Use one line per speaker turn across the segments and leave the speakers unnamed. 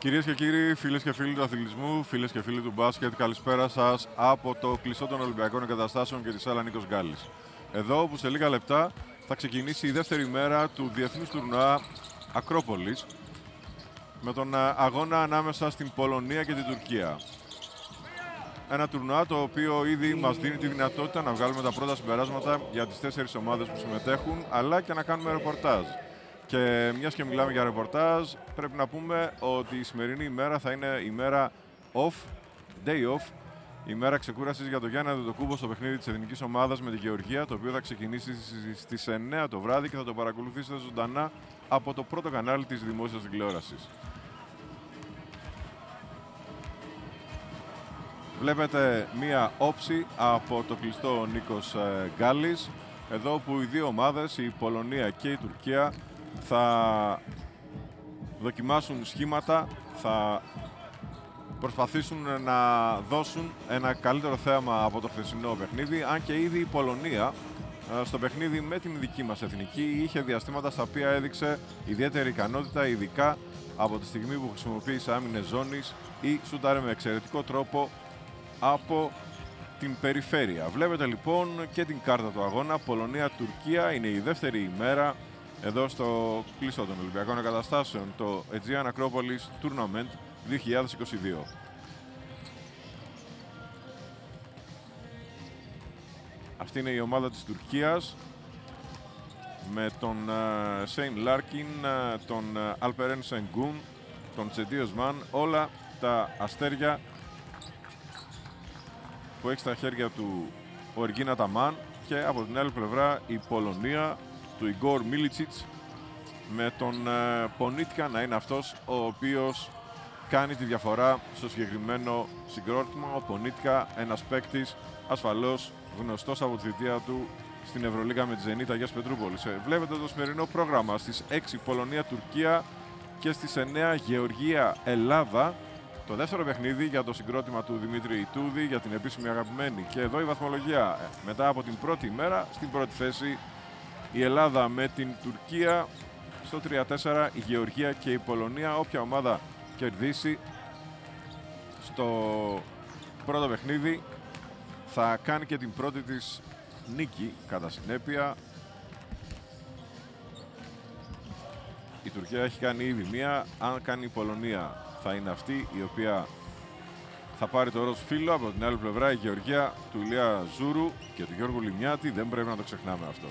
Κυρίες και κύριοι, φίλες και φίλοι του αθλητισμού, φίλες και φίλοι του μπάσκετ, καλησπέρα σας από το κλειστό των Ολυμπιακών Εγκαταστάσεων και τη σάλα Νίκος Γκάλης. Εδώ, όπου σε λίγα λεπτά θα ξεκινήσει η δεύτερη μέρα του Διεθνούς Τουρνουά Ακρόπολης με τον αγώνα ανάμεσα στην Πολωνία και την Τουρκία. Ένα τουρνουά το οποίο ήδη μας δίνει τη δυνατότητα να βγάλουμε τα πρώτα συμπεράσματα για τις 4 ομάδες που συμμετέχουν, αλλά και να κάνουμε ρεπορτάζ. Και μιας και μιλάμε για ρεπορτάζ, πρέπει να πούμε ότι η σημερινή ημέρα θα είναι ημέρα off, day off, ημέρα ξεκούρασης για τον Γιάννη Αντετοκούμπο στο παιχνίδι της εθνικής ομάδας με τη Γεωργία, το οποίο θα ξεκινήσει στις 9 το βράδυ και θα το παρακολουθήσετε ζωντανά από το πρώτο κανάλι της δημόσιας τηλεόρασης. Βλέπετε μία όψη από το κλειστό Νίκος Γκάλης, εδώ που οι δύο ομάδες, η Πολωνία και η Τουρκία, θα δοκιμάσουν σχήματα, θα προσπαθήσουν να δώσουν ένα καλύτερο θέαμα από το χθεσινό παιχνίδι, αν και ήδη η Πολωνία στο παιχνίδι με την δική μας εθνική είχε διαστήματα στα οποία έδειξε ιδιαίτερη ικανότητα, ειδικά από τη στιγμή που χρησιμοποίησε άμυνες ζώνης ή σούταρε με εξαιρετικό τρόπο από την περιφέρεια. Βλέπετε λοιπόν και την κάρτα του αγώνα. Πολωνία-Τουρκία είναι η δεύτερη ημέρα εδώ στο κλειστό των Ολυμπιακών Εγκαταστάσεων, το Aegean Acropolis Tournament 2022. Αυτή είναι η ομάδα της Τουρκίας με τον Σέιν Λάρκιν, τον Αλπερέν Σενγκούν, τον Τσεντίος Μαν, όλα τα αστέρια που έχει στα χέρια του ο Εργίν Αταμάν, και από την άλλη πλευρά η Πολωνία του Ιγκόρ Μίλιτσιτς με τον Πονίτκα να είναι αυτός ο οποίος κάνει τη διαφορά στο συγκεκριμένο συγκρότημα. Ο Πονίτκα, ένας παίκτης ασφαλώς γνωστός από τη θητεία του στην Ευρωλίγα με τη Ζενίτ Αγίας Πετρούπολης. Βλέπετε το σημερινό πρόγραμμα: στις 6 Πολωνία-Τουρκία και στις 9 Γεωργία-Ελλάδα. Το δεύτερο παιχνίδι για το συγκρότημα του Δημήτρη Ιτούδη, για την επίσημη αγαπημένη. Και εδώ η βαθμολογία μετά από την πρώτη ημέρα. Στην πρώτη θέση η Ελλάδα με την Τουρκία, στο 3-4 η Γεωργία και η Πολωνία. Όποια ομάδα κερδίσει στο πρώτο παιχνίδι θα κάνει και την πρώτη της νίκη κατά συνέπεια. Η Τουρκία έχει κάνει ήδη μία. Αν κάνει η Πολωνία θα είναι αυτή η οποία θα πάρει το ροζ φύλλο. Από την άλλη πλευρά η Γεωργία του Ηλία Ζούρου και του Γιώργου Λιμιάτη, δεν πρέπει να το ξεχνάμε αυτό.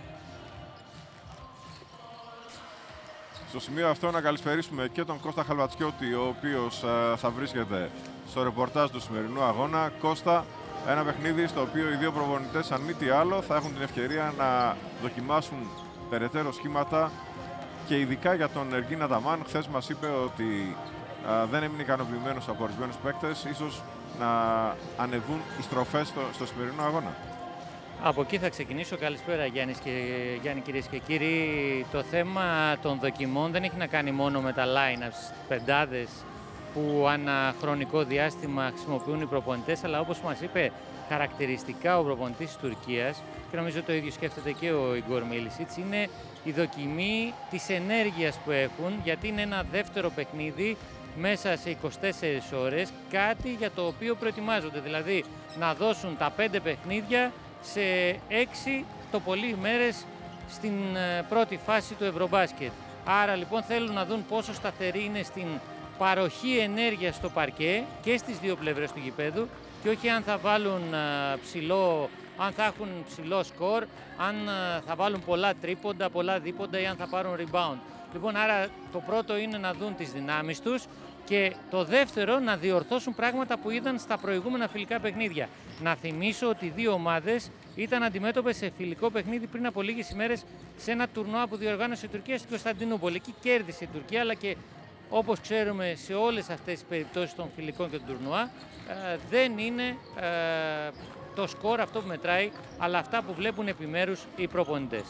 Στο σημείο αυτό να καλησπερίσουμε και τον Κώστα Χαλβατσιώτη, ο οποίος θα βρίσκεται στο ρεπορτάζ του σημερινού αγώνα. Κώστα, ένα παιχνίδι στο οποίο οι δύο προπονητές, αν μη τι άλλο, θα έχουν την ευκαιρία να δοκιμάσουν περαιτέρω σχήματα, και ειδικά για τον Εργίν Αταμάν. Χθες μας είπε ότι δεν έμεινε ικανοποιημένος από ορισμένους παίκτες, ίσως να ανεβούν οι στροφές στο σημερινό αγώνα.
Από εκεί θα ξεκινήσω. Καλησπέρα Γιάννη, κυρίες και κύριοι. Το θέμα των δοκιμών δεν έχει να κάνει μόνο με τα line-ups, πεντάδες που ανά χρονικό διάστημα χρησιμοποιούν οι προπονητές, αλλά όπως μας είπε χαρακτηριστικά ο προπονητής της Τουρκίας, και νομίζω το ίδιο σκέφτεται και ο Ιγκόρ Μίλιτσιτς, είναι η δοκιμή της ενέργειας που έχουν, γιατί είναι ένα δεύτερο παιχνίδι μέσα σε 24 ώρες, κάτι για το οποίο προετοιμάζονται, δηλαδή να δώσουν τα 5 παιχνίδια σε 6 το πολύ ημέρες στην πρώτη φάση του Ευρωμπάσκετ. Άρα λοιπόν θέλουν να δουν πόσο σταθερή είναι στην παροχή ενέργειας στο παρκέ και στις δύο πλευρές του γηπέδου, και όχι αν θα βάλουν αν θα έχουν ψηλό σκορ, αν θα βάλουν πολλά τρίποντα, πολλά δίποντα ή αν θα πάρουν rebound. Λοιπόν, άρα το πρώτο είναι να δουν τις δυνάμεις τους, και το δεύτερο να διορθώσουν πράγματα που είδαν στα προηγούμενα φιλικά παιχνίδια. Να θυμίσω ότι οι δύο ομάδες ήταν αντιμέτωπες σε φιλικό παιχνίδι πριν από λίγες ημέρες σε ένα τουρνουά που διοργάνωσε η Τουρκία στην Κωνσταντινούπολη. Εκεί κέρδισε η Τουρκία, αλλά και όπως ξέρουμε σε όλες αυτές τις περιπτώσεις των φιλικών και των τουρνουά δεν είναι το σκορ αυτό που μετράει, αλλά αυτά που βλέπουν επιμέρους οι προπονητές.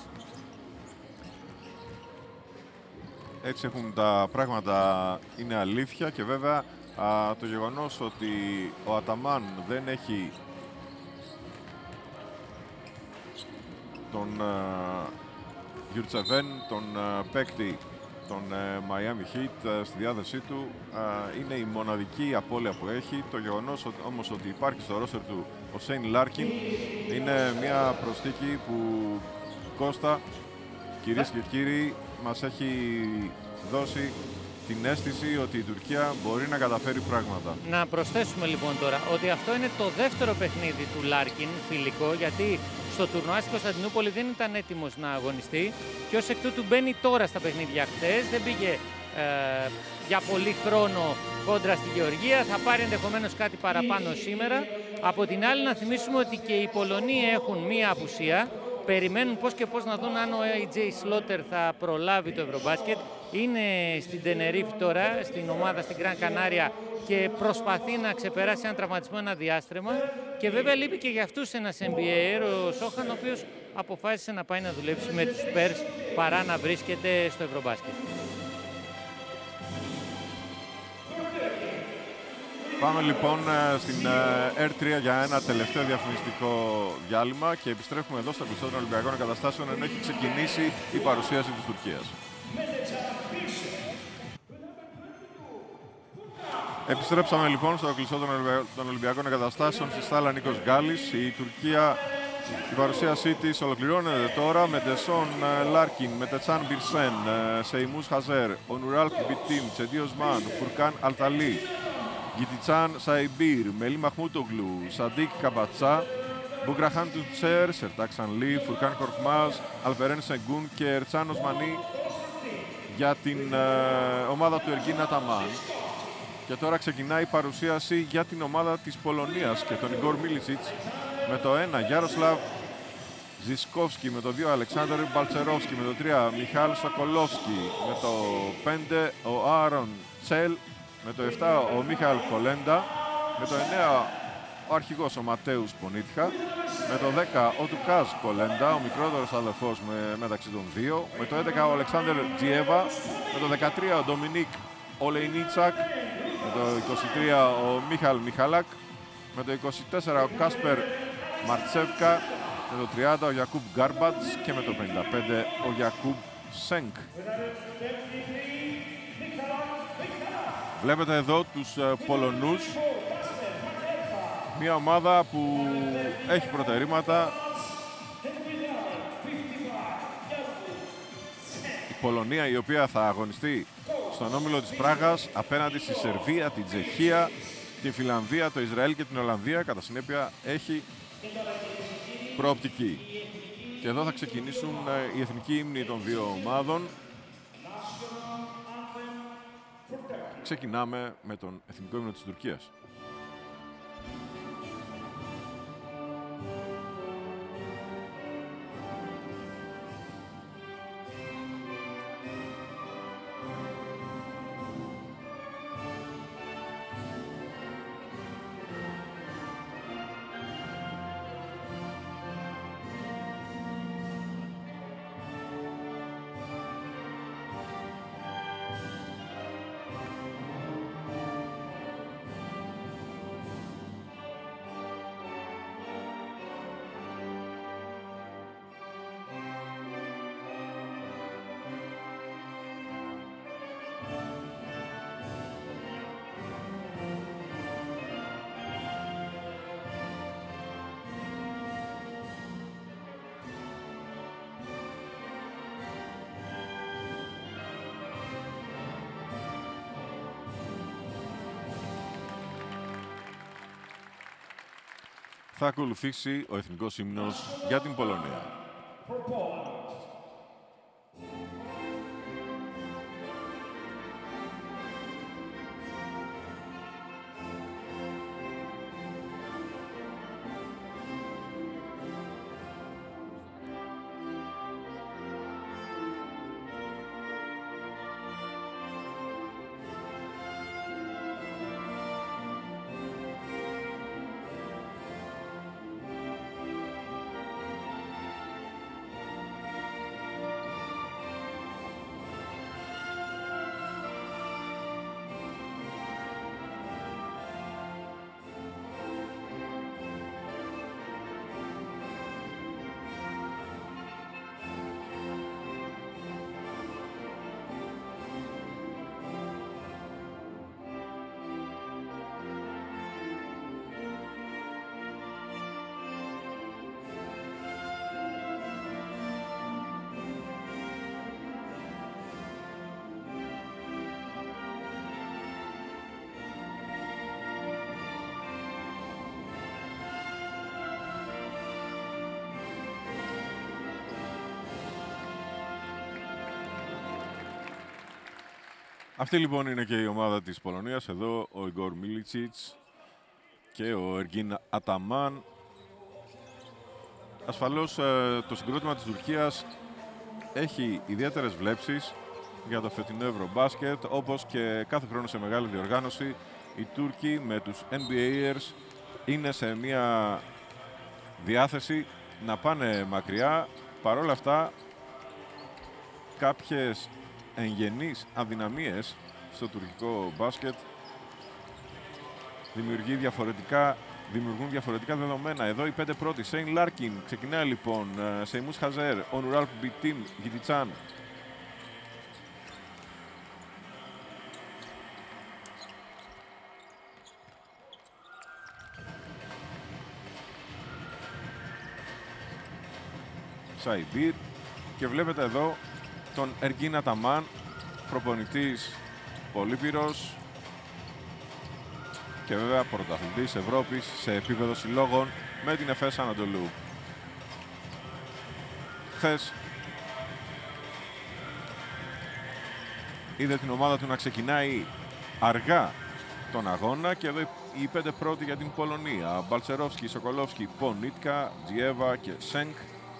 Έτσι έχουν τα πράγματα, είναι αλήθεια, και βέβαια το γεγονός ότι ο Αταμάν δεν έχει τον Γιουρτσεβέν, τον παίκτη τον Miami Heat στη διάθεσή του. Είναι η μοναδική απώλεια που έχει. Το γεγονός όμως ότι υπάρχει στο ρόστερ του ο Σέιν Λάρκιν είναι μια προσθήκη που, Κώστα, κυρίες και κύριοι, μας έχει δώσει την αίσθηση ότι η Τουρκία μπορεί να καταφέρει πράγματα.
Να προσθέσουμε λοιπόν τώρα ότι αυτό είναι το δεύτερο παιχνίδι του Λάρκιν φιλικό, γιατί στο τουρνουά στην Κωνσταντινούπολη δεν ήταν έτοιμος να αγωνιστεί και ως εκ τούτου μπαίνει τώρα στα παιχνίδια χτες. Δεν πήγε για πολύ χρόνο κόντρα στη Γεωργία, θα πάρει ενδεχομένως κάτι παραπάνω σήμερα. Από την άλλη, να θυμίσουμε ότι και οι Πολωνοί έχουν μία απουσία. Περιμένουν πώς και πώς να δουν αν ο AJ Slaughter θα προλάβει το Ευρωμπάσκετ. Είναι στην Τενερίφη τώρα, στην ομάδα στην Γκραν Κανάρια και προσπαθεί να ξεπεράσει ένα τραυματισμό, ένα διάστρεμα. Και βέβαια λείπει και για αυτούς ένας NBA, ο Σόχαν, ο οποίος αποφάσισε να πάει να δουλέψει με τους Spurs παρά να βρίσκεται στο Ευρωμπάσκετ.
Πάμε λοιπόν στην R3 για ένα τελευταίο διαφημιστικό διάλειμμα και επιστρέφουμε εδώ στο κλειστό των Ολυμπιακών Εγκαταστάσεων, ενώ έχει ξεκινήσει η παρουσίαση της Τουρκίας. Επιστρέψαμε λοιπόν στο κλειστό των Ολυμπιακών Εγκαταστάσεων στη Στάλα Νίκος Γκάλης. Η Τουρκία, η παρουσίασή της ολοκληρώνεται τώρα με Ντεσόν Λάρκιν, με Τετσάν Μπιρσέν, Σεϊμούς Χαζέρ, Ονουράλκ Μπιτίμ, Τσεντί Οσμάν, Φουρκάν Αλταλή, Γιτιτσάν Σαϊμπίρ, Μελί Μαχμούτογλου, Σαντίκ Καμπατσά, Μπουγκραχάν Τουντσέρ, Σερτάκ Σανλή, Φουρκάν Κορκμάζ, Αλπερέν Σεγκούν και Ερτσάν Οσμανί για την ομάδα του Εργίν Αταμάν. Και τώρα ξεκινάει η παρουσίαση για την ομάδα της Πολωνίας και τον Ιγκόρ Μίλιτσιτς με το 1 Γιάροσλαβ Ζισκόφσκι, με το 2 Αλεξάνδρ Μπαλτσερόφσκι, με το 3 Μιχάλ Σοκολόφσκι, με το 5 ο Άρον Τσέλ, με το 7 ο Μίχαλ Κολέντα, με το 9 ο αρχηγός ο Ματέους Πονίτιχα, με το 10 ο Τουκάζ Κολέντα, ο μικρότερος αδελφός μεταξύ των δύο, με το 11 ο Αλεξάνδρ Τζιέβα, με το 13 ο Ντομινίκ Ολεϊνίτσακ, με το 23 ο Μίχαλ Μιχαλάκ, με το 24 ο Κάσπερ Μαρτσεύκα, με το 30 ο Γιακούμπ Γκάρμπατς και με το 55 ο Γιακούμπ Σένκ. Βλέπετε εδώ τους Πολωνούς, μια ομάδα που έχει προτερήματα. Η Πολωνία, η οποία θα αγωνιστεί στον όμιλο της Πράγας απέναντι στη Σερβία, την Τσεχία, την Φιλανδία, το Ισραήλ και την Ολλανδία, κατά συνέπεια έχει προοπτική. Και εδώ θα ξεκινήσουν οι εθνικοί ύμνοι των δύο ομάδων. Ξεκινάμε με τον εθνικό ύμνο της Τουρκίας. Θα ακολουθήσει ο εθνικός ύμνος για την Πολωνία. Αυτή λοιπόν είναι και η ομάδα της Πολωνίας. Εδώ ο Ιγκόρ Μίλιτσιτς και ο Εργίν Αταμάν. Ασφαλώς το συγκρότημα της Τουρκίας έχει ιδιαίτερες βλέψεις για το φετινό Ευρωμπάσκετ, όπως και κάθε χρόνο σε μεγάλη διοργάνωση οι Τούρκοι με τους NBAers είναι σε μια διάθεση να πάνε μακριά. Παρ' όλα αυτά, κάποιες εγγενείς αδυναμίες στο τουρκικό μπάσκετ δημιουργούν διαφορετικά δεδομένα. Εδώ οι 5 πρώτοι. Σέιν Λάρκιν ξεκινάει λοιπόν. Σεϊμούς Χαζέρ, ο Νουράλπ Μπιτίμ Γιτιτσάν. Σαϊμπίρ. Και βλέπετε εδώ τον Εργίν Αταμάν, προπονητής πολύπυρος και βέβαια πρωταθλητής Ευρώπης σε επίπεδο συλλόγων με την Εφές Ανατολού. Χθες είδε την ομάδα του να ξεκινάει αργά τον αγώνα και εδώ οι 5 πρώτοι για την Πολωνία. Μπαλτσερόφσκι, Σοκολόφσκι, Πονίτκα, Τζιέβα και Σένκ.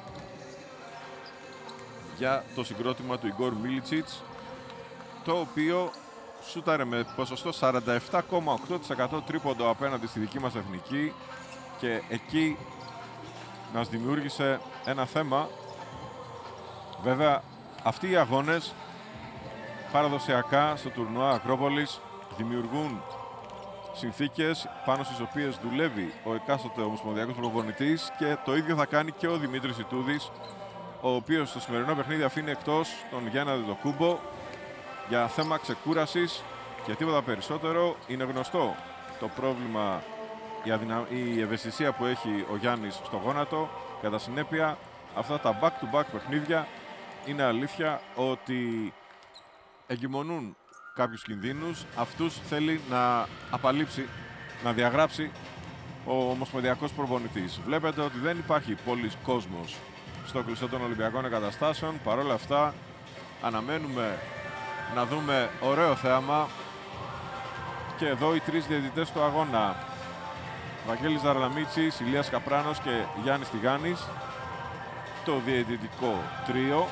Για το συγκρότημα του Ιγκόρ Μίλιτσιτς, το οποίο σούταρε με ποσοστό 47,8% τρίποντο απέναντι στη δική μας εθνική και εκεί μας δημιούργησε ένα θέμα. Βέβαια, αυτοί οι αγώνες παραδοσιακά στο τουρνουά Ακρόπολης δημιουργούν συνθήκες πάνω στις οποίες δουλεύει ο εκάστοτε ομοσπονδιακός προπονητής και το ίδιο θα κάνει και ο Δημήτρης Ιτούδης, ο οποίος στο σημερινό παιχνίδι αφήνει εκτός τον Γιάννη Αντετοκούμπο για θέμα ξεκούρασης και τίποτα περισσότερο. Είναι γνωστό το πρόβλημα, η ευαισθησία που έχει ο Γιάννης στο γόνατο. Κατά συνέπεια, αυτά τα back-to-back παιχνίδια είναι αλήθεια ότι εγκυμονούν κάποιους κινδύνους. Αυτούς θέλει να απαλείψει, να διαγράψει ο ομοσπονδιακός προπονητής. Βλέπετε ότι δεν υπάρχει πολύς κόσμος στο κλειστό των Ολυμπιακών Εγκαταστάσεων. Παρ' όλα αυτά, αναμένουμε να δούμε ωραίο θέαμα. Και εδώ οι 3 διαιτητές του αγώνα. Βαγγέλης Δαρλαμίτσης, Ηλίας Καπράνος και Γιάννης Τηγάνης. Το διαιτητικό τρίο.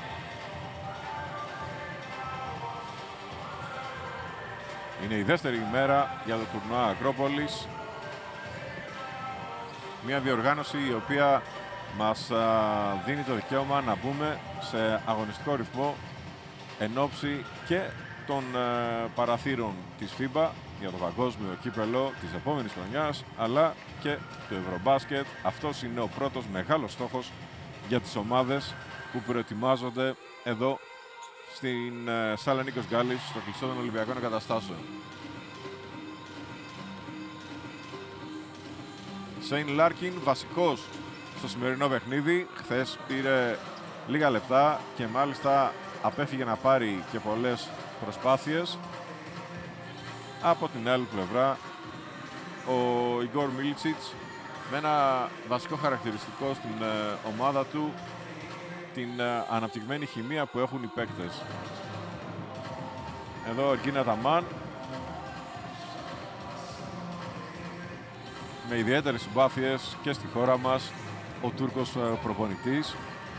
Είναι η δεύτερη ημέρα για το τουρνουά Ακρόπολης. Μια διοργάνωση η οποία μας δίνει το δικαίωμα να μπούμε σε αγωνιστικό ρυθμό εν ώψη και των παραθύρων της FIBA για το παγκόσμιο κύπελο της επόμενης χρονιάς, αλλά και το Ευρωμπάσκετ. Αυτός είναι ο πρώτος μεγάλος στόχος για τις ομάδες που προετοιμάζονται εδώ στην Σάλα Νίκος Γκάλης, στο κλειστό των Ολυμπιακών Εγκαταστάσεων. Σέιν Λάρκιν, βασικός στο σημερινό παιχνίδι. Χθες πήρε λίγα λεπτά και μάλιστα απέφυγε να πάρει και πολλές προσπάθειες. Από την άλλη πλευρά, ο Ιγκόρ Μίλιτσιτς με ένα βασικό χαρακτηριστικό στην ομάδα του, την αναπτυγμένη χημεία που έχουν οι παίκτες. Εδώ ο Εργίν Αταμάν με ιδιαίτερες συμπάθειες και στη χώρα μας, ο Τούρκος προπονητής.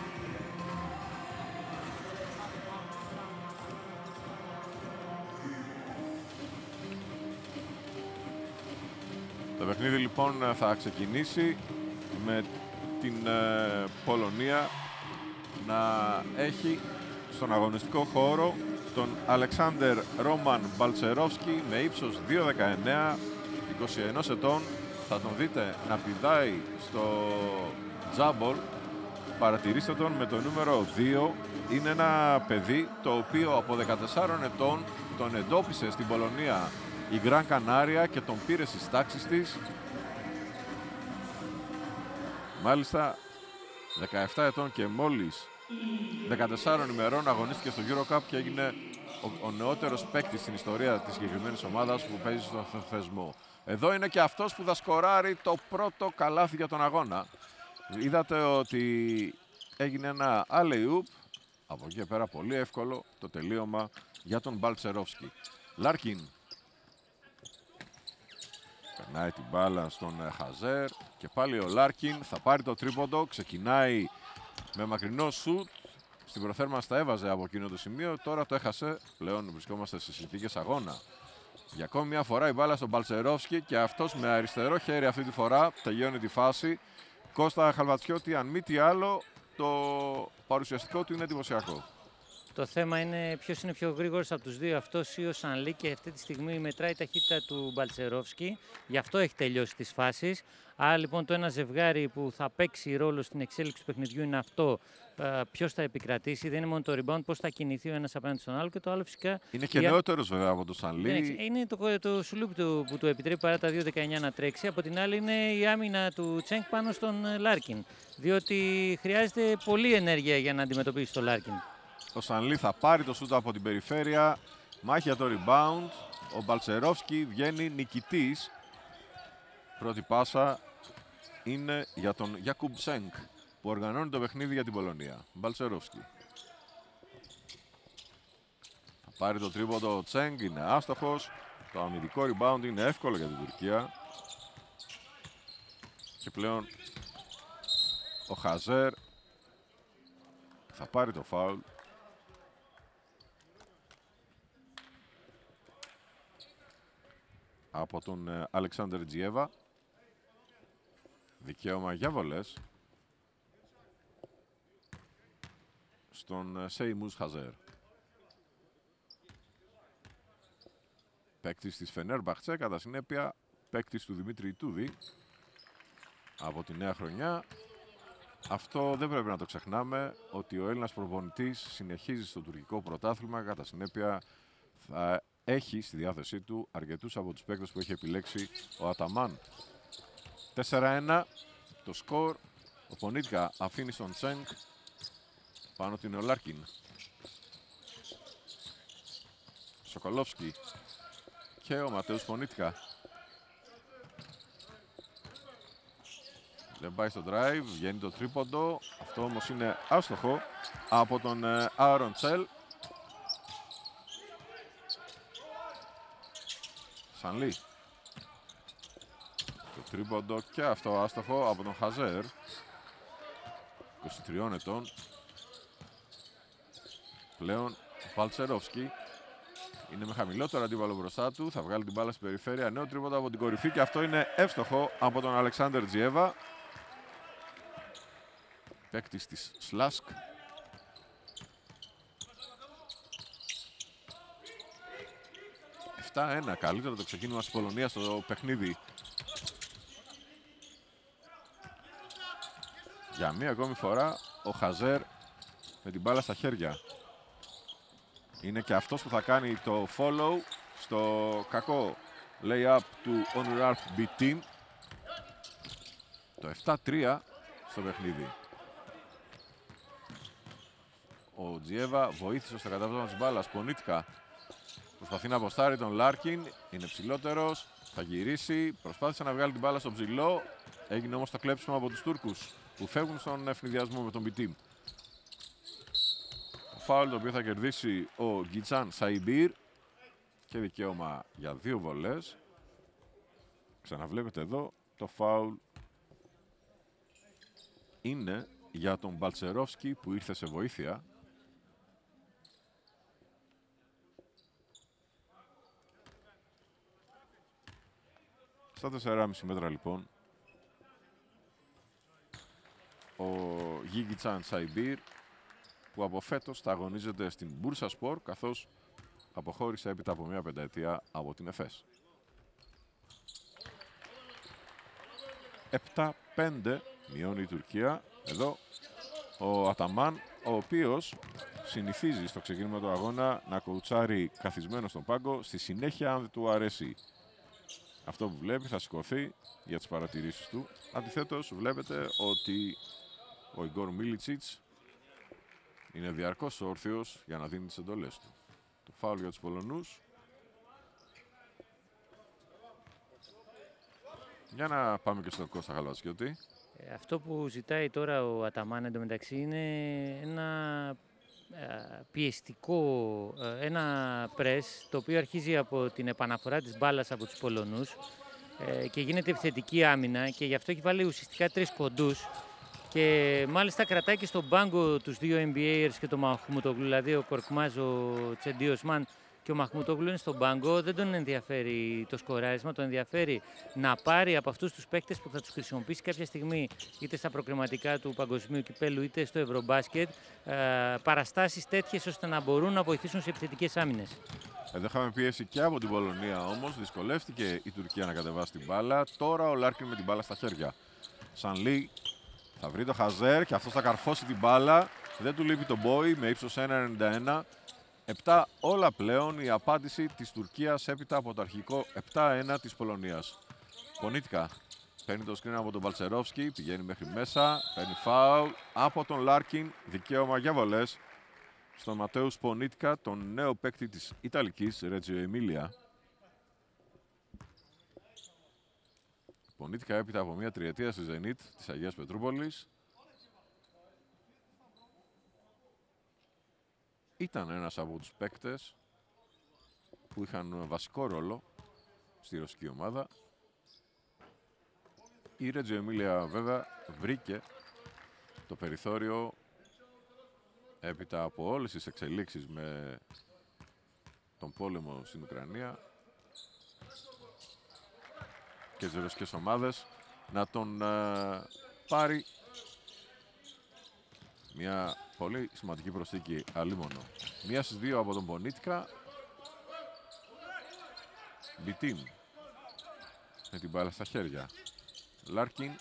Το παιχνίδι λοιπόν θα ξεκινήσει με την Πολωνία να έχει στον αγωνιστικό χώρο τον Αλεξάνδερ Ρόμαν Μπαλτσερόφσκι με ύψος 2,19, 21 ετών. Θα τον δείτε να πηδάει στο τζάμπολ. Παρατηρήστε τον με το νούμερο 2. Είναι ένα παιδί το οποίο από 14 ετών τον εντόπισε στην Πολωνία η Γκραν Κανάρια και τον πήρε στις τάξεις της. Μάλιστα 17 ετών και μόλις 14 ημερών αγωνίστηκε στο EuroCup και έγινε ο νεότερος παίκτης στην ιστορία της συγκεκριμένης ομάδας που παίζει στο θεσμό. Εδώ είναι και αυτός που θα σκοράρει το πρώτο καλάθι για τον αγώνα. Είδατε ότι έγινε ένα alley-oop Από εκεί πέρα πολύ εύκολο το τελείωμα για τον Μπαλτσερόφσκι. Λάρκιν. Περνάει την μπάλα στον Χαζέρ και πάλι ο Λάρκιν θα πάρει το τρίποντο. Ξεκινάει με μακρινό σουτ. Στην προθέρμανση τα έβαζε από εκείνο το σημείο. Τώρα το έχασε. Πλέον βρισκόμαστε σε συνθήκες αγώνα. Για ακόμη μια φορά η μπάλα στον Μπαλτσερόφσκι και αυτός με αριστερό χέρι αυτή τη φορά τελειώνει τη φάση. Κώστα Χαλβατσιώτη, αν μη τι άλλο, το παρουσιαστικό του είναι εντυπωσιακό.
Το θέμα είναι ποιος είναι πιο γρήγορος από τους δύο, αυτός ή ο Σανλή, και αυτή τη στιγμή μετράει η ταχύτητα του Μπαλτσερόφσκι. Γι' αυτό έχει τελειώσει τις φάσεις. Άρα λοιπόν το ένα ζευγάρι που θα παίξει ρόλο στην εξέλιξη του παιχνιδιού είναι αυτό. Ποιος θα επικρατήσει, δεν είναι μόνο το rebound, πώς θα κινηθεί ο ένας απέναντι στον άλλο, και το άλλο φυσικά.
Είναι και νεότερος βέβαια από τον Σανλή.
Είναι το σουλούπ του που του επιτρέπει παρά τα 2.19 να τρέξει. Από την άλλη είναι η άμυνα του Τσέγκ πάνω στον Λάρκιν. Διότι χρειάζεται πολλή ενέργεια για να αντιμετωπίσει τον Λάρκιν.
Ο Σανλή θα πάρει το σούτ από την περιφέρεια. Μάχη για το rebound. Ο Μπαλτσερόφσκι βγαίνει νικητής. Πρώτη πάσα είναι για τον Γιακούμπ Σέγκ που οργανώνει το παιχνίδι για την Πολωνία. Μπαλτσερόφσκι. Θα πάρει το τρίποντο ο Τσέγκ, είναι άστοχος. Το αμυντικό rebound είναι εύκολο για την Τουρκία. Και πλέον ο Χαζέρ θα πάρει το φάουλ. Από τον Αλεξάνδερ Τζιέβα. Δικαίωμα για βολές στον Σέιμους Χαζέρ. Παίκτης της Φενέρμπαχτσε, κατά συνέπεια παίκτης του Δημήτρη Ιτούδη από τη νέα χρονιά. Αυτό δεν πρέπει να το ξεχνάμε, ότι ο Έλληνας προπονητής συνεχίζει στο τουρκικό πρωτάθλημα, κατά συνέπεια θα έχει στη διάθεσή του αρκετούς από τους παίκτες που έχει επιλέξει ο Αταμάν. 4-1 το σκορ. Ο Πονίτκα αφήνει στον Τσέγκ. Πάνω την ο Λάρκιν. Σοκολόφσκι και ο Ματέους Πονίτκα. Δεν πάει στο drive, βγαίνει το τρίποντο. Αυτό όμως είναι άστοχο από τον Άρον Τσέλ. Σανλή. Το τρίποντο και αυτό άστοχο από τον Χαζέρ. 23 ετών. Πλέον ο Παλτσερόφσκι είναι με χαμηλότερο αντίπαλο μπροστά του. Θα βγάλει την μπάλα στην περιφέρεια. Νέο τρίποντο από την κορυφή και αυτό είναι εύστοχο από τον Αλεξάνδερ Τζιέβα. Παίκτης της Σλάσκ. 7-1. Καλύτερο το ξεκίνημα της Πολωνίας στο παιχνίδι. Για μία ακόμη φορά ο Χαζέρ με την μπάλα στα χέρια. Είναι και αυτός που θα κάνει το follow στο κακό lay-up του Onur B-Team. Το 7-3 στο παιχνίδι. Ο Τζιέβα βοήθησε στο κατάβασμα της μπάλας. Πονίτκα προσπαθεί να αποστάρει τον Λάρκιν. Είναι ψηλότερος. Θα γυρίσει. Προσπάθησε να βγάλει την μπάλα στο ψηλό. Έγινε όμως το κλέψιμο από τους Τούρκους που φεύγουν στον ευνηδιασμό με τον B-Team. Το φάουλ το οποίο θα κερδίσει ο Γκιτσάν Σαϊμπίρ και δικαίωμα για 2 βολές. Ξαναβλέπετε εδώ το φάουλ είναι για τον Μπαλτσερόφσκι που ήρθε σε βοήθεια. Στα 4,5 μέτρα λοιπόν ο Γκιτσάν Σαϊμπίρ που από φέτος θα αγωνίζεται στην Μπούρσα Σπορ καθώς αποχώρησε έπειτα από μια πενταετία από την ΕΦΕΣ. 7-5 μειώνει η Τουρκία. Εδώ ο Αταμάν, ο οποίος συνηθίζει στο ξεκίνημα του αγώνα να κοουτσάρει καθισμένο στον πάγκο. Στη συνέχεια, αν δεν του αρέσει αυτό που βλέπει, θα σηκωθεί για τις παρατηρήσεις του. Αντιθέτως, βλέπετε ότι ο Ιγκόρ Μίλιτσιτς είναι διαρκώς όρθιος για να δίνει τις εντολές του. Το φάουλ για τους Πολωνούς. Για να πάμε και στον Κώστα Χαλβατσιώτη.
Αυτό που ζητάει τώρα ο Αταμάν εντωμεταξύ είναι ένα πιεστικό, ένα πρες το οποίο αρχίζει από την επαναφορά της μπάλας από τους Πολωνούς και γίνεται επιθετική άμυνα και γι' αυτό έχει βάλει ουσιαστικά 3 κοντούς και μάλιστα κρατάει και στον πάγκο τους 2 NBAers και τον Μαχμουτόγλου, δηλαδή ο Κορκμάζ, ο Τσεντί Οσμάν και ο Μαχμουτόγλου είναι στον πάγκο. Δεν τον ενδιαφέρει το σκοράρισμα, τον ενδιαφέρει να πάρει από αυτούς τους παίκτες που θα τους χρησιμοποιήσει κάποια στιγμή είτε στα προκριματικά του παγκοσμίου κυπέλου είτε στο Ευρωμπάσκετ παραστάσεις τέτοιες ώστε να μπορούν να βοηθήσουν σε επιθετικές άμυνες.
Εδώ είχαμε πίεση και από την Πολωνία όμως, δυσκολεύτηκε η Τουρκία να κατεβάσει την μπάλα. Τώρα ο Λάρκιν με την μπάλα στα χέρια. Σανλί θα βρει το Χαζέρ και αυτός θα καρφώσει την μπάλα. Δεν του λείπει το Μπόι με ύψος 1,91. 7 όλα πλέον η απάντηση της Τουρκίας έπειτα από το αρχικό 7-1 της Πολωνίας. Πονίτικα παίρνει το σκριν από τον Μπαλτσερόφσκι, πηγαίνει μέχρι μέσα, παίρνει φάουλ από τον Λάρκιν, δικαίωμα για βολές στον Ματέους Πονίτικα, τον νέο παίκτη της Ιταλικής Ρέτζιο Εμίλια. Πονίτικα έπειτα από μια τριετία στη Ζενίτ της Αγίας Πετρούπολης. Ήταν ένας από τους παίκτες που είχαν βασικό ρόλο στη ρωσική ομάδα. Η Ρέτζιο Εμίλια βέβαια βρήκε το περιθώριο έπειτα από όλες τις εξελίξεις με τον πόλεμο στην Ουκρανία και τις ρωσικές ομάδες να τον πάρει μια πολύ σημαντική προσθήκη αλίμονο. Μία στις 2 από τον Πονίτικα. Μπιτίν με την μπάλα στα χέρια. Λάρκιν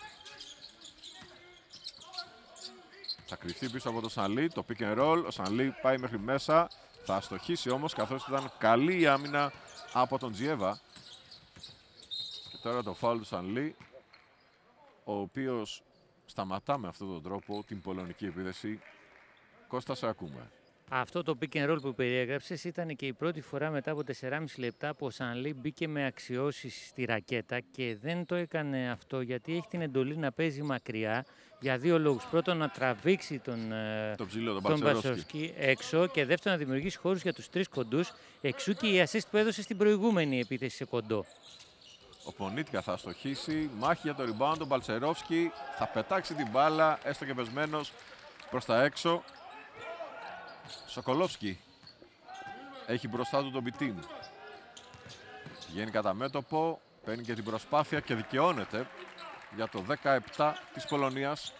θα κρυφτεί πίσω από τον Σανλί, το pick and roll. Ο Σανλί πάει μέχρι μέσα. Θα αστοχίσει όμως καθώς ήταν καλή η άμυνα από τον Τζιέβα. Και τώρα το φάουλ του Σανλί, ο οποίος σταματά με αυτόν τον τρόπο την πολωνική επίδεση. Κώστα, σε ακούμε.
Αυτό το pick and roll που περιέγραψες ήταν και η πρώτη φορά μετά από 4,5 λεπτά που ο Σανλί μπήκε με αξιώσεις στη ρακέτα και δεν το έκανε αυτό γιατί έχει την εντολή να παίζει μακριά για 2 λόγους. Πρώτον, να τραβήξει τον Μπαλτσερόφσκι έξω και δεύτερον, να δημιουργήσει χώρους για τους 3 κοντούς, εξού και η assist που έδωσε στην προηγούμενη επίθεση σε κοντό.
Ο Πονίτικα θα αστοχίσει, μάχη για το rebound, ο Μπαλτσερόφσκι θα πετάξει την μπάλα, έστω και πεσμένος, προς τα έξω. Σοκολόφσκι έχει μπροστά του τον Μπιτίν. Βγαίνει κατά μέτωπο, παίρνει και την προσπάθεια και δικαιώνεται για το 17 της Πολωνίας.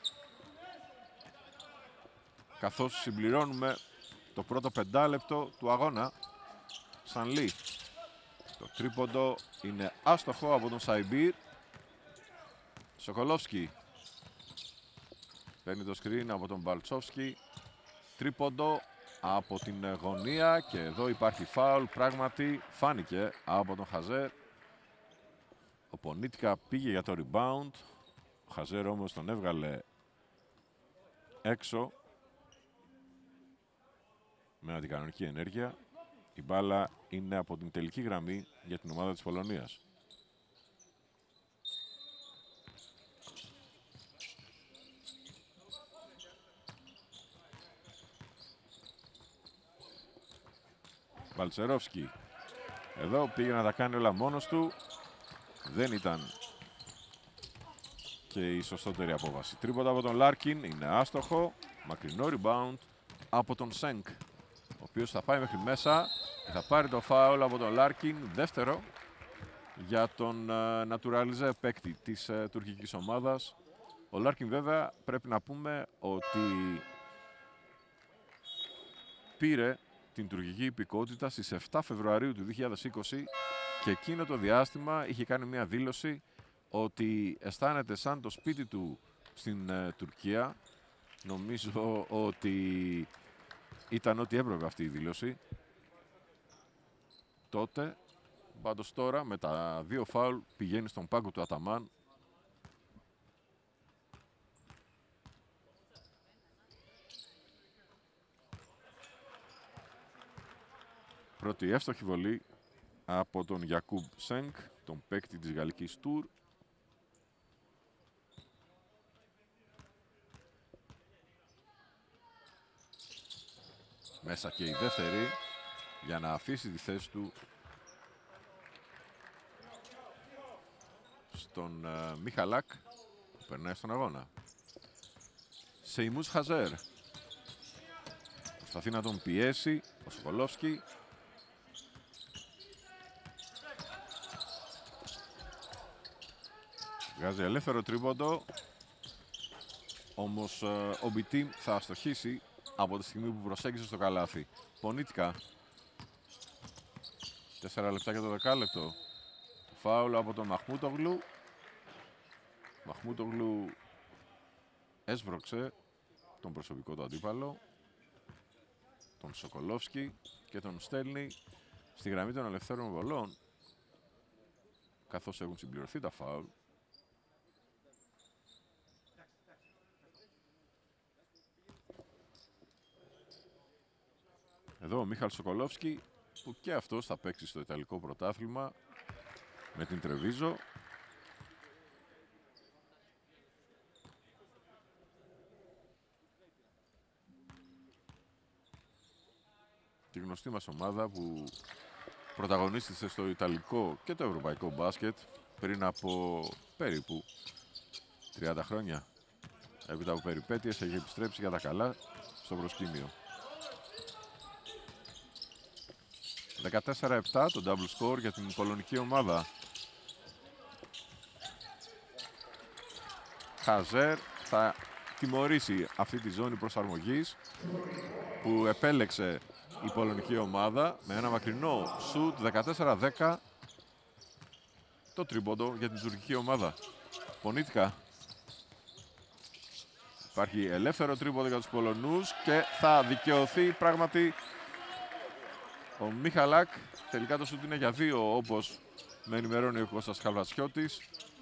Καθώς συμπληρώνουμε το πρώτο 5 λεπτό του αγώνα. Σανλί. Το τρίποντο είναι άστοχο από τον Σαϊμπίρ. Σοκολόφσκι παίρνει το screen από τον Μπαλτσόφσκι. Τρίποντο από την γωνία και εδώ υπάρχει φάουλ. Πράγματι φάνηκε από τον Χαζέρ. Ο Πονίτικα πήγε για το rebound. Ο Χαζέρ όμως τον έβγαλε έξω με αντικανονική ενέργεια. Η μπάλα είναι από την τελική γραμμή για την ομάδα της Πολωνίας. Μπαλτσερόφσκι εδώ πήγε να τα κάνει όλα μόνος του. Δεν ήταν και η σωστότερη απόβαση. Τρίποντα από τον Λάρκιν, είναι άστοχο. Μακρινό rebound από τον Σενκ, ο οποίος θα πάει μέχρι μέσα και θα πάρει το φάουλ από τον Λάρκιν. Δεύτερο για τον Νατουράλιζε, παίκτη της τουρκικής ομάδας. Ο Λάρκιν βέβαια πρέπει να πούμε ότι πήρε την τουρκική υπηκότητα στις 7 Φεβρουαρίου του 2020 και εκείνο το διάστημα είχε κάνει μια δήλωση ότι αισθάνεται σαν το σπίτι του στην Τουρκία. Νομίζω ότι ήταν ό,τι έπρεπε αυτή η δήλωση τότε. Πάντως τώρα με τα 2 φάουλ πηγαίνει στον πάγκο του Αταμάν. Πρώτη εύστοχη βολή από τον Γιακούμπ Σενκ, τον παίκτη της γαλλικής Τουρ. Μέσα και η δεύτερη για να αφήσει τη θέση του στον Μιχαλάκ που περνάει στον αγώνα. Σεϊμούς Χαζέρ. Προσπαθεί να τον πιέσει ο Σοκολόφσκι. Βγάζει ελεύθερο τρίποντο. Όμως ο Μπιτίμ θα αστοχίσει από τη στιγμή που προσέγγισε στο καλάθι. Πονίτικα. 4 λεπτά και το δεκάλεπτο. Φάουλ από τον Μαχμούτογλου. Μαχμούτογλου έσβρωξε τον προσωπικό του αντίπαλο, τον Σοκολόφσκι, και τον στέλνει στη γραμμή των ελευθέρων βολών, καθώς έχουν συμπληρωθεί τα φάουλ. Εδώ ο Μίχαλ Σοκολόφσκι, που και αυτός θα παίξει στο Ιταλικό πρωτάθλημα με την Τρεβίζο. Τη γνωστή μας ομάδα που πρωταγωνίστησε στο Ιταλικό και το Ευρωπαϊκό μπάσκετ πριν από περίπου 30 χρόνια. Έπειτα από περιπέτειες έχει επιστρέψει για τα καλά στο προσκήνιο. 14-7 το double score για την πολωνική ομάδα. Χαζέρ θα τιμωρήσει αυτή τη ζώνη προσαρμογής που επέλεξε η πολωνική ομάδα με ένα μακρινό σουτ 14-10 το τρίποντο για την τουρκική ομάδα. Πονίτικα. Υπάρχει ελεύθερο τρίποντο για τους Πολωνούς και θα δικαιωθεί πράγματι ο Μιχαλάκ. Τελικά το σουτ είναι για 2, όπως με ενημερώνει ο Κώστας Χαλβατσιώτης.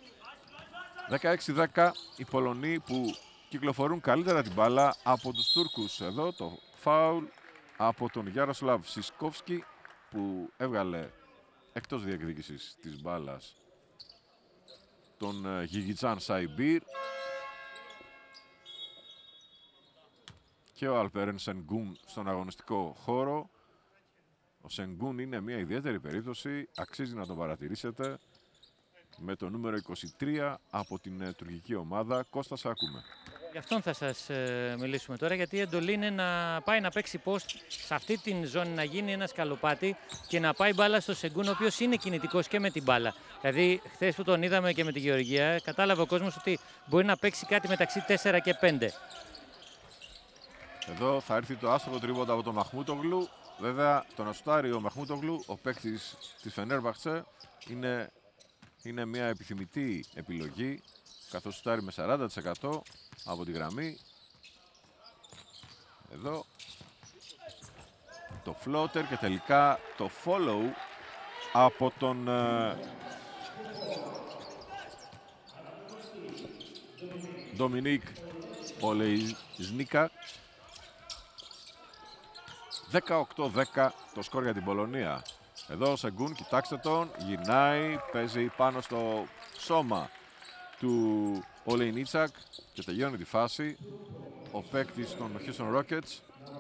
16-10 οι Πολωνοί που κυκλοφορούν καλύτερα την μπάλα από τους Τούρκους. Εδώ το φάουλ από τον Γιάροσλαβ Σισκόφσκι που έβγαλε εκτός διεκδίκησης της μπάλας τον Γιγιτζάν Σαϊμπίρ. Και ο Αλπέρεν Σενγκούν στον αγωνιστικό χώρο. Ο Σενγκούν είναι μια ιδιαίτερη περίπτωση, αξίζει να τον παρατηρήσετε, με το νούμερο 23 από την τουρκική ομάδα. Κώστα, σε ακούμε.
Γι' αυτόν θα σας μιλήσουμε τώρα, γιατί η εντολή είναι να πάει να παίξει post σε αυτή την ζώνη, να γίνει ένα σκαλοπάτι και να πάει μπάλα στο Σενγκούν, ο οποίος είναι κινητικός και με την μπάλα. Δηλαδή, χθες που τον είδαμε και με τη Γεωργία, κατάλαβε ο κόσμος ότι μπορεί να παίξει κάτι μεταξύ 4 και 5.
Εδώ θα έρθει το άστοχο τρίποντο από τον Μαχμούτογλου. Βέβαια, τον αστάρει ο Μαχμούτογλου, ο παίκτης της Φενέρμπαχτσε, είναι μια επιθυμητή επιλογή, καθώς σουτάρει με 40% από τη γραμμή. Εδώ το floater και τελικά το follow από τον Ντομινίκ Ολεϊσνίκα. 18-10 το σκορ για την Πολωνία. Εδώ ο Σενγκούν, κοιτάξτε τον, γυρνάει, παίζει πάνω στο σώμα του Ολεϊνίτσακ και τελειώνει τη φάση ο παίκτης των Houston Rockets.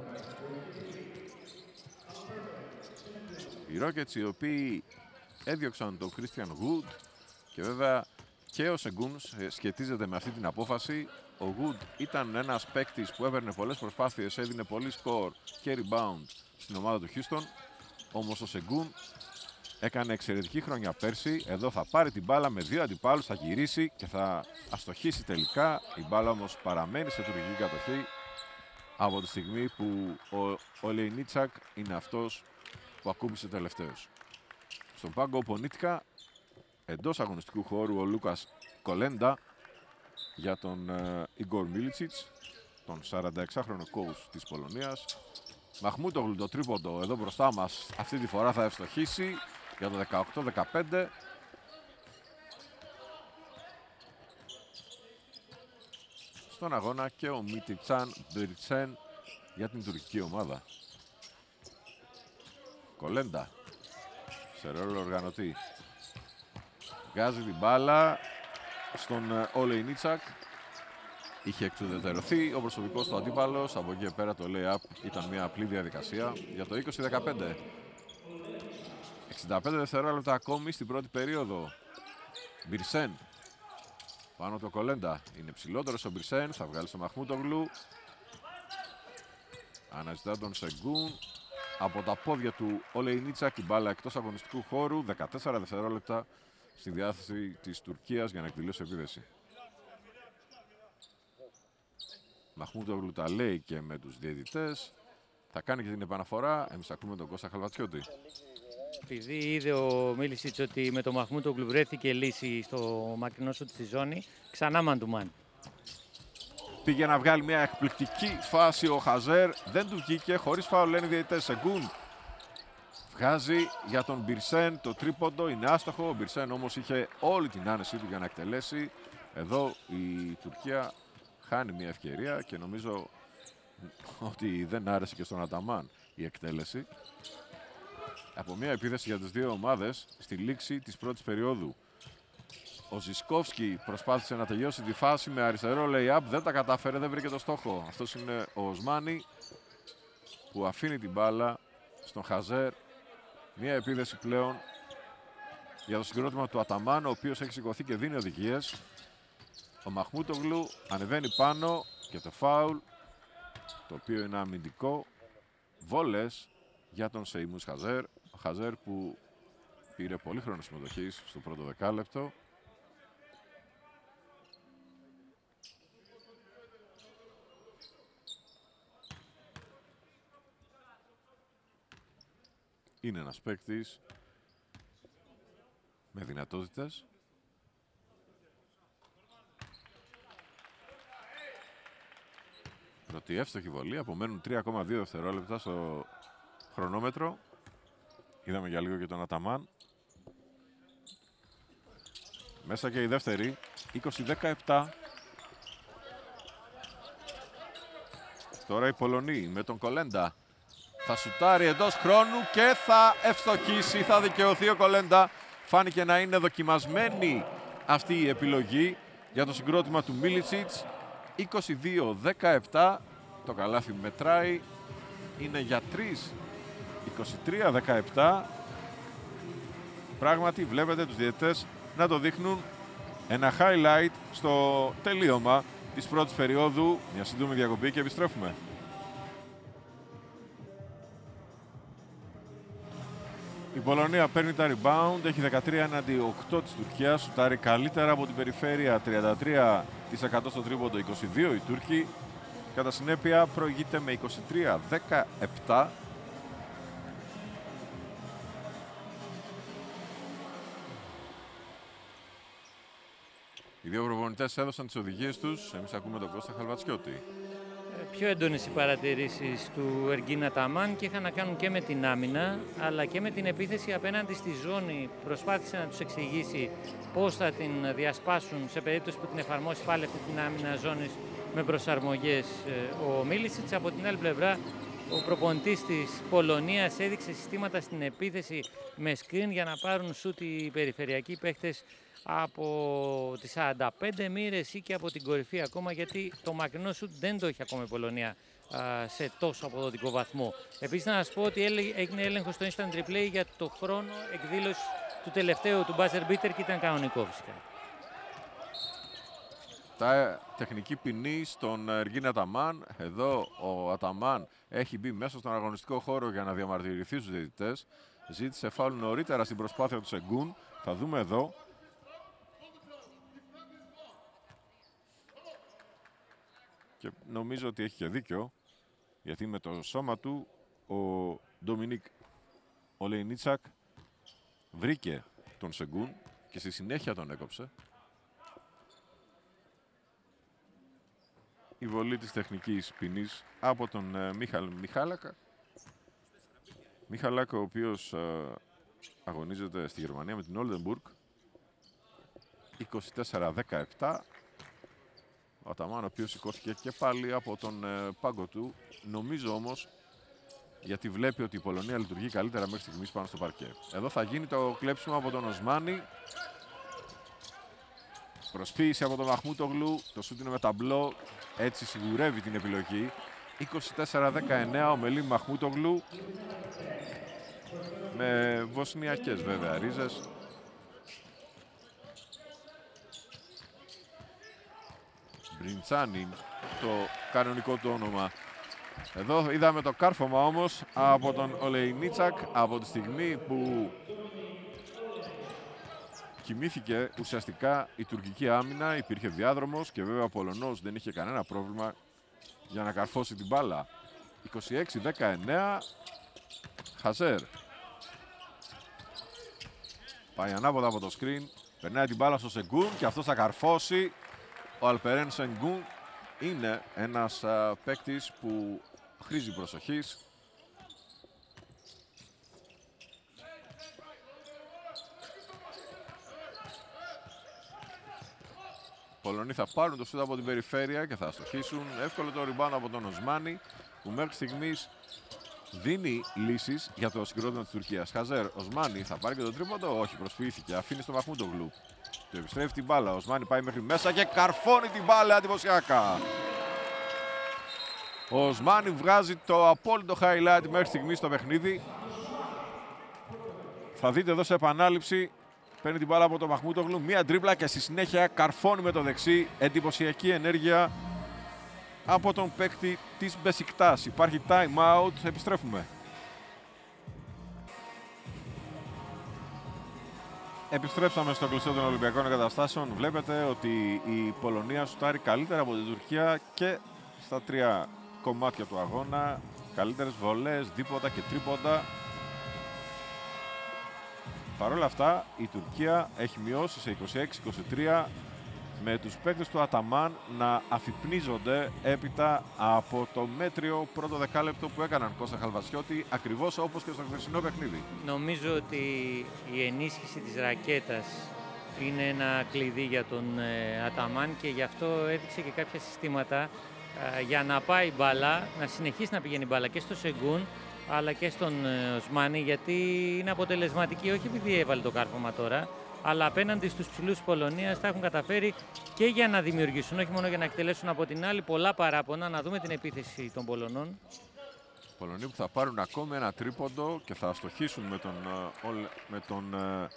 Οι Rockets οι οποίοι έδιωξαν τον Christian Wood και βέβαια και ο Σενγκούν σχετίζεται με αυτή την απόφαση. Ο Wood ήταν ένας παίκτης που έπαιρνε πολλές προσπάθειες, έδινε πολύ σκορ και rebound στην ομάδα του Houston. Όμως ο Σενγκούν έκανε εξαιρετική χρονιά πέρσι. Εδώ θα πάρει την μπάλα με 2 αντιπάλους, θα γυρίσει και θα αστοχίσει τελικά. Η μπάλα όμως παραμένει σε τουρκική κατοχή από τη στιγμή που ο Ολεϊνίτσακ είναι αυτός που ακούμπησε τελευταίος. Στον πάγκο Πονίτικα, εντός αγωνιστικού χώρου, ο Λούκας Κολέντα για τον Ιγκόρ Μίλιτσιτς, τον 46χρονο coach της Πολωνίας. Μαχμούτογλου το τρίποντο εδώ μπροστά μας, αυτή τη φορά θα ευστοχίσει για το 18-15. Στον αγώνα και ο Μίτιτσαν Μπριτσέν για την τουρκική ομάδα. Κολέντα σε ρόλο οργανωτή. Βγάζει την μπάλα στον Ολεϊνίτσακ. είχε εξουδετερωθεί ο προσωπικός του αντίπαλος. Από εκεί πέρα το lay-up ήταν μια απλή διαδικασία για το 20-15. 65 δευτερόλεπτα ακόμη στην πρώτη περίοδο. Μπιρσέν πάνω το Κολέντα. Είναι ψηλότερος ο Μπιρσέν. Θα βγάλει στο Μαχμούτογλου. Αναζητά τον Σεγκούν. Από τα πόδια του Ολεϊνίτσακ η μπάλα εκτός αγωνιστικού χώρου. 14 δευτερόλεπτα στη διάθεση της Τουρκίας για να εκδηλώσει επίδεση. Μαχμούτογλου τα λέει και με τους διαιτητές. Θα κάνει και την επαναφορά. Εμείς ακούμε τον Κώστα Χαλβατσιώτη.
Επειδή είδε ο Μίλισιτς ότι με το Μαχμούτογλου βρέθηκε λύση στο μακρινό σουτ στη ζώνη, ξανά man to man.
Πήγε να βγάλει μια εκπληκτική φάση ο Χαζέρ. Δεν του βγήκε. Χωρίς φάουλ λένε οι διαιτητές. Σεγκούν βγάζει για τον Μπιρσέν το τρίποντο. Είναι άστοχο. Ο Μπιρσέν όμως είχε όλη την άνεσή του για να εκτελέσει. Εδώ η Τουρκία χάνει μια ευκαιρία και νομίζω ότι δεν άρεσε και στον Αταμάν η εκτέλεση. Από μια επίθεση για τις δύο ομάδες στη λήξη της πρώτης περίοδου. Ο Ζισκόφσκι προσπάθησε να τελειώσει τη φάση με αριστερό lay-up, δεν τα κατάφερε, δεν βρήκε το στόχο. Αυτός είναι ο Οσμάνι που αφήνει την μπάλα στον Χαζέρ. Μια επίθεση πλέον για το συγκρότημα του Αταμάν, ο οποίος έχει σηκωθεί και δίνει οδηγίες. Ο Μαχμούτογλου ανεβαίνει πάνω και το φάουλ, το οποίο είναι αμυντικό. Βόλες για τον Σεϊμούς Χαζέρ. Ο Χαζέρ που πήρε πολύ χρόνο συμμετοχής στο πρώτο δεκάλεπτο. Είναι ένας παίκτης με δυνατότητες. Πρώτη εύστοχη βολή. Απομένουν 3,2 δευτερόλεπτα στο χρονόμετρο. Είδαμε για λίγο και τον Αταμάν. Μέσα και η δεύτερη. 20-17. Τώρα οι Πολωνοί με τον Κολέντα. Θα σουτάρει εντός χρόνου και θα ευστοχίσει. Θα δικαιωθεί ο Κολέντα. Φάνηκε να είναι δοκιμασμένη αυτή η επιλογή για το συγκρότημα του Μίλιτσιτς. 22-17. Το καλάθι μετράει. Είναι για 3. 23-17. Πράγματι βλέπετε τους διαιτητές να το δείχνουν. Ένα highlight στο τελείωμα της πρώτης περίοδου. Μια σύντομη διακοπή και επιστρέφουμε. Η Πολωνία παίρνει τα rebound, έχει 13-8 της Τουρκίας, σουτάρει καλύτερα από την περιφέρεια, 33% στο τρίποντο, 22 οι Τούρκοι. Κατά συνέπεια προηγείται με 23-17. Οι δύο προπονητές έδωσαν τις οδηγίες τους, εμείς ακούμε τον Κώστα Χαλβατσιώτη.
Πιο έντονες οι παρατηρήσεις του Εργίν Αταμάν και είχαν να κάνουν και με την άμυνα αλλά και με την επίθεση απέναντι στη ζώνη. Προσπάθησε να τους εξηγήσει πώς θα την διασπάσουν σε περίπτωση που την εφαρμόσει πάλι αυτή την άμυνα ζώνης με προσαρμογές ο Μίλισιτς. Από την άλλη πλευρά, ο προπονητής της Πολωνίας έδειξε συστήματα στην επίθεση με screen για να πάρουν σουτ οι περιφερειακοί παίχτες από τις 45 μοίρες ή και από την κορυφή ακόμα, γιατί το μακρινό σουτ δεν το έχει ακόμα η Πολωνία σε τόσο αποδοτικό βαθμό. Επίσης να σας πω ότι έγινε έλεγχος στο instant replay για το χρόνο εκδήλωση του τελευταίου του buzzer beater και ήταν κανονικό φυσικά.
Τα τεχνική ποινή στον Εργίν Αταμάν. Εδώ ο Αταμάν έχει μπει μέσα στον αγωνιστικό χώρο για να διαμαρτυρηθεί στους διαιτητές. Ζήτησε φάουλ νωρίτερα στην προσπάθεια του Σεγκούν. Θα δούμε εδώ. Και νομίζω ότι έχει και δίκιο, γιατί με το σώμα του ο Ντομινίκ Ολεϊνίτσακ βρήκε τον Σεγκούν και στη συνέχεια τον έκοψε. Η βολή της τεχνικής ποινής από τον Μιχαλάκ, ο οποίος αγωνίζεται στη Γερμανία με την Όλντενμπουργκ. 24-17. Ο Αταμάν, ο οποίος σηκώθηκε και πάλι από τον πάγκο του. Νομίζω όμως, γιατί βλέπει ότι η Πολωνία λειτουργεί καλύτερα μέχρι στιγμής πάνω στο παρκέ. Εδώ θα γίνει το κλέψιμο από τον Οσμάνι. Προσποίηση από τον Μαχμούτογλου. Το σούτ είναι με ταμπλό. Έτσι σιγουρεύει την επιλογή. 24-19 ο Μελίμ Μαχμούτογλου. Με βοσνιακές βέβαια ρίζες. Μπριντσάνιν το κανονικό του όνομα. Εδώ είδαμε το κάρφωμα όμως από τον Ολεϊνίτσακ από τη στιγμή που κοιμήθηκε ουσιαστικά η τουρκική άμυνα. Υπήρχε διάδρομος και βέβαια ο Πολωνός δεν είχε κανένα πρόβλημα για να καρφώσει την μπάλα. 26-19 Χαζέρ. Πάει ανάποδα από το screen. Περνάει την μπάλα στο Σενγκούν και αυτός θα καρφώσει. Ο Αλπερέν Σενγκούν είναι ένας παίκτης που χρήζει προσοχής. Πολωνοί θα πάρουν το σούτ από την περιφέρεια και θα αστοχίσουν. Εύκολο το rebound από τον Οσμάνι που μέχρι στιγμής δίνει λύσεις για το συγκρότημα της Τουρκίας. Χαζέρ, Οσμάνι θα πάρει και το τρίποντο. Όχι, προσποιήθηκε. Αφήνει στο Μαχμούτογλου. Του επιστρέφει την μπάλα. Ο Οσμάνι πάει μέχρι μέσα και καρφώνει την μπάλα εντυπωσιακά. Ο Οσμάνι βγάζει το απόλυτο highlight μέχρι στιγμής στο παιχνίδι. Θα δείτε εδώ σε επανάληψη. Παίρνει την μπάλα από τον Μαχμούτογλου. Μία τρίπλα και στη συνέχεια καρφώνει με το δεξί. Εντυπωσιακή ενέργεια από τον παίκτη της Μπεσικτάς. Υπάρχει time out. Επιστρέφουμε. Επιστρέψαμε στο κλειστό των Ολυμπιακών Εγκαταστάσεων. Βλέπετε ότι η Πολωνία σουτάρει καλύτερα από την Τουρκία και στα τρία κομμάτια του αγώνα. Καλύτερες βολές, δίποτα και τρίποντα. Παρ' όλα αυτά η Τουρκία έχει μειώσει σε 26-23 με τους παίκτες του Αταμάν να αφυπνίζονται έπειτα από το μέτριο πρώτο δεκάλεπτο που έκαναν Κώστα Χαλβασιώτη, ακριβώς όπως και στο χθεσινό παιχνίδι.
Νομίζω ότι η ενίσχυση της ρακέτας είναι ένα κλειδί για τον Αταμάν και γι' αυτό έδειξε και κάποια συστήματα για να πάει μπάλα, να συνεχίσει να πηγαίνει μπάλα και στο Σενγκούν αλλά και στον Οσμάνι, γιατί είναι αποτελεσματική, όχι επειδή έβαλε το κάρφωμα τώρα, αλλά απέναντι στους ψηλούς της Πολωνίας τα έχουν καταφέρει και για να δημιουργήσουν, όχι μόνο για να εκτελέσουν από την άλλη πολλά παράπονα. Να δούμε την επίθεση των Πολωνών.
Πολωνοί που θα πάρουν ακόμη ένα τρίποντο και θα αστοχίσουν με τον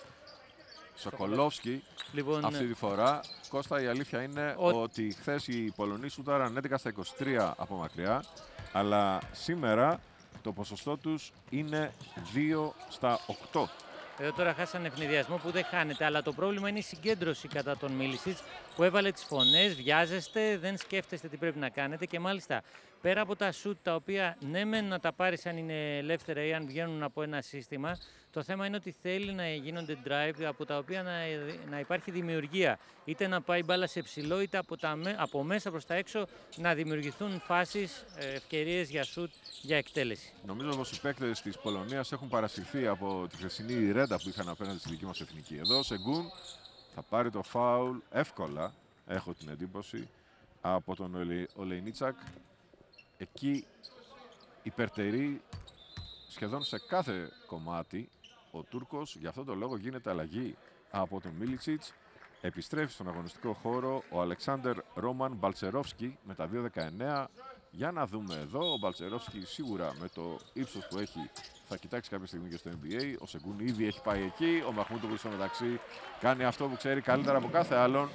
Σοκολόφσκι λοιπόν, αυτή τη φορά. Κώστα, η αλήθεια είναι ότι χθες οι Πολωνοί σούταραν 11 στα 23 από μακριά, αλλά σήμερα το ποσοστό τους είναι 2 στα 8.
Εδώ τώρα χάσανε ευνηδιασμό που δεν χάνεται, αλλά το πρόβλημα είναι η συγκέντρωση κατά τον Μίλισιτς που έβαλε τις φωνές, βιάζεστε, δεν σκέφτεστε τι πρέπει να κάνετε και μάλιστα πέρα από τα σουτ τα οποία ναι μεν να τα πάρεις αν είναι ελεύθερα ή αν βγαίνουν από ένα σύστημα, το θέμα είναι ότι θέλει να γίνονται drive από τα οποία να υπάρχει δημιουργία. Είτε να πάει μπάλα σε ψηλό είτε από μέσα προς τα έξω να δημιουργηθούν φάσεις, ευκαιρίες για σουτ, για εκτέλεση.
Νομίζω πως οι παίκτες της Πολωνίας έχουν παρασυρθεί από τη χθεσινή ρέντα που είχαν απέναντι στη δική μας εθνική. Εδώ ο Σενγκούν θα πάρει το φάουλ εύκολα, έχω την εντύπωση, από τον Ολεϊνίτσακ. Εκεί υπερτερεί σχεδόν σε κάθε κομμάτι ο Τούρκος. Γι' αυτό το λόγο γίνεται αλλαγή από τον Μίλιτσιτς. Επιστρέφει στον αγωνιστικό χώρο ο Αλεξάντερ Ρόμαν Μπαλτσερόφσκι με τα 2.19. Για να δούμε εδώ, ο Μπαλτσερόφσκι σίγουρα με το ύψος που έχει θα κοιτάξει κάποια στιγμή και στο NBA. Ο Σενγκούν ήδη έχει πάει εκεί. Ο Μαχμούτογλου στο μεταξύ κάνει αυτό που ξέρει καλύτερα από κάθε άλλον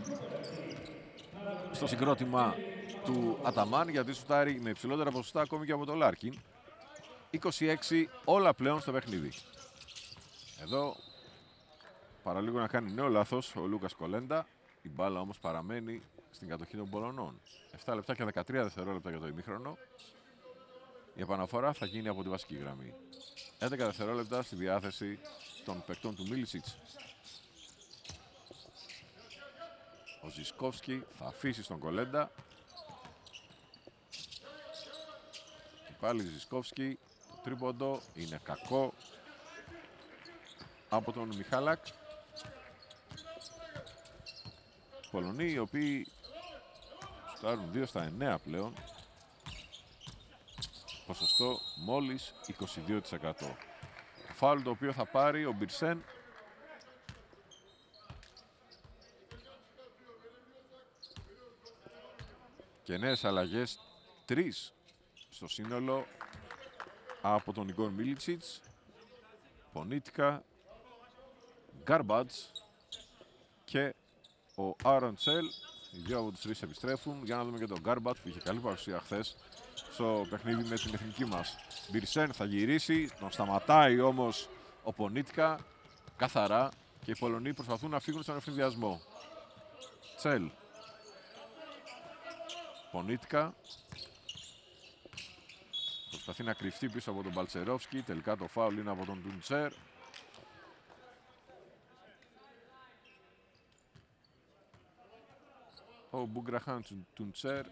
στο συγκρότημα του Αταμάν, γιατί σουτάρει με υψηλότερα ποσοστά ακόμη και από το Λάρκιν. 26 όλα πλέον στο παιχνίδι. Εδώ παραλίγο να κάνει νέο λάθος ο Λούκας Κολέντα. Η μπάλα όμως παραμένει στην κατοχή των Πολωνών. 7 λεπτά και 13 δευτερόλεπτα για το ημίχρονο. Η επαναφορά θα γίνει από τη βασική γραμμή. 11 δευτερόλεπτα στη διάθεση των παικτών του Μίλισιτς. Ο Ζισκόφσκι θα αφήσει στον Κολέντα. Και πάλι Ζισκόφσκι. Το τρίποντο είναι κακό από τον Μιχάλακ. Πολωνοί οι οποίοι στάρουν 2 στα 9 πλέον. Ποσοστό μόλις 22%. Το φάουλ το οποίο θα πάρει ο Μπιρσέν Και νέες αλλαγές, 3 στο σύνολο από τον Ιγκόρ Μίλιτσιτς, Πονίτικα, Γκάρμπατς και ο Άρον Τσέλ. Οι δύο από τους τρεις επιστρέφουν. Για να δούμε και τον Γκάρμπατς που είχε καλή παρουσία χθες στο παιχνίδι με την εθνική μας. Μπιρσέν θα γυρίσει, τον σταματάει όμως ο Πονίτικα καθαρά και οι Πολωνοί προσπαθούν να φύγουν στον ευνηδιασμό. Τσέλ. Πονίτικα. Προσπαθεί να κρυφτεί πίσω από τον Μπαλτσερόφσκι. Τελικά το φάουλ είναι από τον Τουντσέρ. Ο Μπουγκραχάν Τουντσέρ,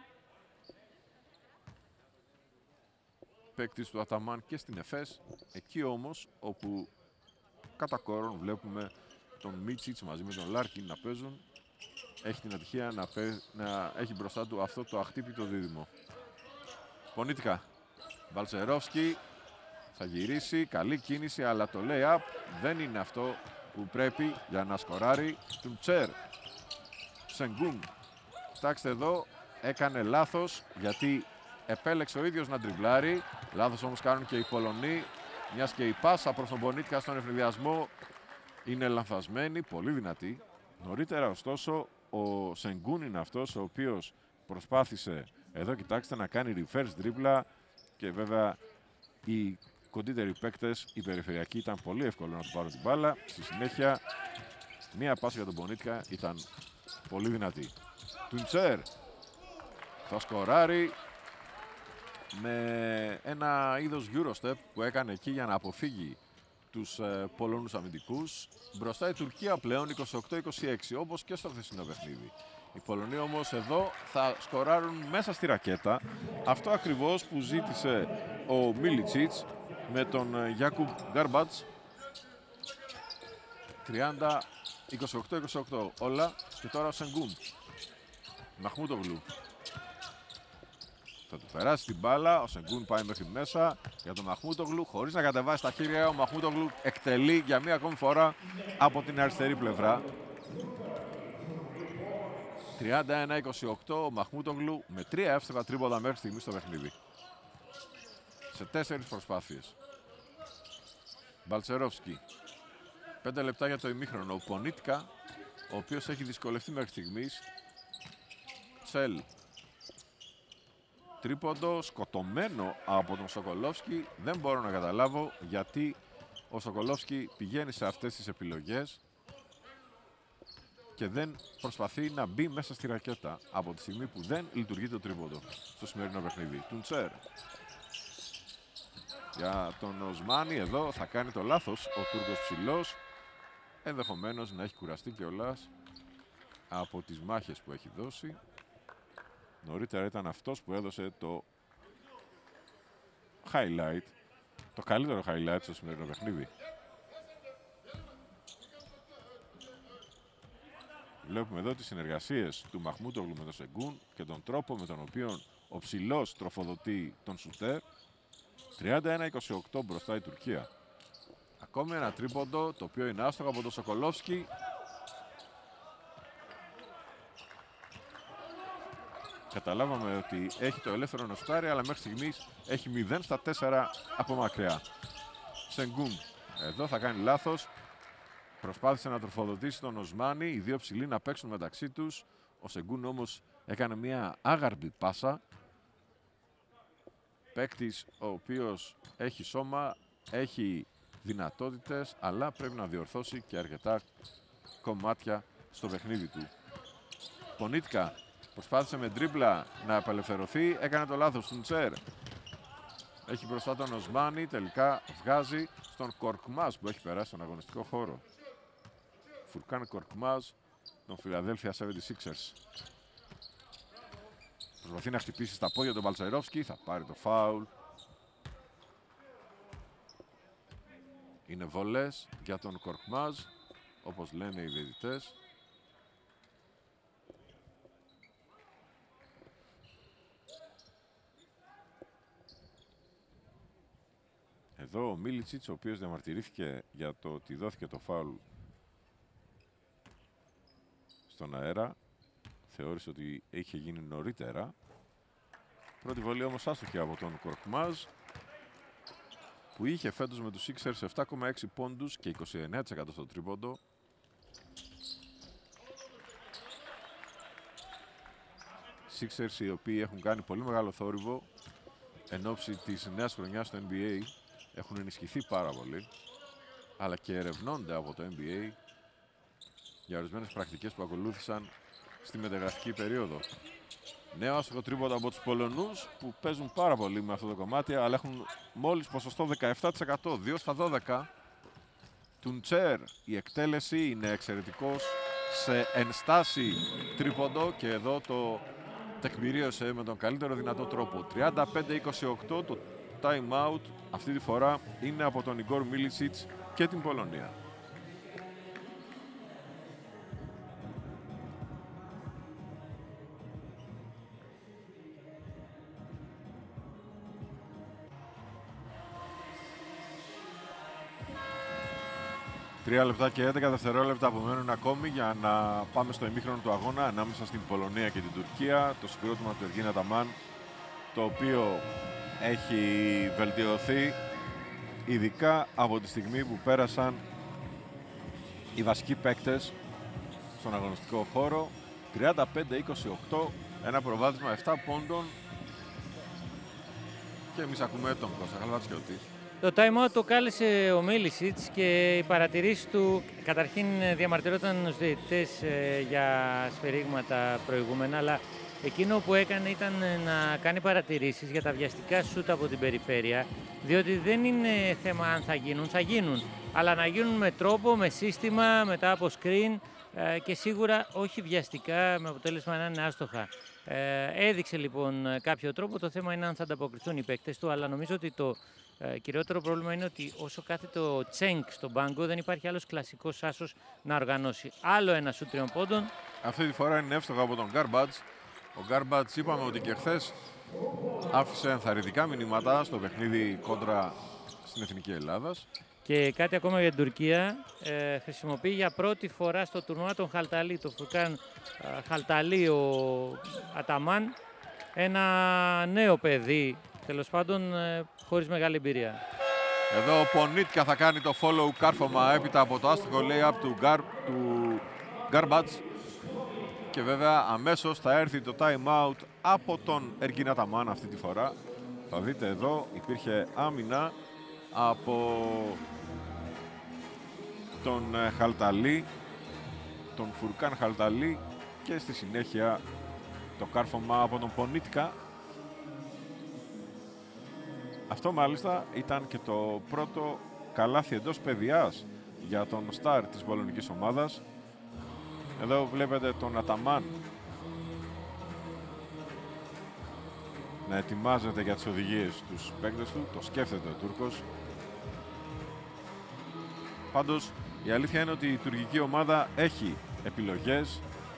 παίκτης του Αταμάν και στην Εφές. Εκεί όμως όπου κατά κόρον βλέπουμε τον Μίτσιτς μαζί με τον Λάρκιν να παίζουν, έχει την ατυχία να έχει μπροστά του αυτό το αχτύπητο δίδυμο. Πονίτικα. Μπαλτσερόφσκι θα γυρίσει, καλή κίνηση, αλλά το lay-up δεν είναι αυτό που πρέπει για να σκοράρει. Τουντσέρ. Σενγκούν. Κοιτάξτε εδώ, έκανε λάθος γιατί επέλεξε ο ίδιος να τριμπλάρει. Λάθος όμως κάνουν και οι Πολωνοί, μιας και η πάσα προς τον Πονίτικα στον ευνηδιασμό είναι λανθασμένη, πολύ δυνατή. Νωρίτερα ωστόσο ο Σενγκούν είναι αυτός ο οποίος προσπάθησε εδώ, κοιτάξτε, να κάνει reverse dribbla και βέβαια οι κοντύτεροι παίκτες, οι περιφερειακοί, ήταν πολύ εύκολο να του πάρουν την μπάλα. Στη συνέχεια μία πάσα για τον Πονίτικα ήταν πολύ δυνατή. Τουντσέρ θα σκοράρει με ένα είδος Eurostep που έκανε εκεί για να αποφύγει τους Πολωνούς αμυντικούς. Μπροστά η Τουρκία πλέον 28-26, όπως και στο χθεσινό παιχνίδι. Οι Πολωνοί όμως εδώ θα σκοράρουν μέσα στη ρακέτα. Αυτό ακριβώς που ζήτησε ο Μίλιτσιτς με τον Γιάκουμπ Γκάρμπατς. 30-28-28 όλα. Και τώρα ο Σενγκούν. Μαχμούτογλου. Θα του περάσει την μπάλα. Ο Σενγκούν πάει μέχρι μέσα για τον Μαχμούτογλου. Χωρίς να κατεβάσει τα χέρια, ο Μαχμούτογλου εκτελεί για μία ακόμη φορά από την αριστερή πλευρά. 31-28 ο Μαχμούτογλου με 3 εύστοχα τρίποντα μέχρι στιγμή στο παιχνίδι. Σε 4 προσπάθειες. Μπαλτσερόφσκι. 5 λεπτά για το ημίχρονο. Ο Πονίτικα, ο οποίος έχει δυσκολευτεί μέχρι στιγμής. Τσέλ. Τρίποντο σκοτωμένο από τον Σοκολόφσκι. Δεν μπορώ να καταλάβω γιατί ο Σοκολόφσκι πηγαίνει σε αυτές τις επιλογές και δεν προσπαθεί να μπει μέσα στη ρακέτα από τη στιγμή που δεν λειτουργεί το τρίποντο στο σημερινό παιχνίδι. Τουντσέρ. Για τον Οσμάνι εδώ θα κάνει το λάθος ο Τούρκος ψηλός. Ενδεχομένως να έχει κουραστεί κιόλας από τις μάχες που έχει δώσει. Νωρίτερα ήταν αυτός που έδωσε το highlight, το καλύτερο highlight στο σημερινό παιχνίδι. Βλέπουμε εδώ τις συνεργασίες του Μαχμούτογλου με τον Σενγκούν και τον τρόπο με τον οποίο ο ψηλός τροφοδοτεί τον σουτέρ. 31-28 μπροστά η Τουρκία. Ακόμη ένα τρίποντο το οποίο είναι άστοχο από τον Σοκολόφσκι. Καταλάβαμε ότι έχει το ελεύθερο να σουτάρει, αλλά μέχρι στιγμής έχει 0 στα 4 από μακριά. Σενγκούν. Εδώ θα κάνει λάθος. Προσπάθησε να τροφοδοτήσει τον Οσμάνι, οι δύο ψηλοί να παίξουν μεταξύ τους. Ο Σενγκούν όμως έκανε μια άγαρμπη πάσα. Παίκτης ο οποίος έχει σώμα, έχει δυνατότητες, αλλά πρέπει να διορθώσει και αρκετά κομμάτια στο παιχνίδι του. Πονίτικα προσπάθησε με ντρίμπλα να απελευθερωθεί, έκανε το λάθος. Τουντσέρ έχει μπροστά τον Οσμάνι, τελικά βγάζει στον Κορκμάζ που έχει περάσει στον αγωνιστικό χώρο. Φουρκάν Κορκμάζ, τον Philadelphia 76ers. Προσπαθεί να χτυπήσει στα πόδια τον Μπαλτσερόφσκι, θα πάρει το φάουλ. Είναι βολές για τον Κορκμάζ, όπως λένε οι διαιτητές. Εδώ ο Μίλιτσιτς, ο οποίος διαμαρτυρήθηκε για το ότι δόθηκε το φάουλ στον αέρα, θεώρησε ότι είχε γίνει νωρίτερα. Πρώτη βολή όμως άστοχη από τον Κορκμάζ, που είχε φέτος με τους Sixers 7,6 πόντους και 29% στο τρίποντο. Sixers οι οποίοι έχουν κάνει πολύ μεγάλο θόρυβο εν ώψη της νέας χρονιάς στο NBA, έχουν ενισχυθεί πάρα πολύ, αλλά και ερευνώνται από το NBA για ορισμένες πρακτικές που ακολούθησαν στη μεταγραφική περίοδο. Νέο άστοχο τρίποντο από τους Πολωνούς, που παίζουν πάρα πολύ με αυτό το κομμάτι, αλλά έχουν μόλις ποσοστό 17%, 2 στα 12. Τουντσέρ, η εκτέλεση είναι εξαιρετικός σε ενστάση τρίποντο και εδώ το τεκμηρίωσε με τον καλύτερο δυνατό τρόπο. 35-28, το time out αυτή τη φορά είναι από τον Ιγκόρ Μίλιτσιτς και την Πολωνία. Τρία λεπτά και 11 δευτερόλεπτα απομένουν ακόμη για να πάμε στο ημίχρονο του αγώνα ανάμεσα στην Πολωνία και την Τουρκία. Το συγκρότημα του Εργίνα Ταμάν, το οποίο έχει βελτιωθεί ειδικά από τη στιγμή που πέρασαν οι βασικοί παίκτες στον αγωνιστικό χώρο. 35-28, ένα προβάδισμα 7 πόντων, και εμείς ακούμε τον Κώστα Χαλβατσιώτη.
Το time out το κάλεσε ο Μίλισιτς και οι παρατηρήσεις του καταρχήν διαμαρτυρόταν στους διαιτητές για σφαιρίγματα προηγούμενα, αλλά εκείνο που έκανε ήταν να κάνει παρατηρήσεις για τα βιαστικά σούτ από την περιφέρεια, διότι δεν είναι θέμα αν θα γίνουν, αλλά να γίνουν με τρόπο, με σύστημα, μετά από screen και σίγουρα όχι βιαστικά, με αποτέλεσμα να είναι άστοχα. Έδειξε λοιπόν κάποιο τρόπο, το θέμα είναι αν θα ανταποκριθούν οι παίκτες του, αλλά νομίζω ότι το κυριότερο πρόβλημα είναι ότι όσο κάθεται ο Τσέγκ στον πάγκο, δεν υπάρχει άλλος κλασικός άσος να οργανώσει. Άλλο ένα σουτ 3 πόντων.
Αυτή τη φορά είναι εύστοχα από τον Γκάρμπατς. Ο Γκάρμπατς είπαμε ότι και χθες άφησε ενθαρρυντικά μηνύματα στο παιχνίδι κόντρα στην Εθνική Ελλάδας.
Και κάτι ακόμα για την Τουρκία. Χρησιμοποιεί για πρώτη φορά στο τουρνουά τον Χαλταλή, το Φουρκάν Χαλταλή, ο Αταμάν. Ένα νέο παιδί, τέλος πάντων, χωρίς μεγάλη εμπειρία.
Εδώ ο Πονίτκα θα κάνει το follow κάρφωμα έπειτα από το άστοχο lay-up του Γκάρμπατς. Και βέβαια αμέσως θα έρθει το time out από τον Εργίνα Ταμάν αυτή τη φορά. Θα δείτε εδώ υπήρχε άμυνα από τον Χαλταλή, τον Φουρκάν Χαλταλή, και στη συνέχεια το κάρφωμα από τον Πονίτκα. Αυτό μάλιστα ήταν και το πρώτο καλάθι εντός παιδιάς για τον στάρ της πολωνικής ομάδας. Εδώ βλέπετε τον Αταμάν να ετοιμάζεται για τις οδηγίες τους παίκτες του. Το σκέφτεται ο Τούρκος. Πάντως η αλήθεια είναι ότι η τουρκική ομάδα έχει επιλογές.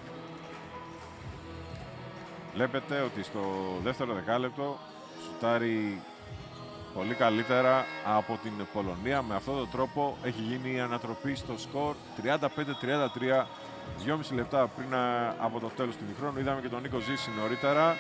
Βλέπετε ότι στο δεύτερο δεκάλεπτο σουτάρει πολύ καλύτερα από την Πολωνία. Με αυτόν τον τρόπο έχει γίνει η ανατροπή στο σκορ 35-33. 2,5 λεπτά πριν από το τέλος του ημιχρόνου. Είδαμε και τον Νίκο Ζήση νωρίτερα.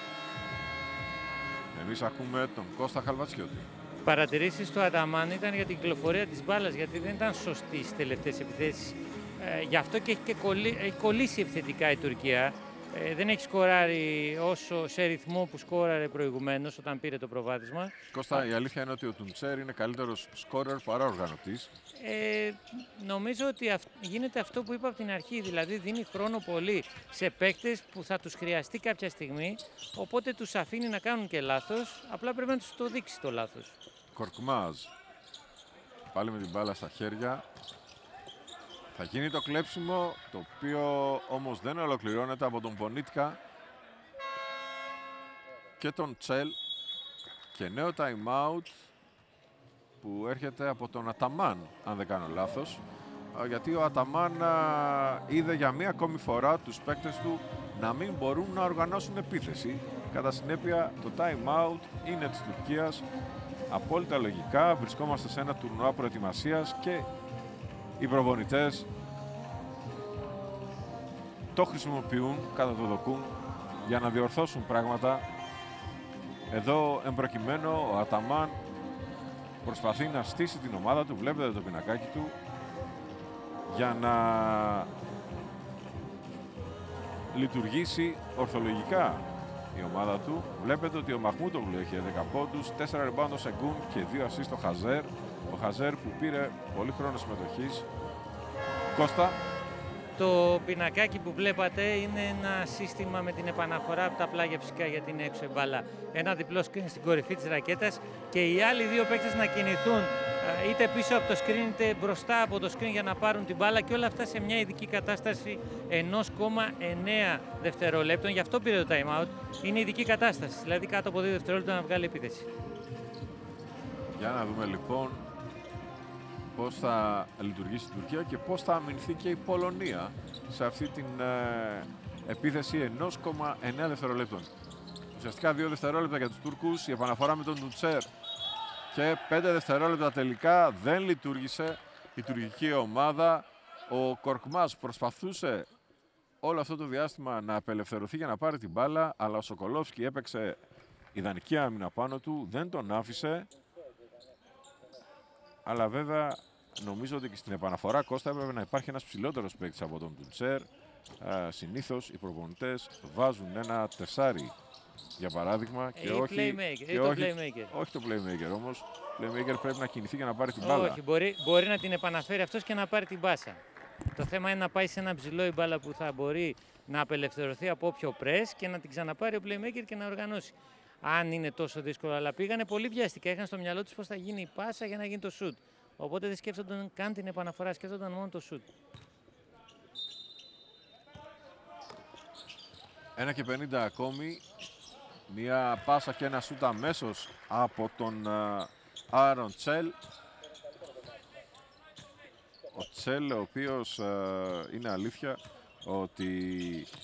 Εμείς ακούμε τον Κώστα Χαλβατσιώτη.
Παρατηρήσεις του Αταμάν ήταν για την κυκλοφορία της μπάλας, γιατί δεν ήταν σωστή στις τελευταίες επιθέσεις. Γι' αυτό και έχει κολλήσει επιθετικά η Τουρκία. Δεν έχει σκοράρει όσο σε ρυθμό που σκόραρε προηγουμένως όταν πήρε το προβάδισμα.
Κώστα, η αλήθεια είναι ότι ο Τουντσέρ είναι καλύτερος σκόρερ παρά οργανωτής.
Νομίζω ότι γίνεται αυτό που είπα από την αρχή, δηλαδή δίνει χρόνο πολύ σε παίκτες που θα τους χρειαστεί κάποια στιγμή, οπότε τους αφήνει να κάνουν και λάθος, απλά πρέπει να τους το δείξει το λάθος.
Κορκμάζ, πάλι με την μπάλα στα χέρια. Θα γίνει το κλέψιμο, το οποίο όμως δεν ολοκληρώνεται από τον Πονίτκα και τον Τσέλ. Και νέο time out που έρχεται από τον Αταμάν, αν δεν κάνω λάθος. Γιατί ο Αταμάν είδε για μία ακόμη φορά τους παίκτες του να μην μπορούν να οργανώσουν επίθεση. Κατά συνέπεια το time out είναι της Τουρκίας. Απόλυτα λογικά, βρισκόμαστε σε ένα τουρνουά προετοιμασίας και οι προπονητές το χρησιμοποιούν κατά το δοκούν για να διορθώσουν πράγματα. Εδώ εμπροκειμένο ο Αταμάν προσπαθεί να στήσει την ομάδα του, βλέπετε το πινακάκι του, για να λειτουργήσει ορθολογικά η ομάδα του. Βλέπετε ότι ο Μαχμούτογλου έχει 11 πόντους, 4 rebound ο Σεγκούν και 2 assist ο Χαζέρ. Ο Χαζέρ που πήρε πολύ χρόνο συμμετοχής. Κώστα.
Το πινακάκι που βλέπατε είναι ένα σύστημα με την επαναφορά από τα πλάγια φυσικά, γιατί είναι έξω η μπάλα. Ένα διπλό screen στην κορυφή της ρακέτας και οι άλλοι δύο παίκτες να κινηθούν είτε πίσω από το screen είτε μπροστά από το screen για να πάρουν την μπάλα, και όλα αυτά σε μια ειδική κατάσταση 1,9 δευτερολέπτων. Γι' αυτό πήρε το time out. Είναι ειδική κατάσταση, δηλαδή κάτω από 2 δευτερόλεπτα να βγάλει επίθεση.
Για να δούμε λοιπόν πώς θα λειτουργήσει η Τουρκία και πώς θα αμυνθεί και η Πολωνία σε αυτή την επίθεση 1,9 δευτερολέπτων. Ουσιαστικά 2 δευτερόλεπτα για τους Τούρκους, η επαναφορά με τον Τουτσέρ και 5 δευτερόλεπτα τελικά δεν λειτουργήσε η τουρκική ομάδα. Ο Κορκμάς προσπαθούσε όλο αυτό το διάστημα να απελευθερωθεί για να πάρει την μπάλα, αλλά ο Σοκολόφσκι έπαιξε ιδανική άμυνα πάνω του, δεν τον άφησε. Αλλά βέβαια νομίζω ότι και στην επαναφορά, Κώστα, έπρεπε να υπάρχει ένας ψηλότερος παίκτης από τον Τουτσέρ. Συνήθως οι προπονητές βάζουν ένα τεσάρι, για παράδειγμα, και όχι το playmaker όμως. Playmaker πρέπει να κινηθεί για να πάρει την μπάλα.
Όχι, μπορεί να την επαναφέρει αυτός και να πάρει την μπάσα. Το θέμα είναι να πάει σε ένα ψηλό η μπάλα που θα μπορεί να απελευθερωθεί από όποιο press και να την ξαναπάρει ο playmaker και να οργανώσει. Αν είναι τόσο δύσκολο, αλλά πήγανε πολύ βιαστικά. Είχαν στο μυαλό τους πώς θα γίνει η πάσα για να γίνει το shoot. Οπότε δεν σκέφτονταν καν την επαναφορά, σκέφτονταν μόνο το shoot.
1:50 ακόμη. Μία πάσα και ένα shoot αμέσως από τον Άρον Τσέλ. Ο Τσέλ, ο οποίος είναι αλήθεια ότι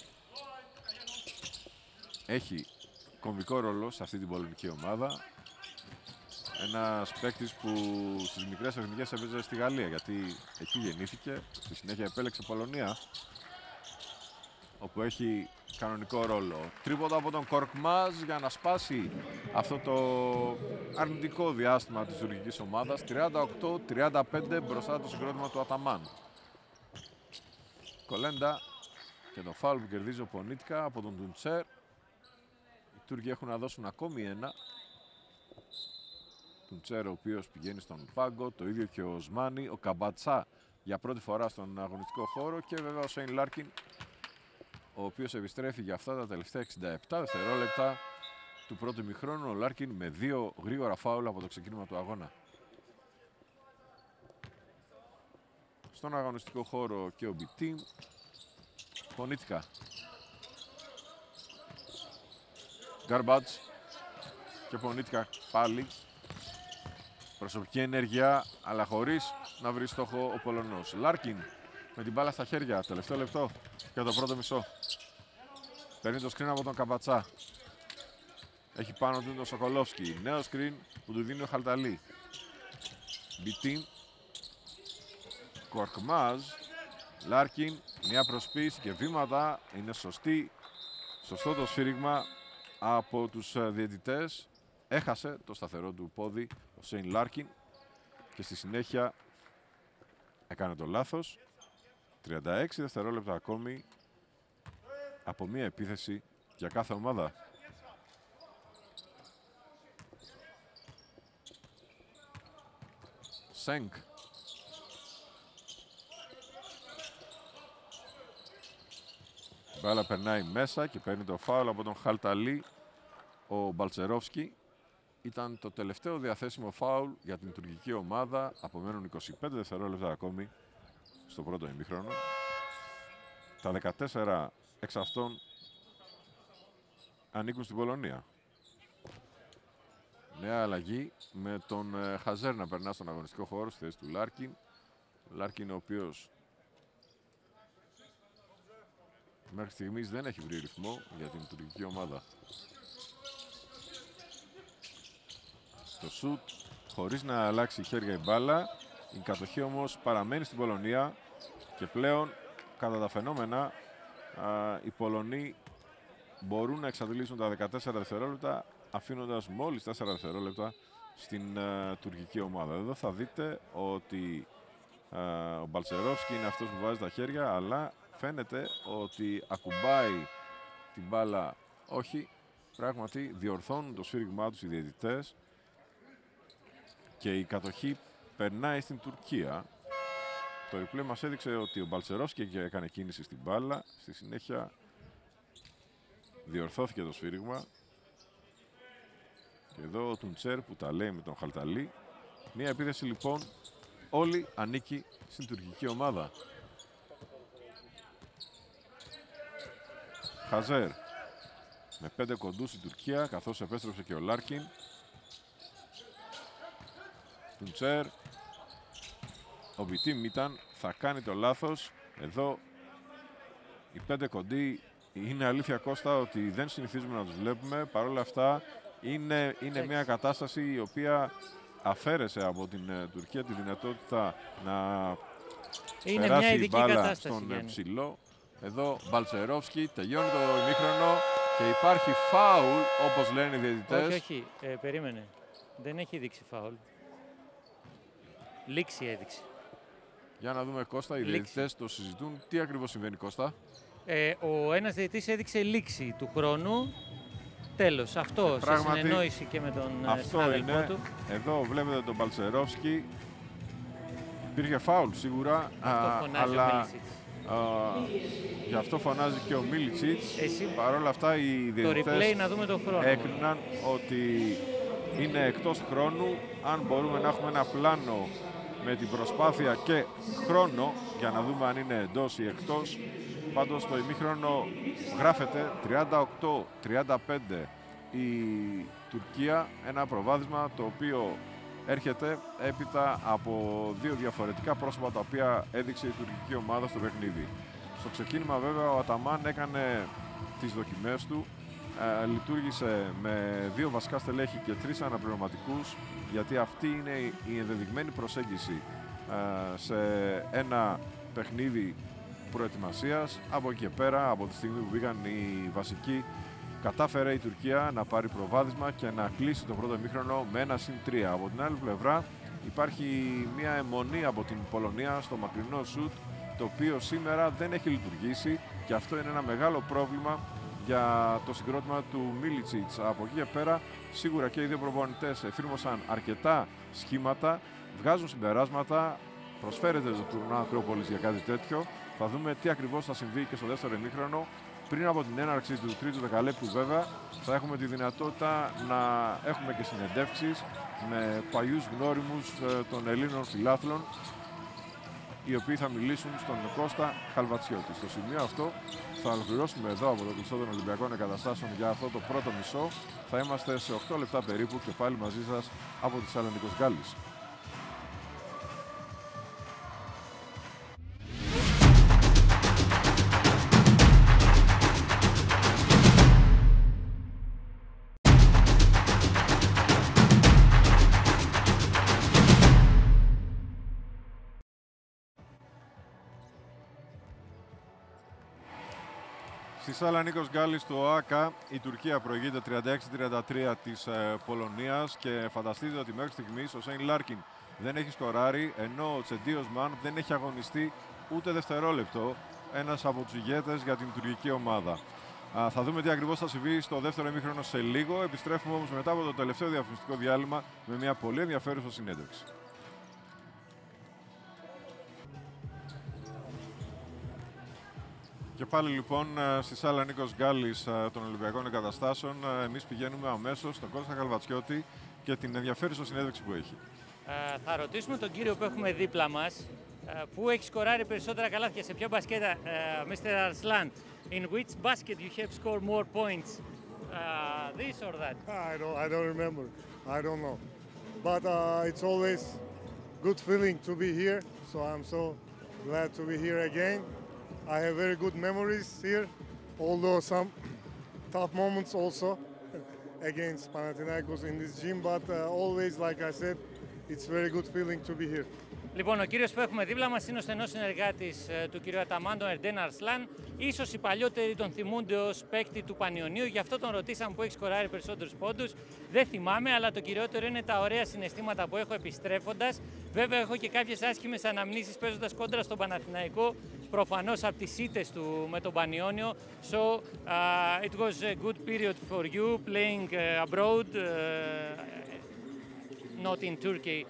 έχει κομβικό ρόλο σε αυτή την πολωνική ομάδα. Ένας παίκτης που στις μικρές εθνικές έπαιζε στη Γαλλία, γιατί εκεί γεννήθηκε. Στη συνέχεια επέλεξε Πολωνία, όπου έχει κανονικό ρόλο. Τρίποντο από τον Κορκμάζ για να σπάσει αυτό το αρνητικό διάστημα της τουρκικής ομάδας. 38-35 μπροστά το συγκρότημα του Αταμάν. Κολέντα και το φάουλ που κερδίζει ο Πονίτκα από τον Τουντσέρ. Οι Τούρκοι έχουν να δώσουν ακόμη ένα. Τουντσέρ, ο οποίος πηγαίνει στον πάγκο, το ίδιο και ο Οσμάνι, ο Καμπατσά για πρώτη φορά στον αγωνιστικό χώρο και βέβαια ο Σέιν Λάρκιν, ο οποίος επιστρέφει για αυτά τα τελευταία 67 δευτερόλεπτα του πρώτου ημιχρόνου. Ο Λάρκιν με 2 γρήγορα φάουλ από το ξεκίνημα του αγώνα. Στον αγωνιστικό χώρο και ο Μπιτίμ. Πονίτικα. Γκάρμπατς και Πονίτικα πάλι. Προσωπική ενέργεια, αλλά χωρίς να βρει στόχο ο Πολωνός. Λάρκιν με την μπάλα στα χέρια, τελευταίο λεπτό για το πρώτο μισό. Παίρνει το screen από τον Καμπατσά. Έχει πάνω του τον Σοκολόφσκι. Νέο screen που του δίνει ο Χαλταλή. Μπιτίν. Κορκμάζ. Λάρκιν. Μια προσποίηση και βήματα. Είναι σωστό το σφύριγμα από τους διαιτητές. Έχασε το σταθερό του πόδι ο Σέιν Λάρκιν και στη συνέχεια έκανε το λάθος. 36 δευτερόλεπτα ακόμη από μία επίθεση για κάθε ομάδα. Σενκ. Μπάλα περνάει μέσα και παίρνει το φάουλ από τον Χαλταλή. Ο Μπαλτσερόφσκι. Ήταν το τελευταίο διαθέσιμο φάουλ για την τουρκική ομάδα. Απομένουν 25 δευτερόλεπτα ακόμη στο πρώτο ημίχρονο. Τα 14 εξ αυτών ανήκουν στην Πολωνία. Νέα αλλαγή με τον Χαζέρ να περνά στον αγωνιστικό χώρο στη θέση του Λάρκιν. Λάρκιν, ο οποίος μέχρι στιγμής δεν έχει βρει ρυθμό για την τουρκική ομάδα. Το σουτ χωρίς να αλλάξει χέρια η μπάλα. Η κατοχή όμως παραμένει στην Πολωνία και πλέον κατά τα φαινόμενα οι Πολωνοί μπορούν να εξαντλήσουν τα 14 δευτερόλεπτα, αφήνοντας μόλις 4 δευτερόλεπτα στην τουρκική ομάδα. Εδώ θα δείτε ότι ο Μπαλτσερόφσκι είναι αυτός που βάζει τα χέρια, αλλά φαίνεται ότι ακουμπάει την μπάλα. Όχι, πράγματι διορθώνουν το σφύριγμά τους οι διαιτητές και η κατοχή περνάει στην Τουρκία. Το replay μας έδειξε ότι ο Μπαλτσερόφσκι έκανε κίνηση στην μπάλα. Στη συνέχεια διορθώθηκε το σφύριγμα. Και εδώ ο Τουντσέρ που τα λέει με τον Χαλταλή. Μία επίθεση λοιπόν όλη ανήκει στην τουρκική ομάδα. Χαζέρ με 5 κοντούς στην Τουρκία, καθώς επέστρεψε και ο Λάρκιν. Τουντσέρ. Ο Βιτίμ ήταν, θα κάνει το λάθος. Εδώ οι 5 κοντοί, είναι αλήθεια Κώστα ότι δεν συνηθίζουμε να τους βλέπουμε. Παρ' όλα αυτά είναι μια κατάσταση η οποία αφαίρεσε από την Τουρκία τη δυνατότητα να
είναι
περάσει
μια
η
ειδική
μπάλα
κατάσταση,
στον ψηλό. Εδώ Μπαλτσερόφσκι, τελειώνει το ημίχρονο και υπάρχει φάουλ, όπως λένε οι διαιτητές.
Όχι, περίμενε. Δεν έχει δείξει φάουλ. Λήξη έδειξε.
Για να δούμε Κώστα, οι διαιτητές το συζητούν. Τι ακριβώς συμβαίνει Κώστα?
Ο ένας διαιτητής έδειξε λήξη του χρόνου. Τέλος. Αυτό σε συνεννόηση και με τον συνάδελφό του.
Εδώ βλέπετε τον Μπαλτσερόφσκι. Υπήρχε φάουλ σίγουρα.
Αυτό φωνάζει ο Μίλιτσιτς.
Γι' αυτό φωνάζει και ο Μίλιτσιτς. Παρ' όλα αυτά οι διαιτητές
να δούμε τον χρόνο.
έκριναν ότι είναι εκτός χρόνου. Αν μπορούμε να έχουμε ένα πλάνο με την προσπάθεια και χρόνο για να δούμε αν είναι εντός ή εκτός. Πάντως το ημίχρονο γράφεται 38-35 η Τουρκία, ένα προβάδισμα το οποίο έρχεται έπειτα από δύο διαφορετικά πρόσωπα τα οποία έδειξε η τουρκική ομάδα στο παιχνίδι. Στο ξεκίνημα βέβαια ο Αταμάν έκανε τις δοκιμές του, λειτουργήσε με 2 βασικά στελέχη και 3 αναπληρωματικούς, γιατί αυτή είναι η ενδεδειγμένη προσέγγιση σε ένα παιχνίδι προετοιμασίας. Από εκεί και πέρα, από τη στιγμή που μπήκαν οι βασικοί, κατάφερε η Τουρκία να πάρει προβάδισμα και να κλείσει το πρώτο ημίχρονο με 1-3. Από την άλλη πλευρά υπάρχει μια αιμονή από την Πολωνία στο μακρινό σουτ, το οποίο σήμερα δεν έχει λειτουργήσει και αυτό είναι ένα μεγάλο πρόβλημα για το συγκρότημα του Μίλιτσιτς. Από εκεί και πέρα σίγουρα και οι δύο προπονητές εφήρμοσαν αρκετά σχήματα, βγάζουν συμπεράσματα, προσφέρεται το τουρνουά Ακρόπολης για κάτι τέτοιο. Θα δούμε τι ακριβώς θα συμβεί και στο δεύτερο ημίχρονο. Πριν από την έναρξη του τρίτου δεκαλέπτου βέβαια θα έχουμε τη δυνατότητα να έχουμε και συνεντεύξεις με παλιούς γνώριμους των Ελλήνων φιλάθλων, οι οποίοι θα μιλήσουν στον Κώστα Χαλβατσιώτη. Στο σημείο αυτό θα ολοκληρώσουμε εδώ από το κλειστό των Ολυμπιακών Εγκαταστάσεων για αυτό το πρώτο μισό. Θα είμαστε σε 8 λεπτά περίπου και πάλι μαζί σας από τη Σαλονίκος Γκάλης. Στη σάλα Νίκος Γκάλης του ΟΑΚΑ, η Τουρκία προηγείται 36-33 της Πολωνίας και φανταστείτε ότι μέχρι στιγμής ο Σέιν Λάρκιν δεν έχει σκοράρει, ενώ ο Τσεντίος Μαν δεν έχει αγωνιστεί ούτε δευτερόλεπτο, ένας από τους ηγέτες για την τουρκική ομάδα. Θα δούμε τι ακριβώς θα συμβεί στο δεύτερο ημίχρονο σε λίγο. Επιστρέφουμε όμως μετά από το τελευταίο διαφημιστικό διάλειμμα με μια πολύ ενδιαφέρουσα συνέντευξη. Και πάλι λοιπόν στη σάλα Νίκος Γκάλης των Ολυμπιακών Εγκαταστάσεων εμείς πηγαίνουμε αμέσως στον Κώστα Χαλβατσιώτη και την ενδιαφέρουσα συνέντευξη που έχει.
Θα ρωτήσουμε τον κύριο που έχουμε δίπλα μας, που έχει σκοράρει περισσότερα καλάθια, σε ποια μπασκέτα, Mr. Arslan. In which basket you have scored more points, this or that?
I don't remember. I don't know. But it's always good feeling to be here. So I'm so glad to be here again. I have very good memories here, although some tough moments also against Panathinaikos in this gym. But always, like I said, it's very good feeling to be here.
Λοιπόν, ο κύριος που έχουμε δίπλα μας είναι ο στενός συνεργάτης του κυρίου Αταμάν, τον Ερντέν Αρσλάν. Ίσως οι παλιότεροι τον θυμούνται ως παίκτη του Πανιωνίου, γι' αυτό τον ρωτήσαμε που έχει σκοράρει περισσότερους πόντους. Δεν θυμάμαι, αλλά το κυριότερο είναι τα ωραία συναισθήματα που έχω επιστρέφοντας. Βέβαια, έχω και κάποιες άσχημες αναμνήσεις παίζοντας κόντρα στον Παναθηναϊκό, προφανώς από τις ήττες του με τον Πανιόνιο. So, it was a good period for you playing abroad. Not in Turkey.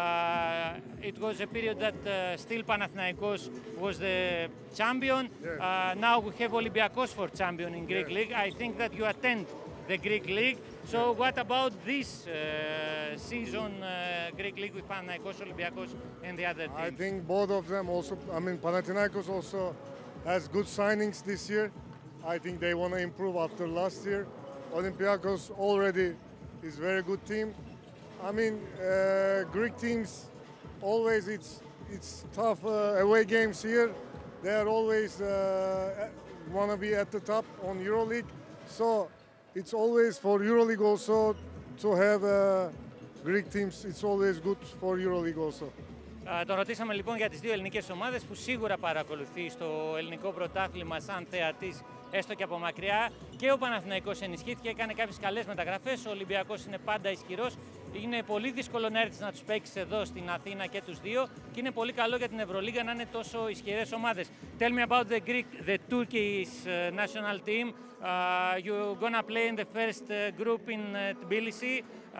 It was a period that still Panathinaikos was the champion. Now we have Olympiacos for champion in Greek League. I think that you attend the Greek League. So what about this season, Greek League with Panathinaikos, Olympiacos and the other teams?
I think both of them also, I mean, Panathinaikos also has good signings this year. I think they want to improve after last year. Olympiacos already is very good team. I mean, Greek teams always it's tough away games here. They are always want to be at the top on EuroLeague. So it's always for EuroLeague also to have Greek teams. It's always good for EuroLeague also.
Τον ρωτήσαμε λοιπόν για τις δύο ελληνικές ομάδες που σίγουρα παρακολουθεί στο ελληνικό πρωτάθλημα σαν θεατής, έστω και από μακριά. Και ο Παναθηναϊκός ενισχύθηκε, έκανε κάποιες καλές μεταγραφές. Ο Ολυμπιακός είναι πάντα ισχυρός. Είναι πολύ δύσκολο να έρθεις να τους παίξεις εδώ στην Αθήνα και τους δύο. Και είναι πολύ καλό για την Ευρωλίγα να είναι τόσο ισχυρές ομάδες. Tell me about the Turkish national team. You're gonna play in the first group in Tbilisi.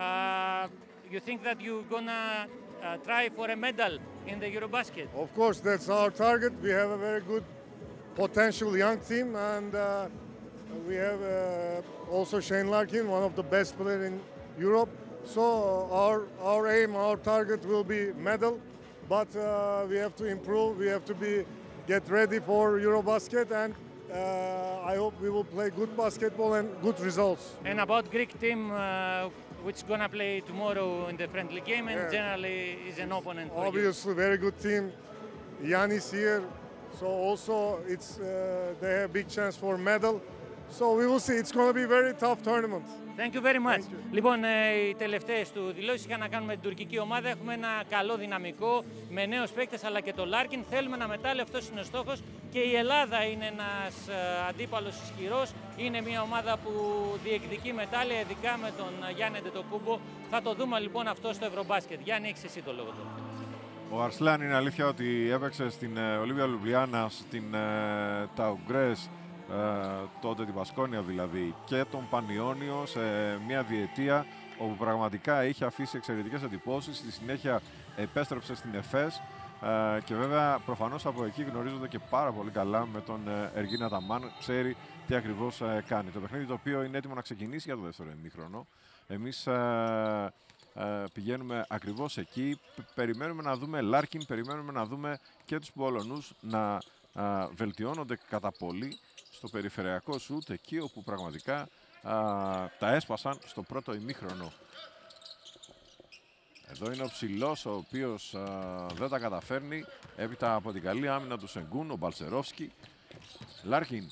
You think that you're gonna try for a medal in the Eurobasket?
Of course, that's our target. We have a very good potential young team, and we have also Shane Larkin, one of the best players in Europe. So our aim, our target will be medal, but we have to improve. We have to get ready for Eurobasket, and I hope we will play good basketball and good results.
And about Greek team, which is gonna play tomorrow in the friendly game, and generally is an opponent for
Obviously, very good team. Yannis here, so also they have big chance for medal. So we will see. It's going to be a very tough tournament.
Thank you very much. Λοιπόν, οι τελευταίες του δηλώσεις είχαν να κάνουν με την τουρκική ομάδα. Έχουμε ένα καλό δυναμικό με νέους παίκτες αλλά και το Λάρκιν. Θέλουμε ένα μετάλλιο, αυτός είναι ο στόχος. Και η Ελλάδα είναι ένας αντίπαλος ισχυρός. Είναι μια ομάδα που διεκδικεί μετάλλια, ειδικά με τον Γιάννη Αντετοκούμπο. Θα το δούμε λοιπόν αυτό στο Ευρωμπάσκετ. Γιάννη, έχεις εσύ το λόγο τώρα.
Ο Αρσλάν είναι αλήθεια ότι έπαιξε στην Ολύμπια Λουμπλιάνα, στην Ταουγκρές, τότε την Βασκόνια δηλαδή, και τον Πανιόνιο σε μια διετία όπου πραγματικά είχε αφήσει εξαιρετικές εντυπώσεις. Στη συνέχεια επέστρεψε στην ΕΦΕΣ και βέβαια προφανώς από εκεί γνωρίζονται και πάρα πολύ καλά με τον Εργίνα Ταμάν. Ξέρει τι ακριβώς κάνει. Το παιχνίδι το οποίο είναι έτοιμο να ξεκινήσει για το δεύτερο ημίχρονο. Εμείς πηγαίνουμε ακριβώς εκεί. Περιμένουμε να δούμε Λάρκιν, περιμένουμε να δούμε και τους Πολωνούς να βελτιώνονται κατά πολύ στο περιφερειακό σουτ, εκεί όπου πραγματικά τα έσπασαν στο πρώτο ημίχρονο. Εδώ είναι ο ψηλός, ο οποίος δεν τα καταφέρνει. Έπειτα από την καλή άμυνα του Σενγκούν, ο Μπαλσερόφσκι. Λάρκιν.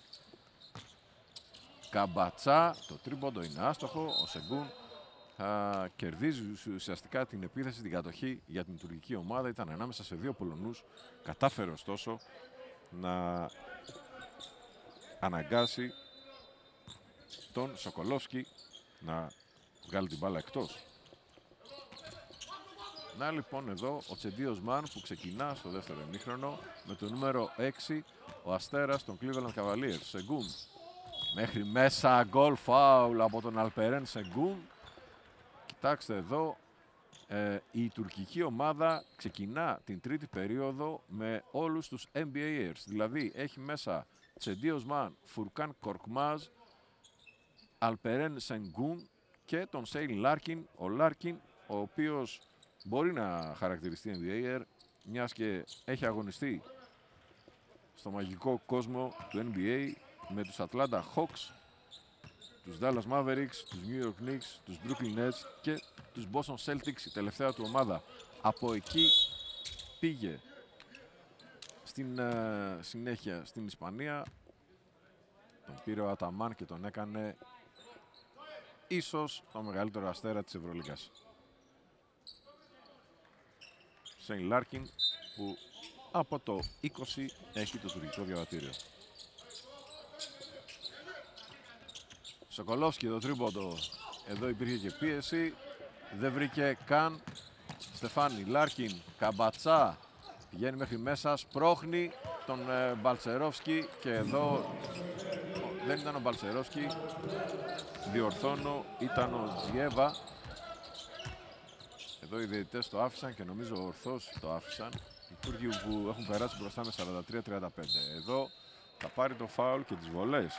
Καμπατσά, το τρίποντο είναι άστοχο. Ο Σενγκούν κερδίζει ουσιαστικά την επίθεση, την κατοχή για την τουρκική ομάδα. Ήταν ανάμεσα σε δύο Πολωνούς. Κατάφερε ωστόσο να αναγκάσει τον Σοκολόφσκι να βγάλει την μπάλα εκτός. Να λοιπόν εδώ ο Τσεντίος Μαν που ξεκινά στο δεύτερο ημίχρονο με το νούμερο 6, ο Αστέρας των Cleveland Cavaliers. Σενγκούν μέχρι μέσα, γκολ φάουλ από τον Αλπερέν Σενγκούν. Κοιτάξτε εδώ, η τουρκική ομάδα ξεκινά την τρίτη περίοδο με όλους τους NBAers. Δηλαδή έχει μέσα Τσεντίος Μαν, Φουρκάν Κορκμάζ, Αλπερέν Σενγκούν και τον Σέιν Λάρκιν. Ο Λάρκιν, ο οποίος μπορεί να χαρακτηριστεί NBAer, μιας και έχει αγωνιστεί στο μαγικό κόσμο του NBA με τους Atlanta Hawks, τους Dallas Mavericks, τους New York Knicks, τους Brooklyn Nets και τους Boston Celtics, η τελευταία του ομάδα. Από εκεί πήγε στην συνέχεια στην Ισπανία. Τον πήρε ο Αταμάν και τον έκανε ίσως το μεγαλύτερο αστέρα της Ευρωλίγκας. Σέιν Λάρκιν, που από το 20 έχει το τουρκικό διαβατήριο. Σοκολόφσκι το τρίποντο. Εδώ υπήρχε και πίεση. Δεν βρήκε καν. Στεφάνι Λάρκιν, καμπατσά. Πηγαίνει μέχρι μέσα, σπρώχνει τον Μπαλτσερόφσκι και εδώ δεν ήταν ο Μπαλτσερόφσκι. Διορθώνω, ήταν ο Τζιέβα. Εδώ οι διαιτητές το άφησαν και νομίζω ορθώς το άφησαν. Οι Τούρκοι που έχουν περάσει μπροστά με 43-35. Εδώ θα πάρει το φάουλ και τις βολές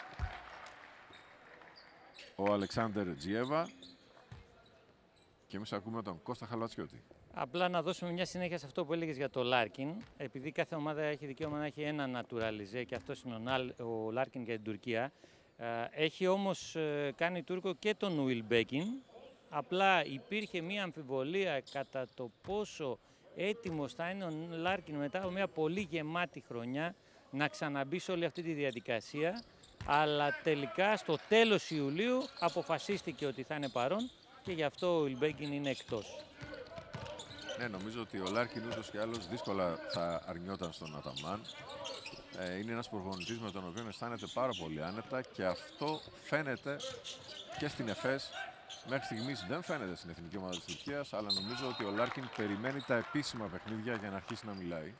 ο Αλεξάνδερ Τζιέβα. Και εμείς ακούμε τον Κώστα Χαλβατσιώτη.
Απλά να δώσουμε μια συνέχεια σε αυτό που έλεγες για το Λάρκιν. Επειδή κάθε ομάδα έχει δικαίωμα να έχει ένα naturalizé και αυτός είναι ο Λάρκιν για την Τουρκία. Έχει όμως κάνει Τούρκο και τον Ουιλμπέκιν. Απλά υπήρχε μια αμφιβολία κατά το πόσο έτοιμος θα είναι ο Λάρκιν μετά από μια πολύ γεμάτη χρονιά να ξαναμπεί σε όλη αυτή τη διαδικασία. Αλλά τελικά στο τέλος Ιουλίου αποφασίστηκε ότι θα είναι παρόν και γι' αυτό ο Ουιλμπέκιν είναι εκτός.
Ναι, νομίζω ότι ο Λάρκιν ούτως και άλλως δύσκολα θα αρνιόταν στον Αταμάν. Είναι ένας προπονητής με τον οποίο αισθάνεται πάρα πολύ άνετα και αυτό φαίνεται και στην ΕΦΕΣ. Μέχρι στιγμής δεν φαίνεται στην εθνική ομάδα της Τουρκίας, αλλά νομίζω ότι ο Λάρκιν περιμένει τα επίσημα παιχνίδια για να αρχίσει να μιλάει.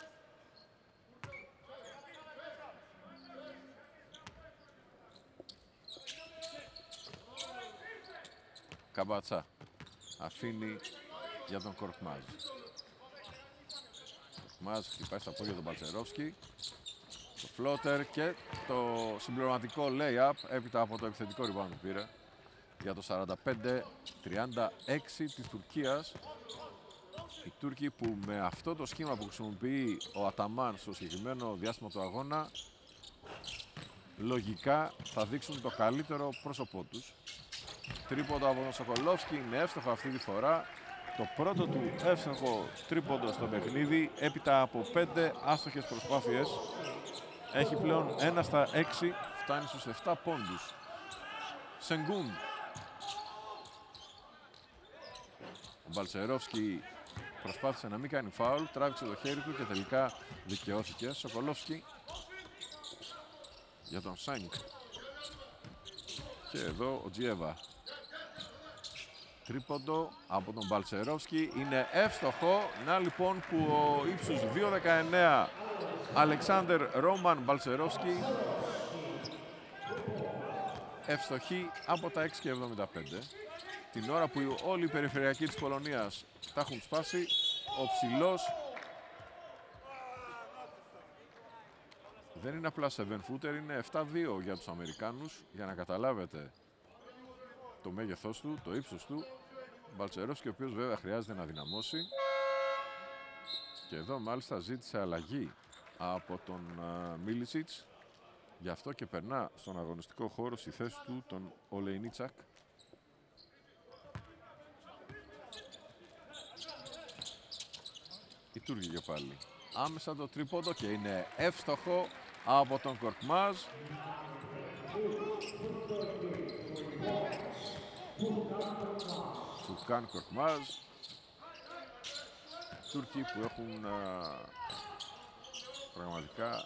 Καμπατσά αφήνει για τον Κορκμάζ. Κορκμάζ χτυπάει στα πόδια τον Μπαλτσερόφσκι. Το φλότερ και το συμπληρωματικό lay-up έπειτα από το επιθετικό rebound που πήρε για το 45-36 της Τουρκίας. Οι Τούρκοι που με αυτό το σχήμα που χρησιμοποιεί ο Αταμάν στο συγκεκριμένο διάστημα του αγώνα λογικά θα δείξουν το καλύτερο πρόσωπό τους. Τρίποντο από τον Σοκολόφσκι, είναι εύστοχο αυτή τη φορά. Το πρώτο του εύστοχο τρίποντο στο παιχνίδι, έπειτα από 5 άστοχες προσπάθειες. Έχει πλέον 1 στα 6, φτάνει στους 7 πόντους. Σενγκούν. Ο Μπαλτσερόφσκι προσπάθησε να μην κάνει φάουλ, τράβηξε το χέρι του και τελικά δικαιώθηκε. Σοκολόφσκι για τον Σένκ. Και εδώ ο Τζιέβα. Τρίποντο από τον Μπαλτσερόφσκι είναι εύστοχο. Να λοιπόν που ο ύψους 2.19 Αλεξάνδερ Ρόμαν Μπαλτσερόφσκι ευστοχεί από τα 6.75. Την ώρα που όλοι οι περιφερειακοί της Πολωνίας τα έχουν σπάσει, ο ψηλός δεν είναι απλά 7 footer, είναι 7-2 για τους Αμερικάνους, για να καταλάβετε το μέγεθός του, το ύψος του. Μπαλτσερόφσκι, ο οποίος βέβαια χρειάζεται να δυναμώσει. Και εδώ μάλιστα ζήτησε αλλαγή από τον Μίλιτσιτς. Γι' αυτό και περνά στον αγωνιστικό χώρο στη θέση του τον Ολεϊνίτσακ. Οι Τούρκοι και πάλι. Άμεσα το τρίποντο και είναι εύστοχο από τον Κορκμάζ. Φουρκάν Κορκμάζ. Τούρκοι που έχουν πραγματικά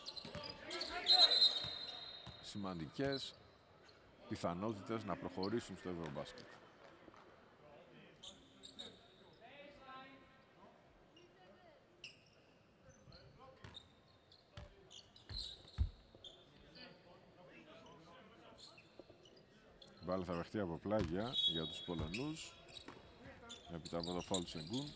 σημαντικές πιθανότητες να προχωρήσουν στο Ευρωμπάσκετ. Η μπάλα θα παιχτεί από πλάγια για τους Πολωνούς έπειτα από το φάουλ του Σενγκούν.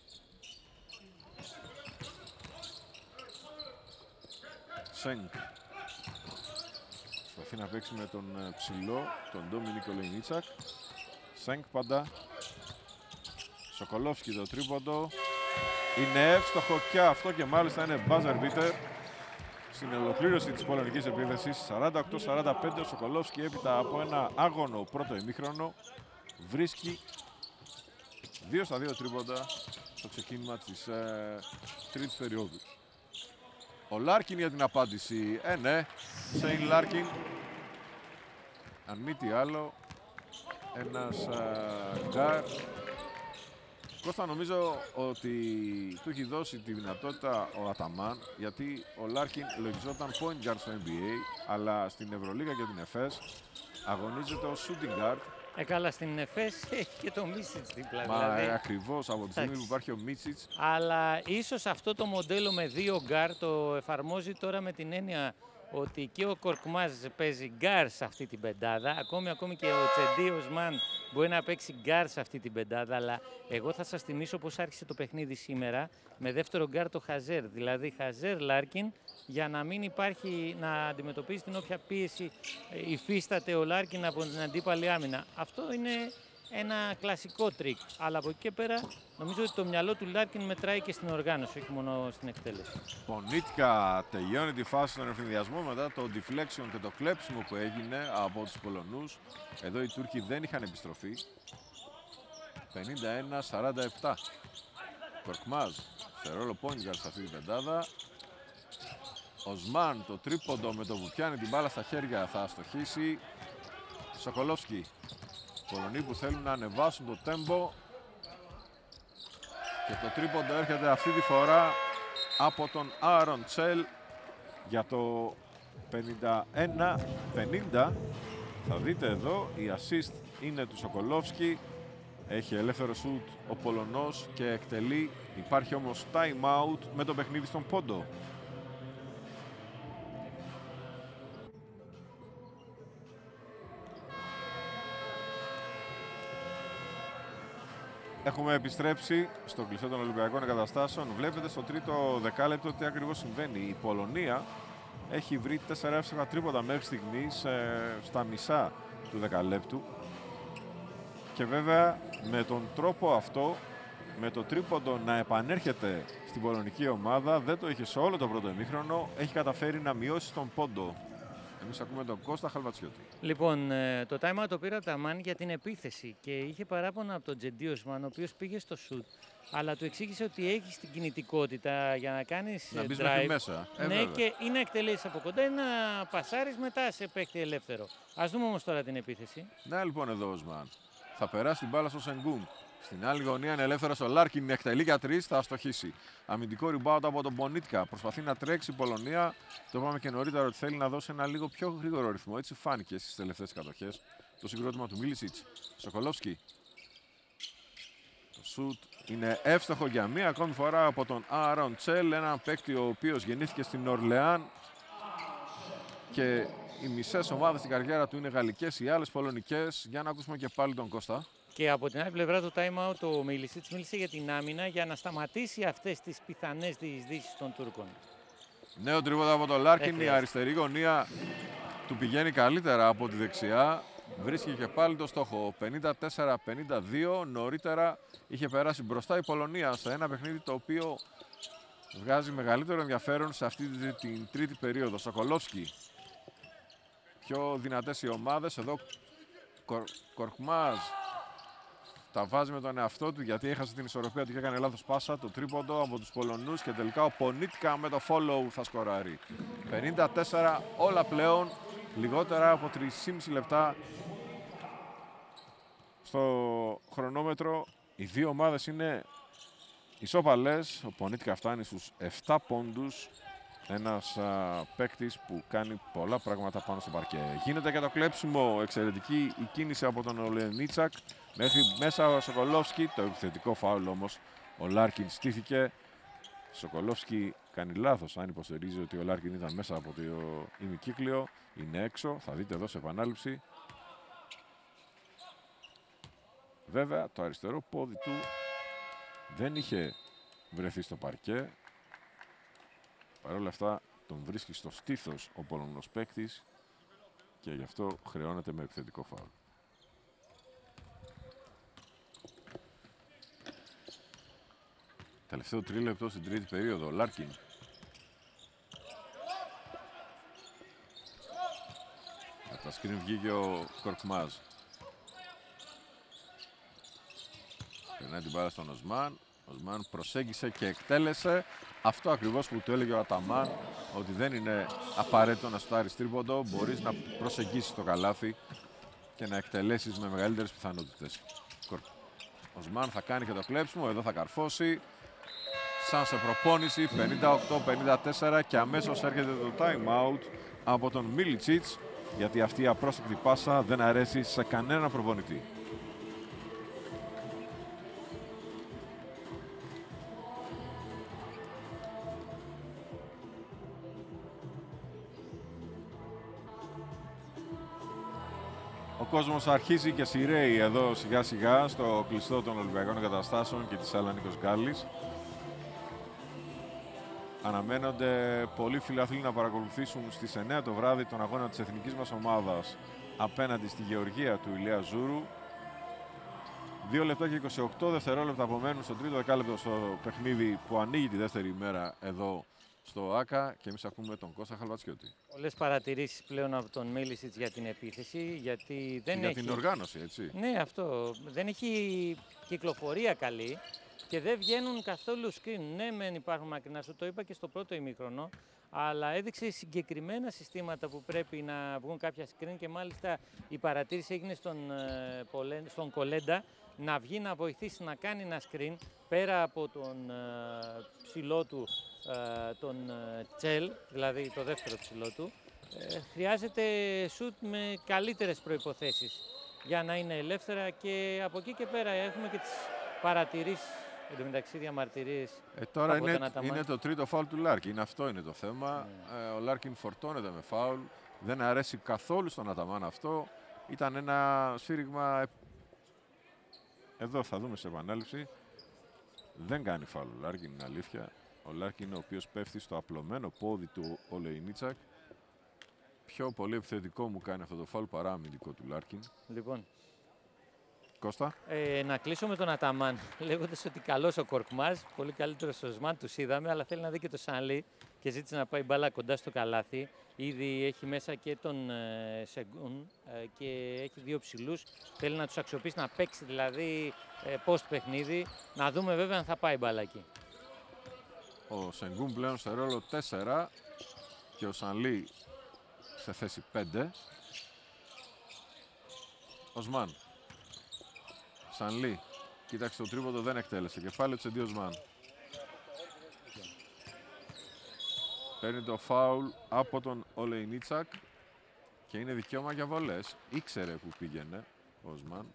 Σενγκ προσπαθεί να παίξει με τον ψηλό, τον Ντόμινικ Ολεϊνίτσακ. Σενγκ πάντα. Σοκολόφσκι το τρίποντο. Είναι εύστοχο και αυτό και μάλιστα είναι buzzer beater στην ολοκλήρωση της πολωνικής επίθεσης. 48-45 ο Σοκολόφσκι έπειτα από ένα άγωνο πρώτο ημίχρονο βρίσκει 2 στα 2 τρίποντα στο ξεκίνημα της τρίτης περίοδου. Ο Λάρκιν για την απάντηση. Ναι, Σέιν Λάρκιν. Αν μη τι άλλο, ένας γκάρ Κώστα, νομίζω ότι του έχει δώσει τη δυνατότητα ο Αταμάν, γιατί ο Λάρκιν λογιζόταν point guard στο NBA, αλλά στην Ευρωλίγα και την ΕΦΕΣ αγωνίζεται ως shooting guard.
Καλά, στην ΕΦΕΣ έχει και το Μίτσιτς δίπλα.
Μα
δηλαδή.
ακριβώς από τη στιγμή που υπάρχει ο Μίτσιτς.
Αλλά ίσως αυτό το μοντέλο με 2 γκάρ το εφαρμόζει τώρα με την έννοια ότι και ο Κορκμάζ παίζει γκάρ σε αυτή την πεντάδα. Ακόμη και ο Τσεντί Οσμάν μπορεί να παίξει γκάρ σε αυτή την πεντάδα. Αλλά εγώ θα σας θυμίσω πώς άρχισε το παιχνίδι σήμερα με δεύτερο γκάρ το Χαζέρ. Δηλαδή Χαζέρ Λάρκιν, για να μην υπάρχει να αντιμετωπίσει την όποια πίεση υφίσταται ο Λάρκιν από την αντίπαλη άμυνα. Αυτό είναι ένα κλασικό τρίκ. Αλλά από εκεί και πέρα νομίζω ότι το μυαλό του Λάρκιν μετράει και στην οργάνωση, όχι μόνο στην εκτέλεση.
Πονίτικα τελειώνει τη φάση στον ευνηδιασμό μετά το deflection και το κλέψιμο που έγινε από τους Πολωνούς. Εδώ οι Τούρκοι δεν είχαν επιστροφή. 51-47. Κορκμάζ σε ρόλο πόνιγκαρ σε αυτή την πεντάδα. Οσμάν το τρίποντο με το που πιάνει την μπάλα στα χέρια θα αστοχίσει. Σοκολόφσκι. Πολωνοί που θέλουν να ανεβάσουν το τέμπο. Και το τρίποντο έρχεται αυτή τη φορά από τον Άρον Τσέλ για το 51-50. Θα δείτε εδώ η assist είναι του Σοκολόφσκι. Έχει ελεύθερο σουτ ο Πολωνός και εκτελεί. Υπάρχει όμως time out με το παιχνίδι στον πόντο. Έχουμε επιστρέψει στο κλεισό των Ολυμπιακών Εγκαταστάσεων. Βλέπετε στο τρίτο δεκάλεπτο τι ακριβώς συμβαίνει. Η Πολωνία έχει βρει 4 εύστοχα τρίποτα μέχρι στιγμής στα μισά του δεκαλέπτου. Και βέβαια με τον τρόπο αυτό, με το τρίποντο να επανέρχεται στην πολωνική ομάδα, δεν το είχε σε όλο το πρώτο ημίχρονο, έχει καταφέρει να μειώσει τον πόντο. Εμείς ακούμε τον Κώστα Χαλβατσιώτη.
Λοιπόν, το time out το πήρε ο Αταμάν για την επίθεση και είχε παράπονα από τον Τσεντί Οσμάν, ο οποίος πήγε στο σουτ, αλλά του εξήγησε ότι έχει την κινητικότητα για να κάνεις
να μπεις
drive.
μέχρι μέσα.
Ναι, και ή να εκτελέσεις από κοντά ή να πασάρεις μετά σε παίκτη ελεύθερο. Ας δούμε όμως τώρα την επίθεση.
Ναι, λοιπόν εδώ ο Οσμάν. Θα περάσει την μπάλα στο Σενγκούν. Στην άλλη γωνία είναι ελεύθερος ο Λάρκιν, εκτελεί για 3, θα αστοχίσει. Αμυντικό rebound από τον Πονίτικα. Προσπαθεί να τρέξει η Πολωνία. Το είπαμε και νωρίτερα ότι θέλει να δώσει ένα λίγο πιο γρήγορο ρυθμό. Έτσι φάνηκε στις τελευταίες κατοχές. Το συγκρότημα του Μίλισιτς. Σοκολόφσκι. Το σουτ είναι εύστοχο για μία ακόμη φορά από τον Άρον Τσέλ. Έναν παίκτη ο οποίος γεννήθηκε στην Ορλεάν. Και οι μισές ομάδες στην καριέρα του είναι γαλλικές, οι άλλες πολωνικές. Για να ακούσουμε και πάλι τον Κώστα.
Και από την άλλη πλευρά το time out ο Μίλισιτς μίλησε για την άμυνα για να σταματήσει αυτές τις πιθανές διεισδύσεις των Τούρκων.
Νέο τρίποτα από τον Λάρκιν, η αριστερή γωνία του πηγαίνει καλύτερα από τη δεξιά. Βρίσκει και πάλι το στόχο, 54-52. Νωρίτερα είχε περάσει μπροστά η Πολωνία σε ένα παιχνίδι το οποίο βγάζει μεγαλύτερο ενδιαφέρον σε αυτή την τρίτη περίοδο. Σοκολόφσκι. Πιο δυνατές οι ομάδες. Εδώ Κορκμάζ τα βάζει με τον εαυτό του γιατί έχασε την ισορροπία του και έκανε λάθος πάσα. Το τρίποντο από τους Πολωνούς και τελικά ο Πονίτικα με το follow θα σκοράρει. 54 όλα πλέον, λιγότερα από 3,5 λεπτά στο χρονόμετρο. Οι δύο ομάδες είναι ισόπαλες. Ο Πονίτικα φτάνει στους 7 πόντους. Ένας παίκτης που κάνει πολλά πράγματα πάνω στο παρκέ. Γίνεται και το κλέψιμο, εξαιρετική η κίνηση από τον Ολενίτσακ. Μέχρι μέσα ο Σοκολόφσκι, το επιθετικό φάουλ όμως. Ο Λάρκιν στήθηκε. Σοκολόφσκι κάνει λάθος αν υποστηρίζει ότι ο Λάρκιν ήταν μέσα από το ημικύκλιο. Είναι έξω, θα δείτε εδώ σε επανάληψη. Βέβαια το αριστερό πόδι του δεν είχε βρεθεί στο παρκέ. Παρ' όλα αυτά τον βρίσκει στο στήθος ο Πολωνός παίκτης και γι' αυτό χρεώνεται με επιθετικό φάουλ. Τελευταίο τρίλεπτο στην τρίτη περίοδο, Λάρκιν. Από τα σκριν βγήκε ο Κορκμάζ. Περνάει την μπάλα στον Οσμάν. Ο Οσμάν προσέγγισε και εκτέλεσε. Αυτό ακριβώς που του έλεγε ο Αταμάν, ότι δεν είναι απαραίτητο να σουτάρεις τρίποντο, μπορείς να προσεγγίσεις το καλάθι και να εκτελέσεις με μεγαλύτερες πιθανότητες. Ο Σμάν θα κάνει και το κλέψιμο, εδώ θα καρφώσει. Σαν σε προπόνηση, 58-54 και αμέσως έρχεται το time out από τον Μίλιτσιτς, γιατί αυτή η απρόσεκτη πάσα δεν αρέσει σε κανένα προπονητή. Ο κόσμος αρχίζει και σειραίει εδώ σιγά σιγά στο κλειστό των Ολυμπιακών Εγκαταστάσεων και της Άλλα Νίκος Γκάλης. Αναμένονται πολλοί φιλαθλοί να παρακολουθήσουν στις 9 το βράδυ τον αγώνα της εθνικής μας ομάδας απέναντι στη Γεωργία του Ηλία Ζούρου. 2 λεπτά και 28 δευτερόλεπτα απομένουν στο τρίτο δεκάλεπτο στο παιχνίδι που ανοίγει τη δεύτερη ημέρα εδώ στο ΆΚΑ και εμείς ακούμε τον Κώστα Χαλβατσιώτη.
Πολλές παρατηρήσεις πλέον από τον Μίλιτσιτς για την επίθεση, γιατί δεν
για
έχει...
την οργάνωση, έτσι.
Ναι, αυτό. Δεν έχει κυκλοφορία καλή και δεν βγαίνουν καθόλου screen. Ναι, μεν υπάρχουν μακρινά, σου το είπα και στο πρώτο ημίχρονο, αλλά έδειξε συγκεκριμένα συστήματα που πρέπει να βγουν κάποια screen και μάλιστα η παρατήρηση έγινε στον Κολέντα να βγει να βοηθήσει να κάνει ένα screen πέρα από τον ψηλό του, τον Τσέλ, δηλαδή το δεύτερο ψηλό του. Χρειάζεται σουτ με καλύτερες προϋποθέσεις για να είναι ελεύθερα και από εκεί και πέρα έχουμε και τις παρατηρήσεις, εν τω μεταξύ διαμαρτυρίες.
Τώρα είναι το τρίτο φάουλ του Λάρκιν, αυτό είναι το θέμα. Ο Λάρκιν φορτώνεται με φάουλ, δεν αρέσει καθόλου στον Αταμάν αυτό. Ήταν ένα σφύριγμα, εδώ θα δούμε σε επανάληψη. Δεν κάνει φάουλ ο Λάρκιν, είναι αλήθεια. Ο Λάρκιν ο οποίος πέφτει στο απλωμένο πόδι του Ολεϊνίτσακ. Πιο πολύ επιθετικό μου κάνει αυτό το φάουλ παρά αμυντικό του Λάρκιν.
Λοιπόν,
Κώστα.
να κλείσω με τον Αταμάν, λέγοντας ότι καλός ο Κορκμάζ, πολύ καλύτερος ο Σμάν, τους είδαμε, αλλά θέλει να δει και το Σανλή και ζήτησε να πάει μπάλα κοντά στο καλάθι. Ήδη έχει μέσα και τον Σεγκούν και έχει δύο ψηλούς. Θέλει να τους αξιοποιήσει, να παίξει δηλαδή post παιχνίδι. Να δούμε βέβαια αν θα πάει μπάλα εκεί.
Ο Σεγκούν πλέον σε ρόλο 4 και ο Σανλή σε θέση 5. Οσμάν. Σανλή. Κοίταξε το τρίποντο, δεν εκτέλεσε. Κεφάλαιο της εντός Οσμάν. Παίρνει το φάουλ από τον Ολεϊνίτσακ και είναι δικαίωμα για βολές. Ήξερε που πήγαινε ο Οσμάν.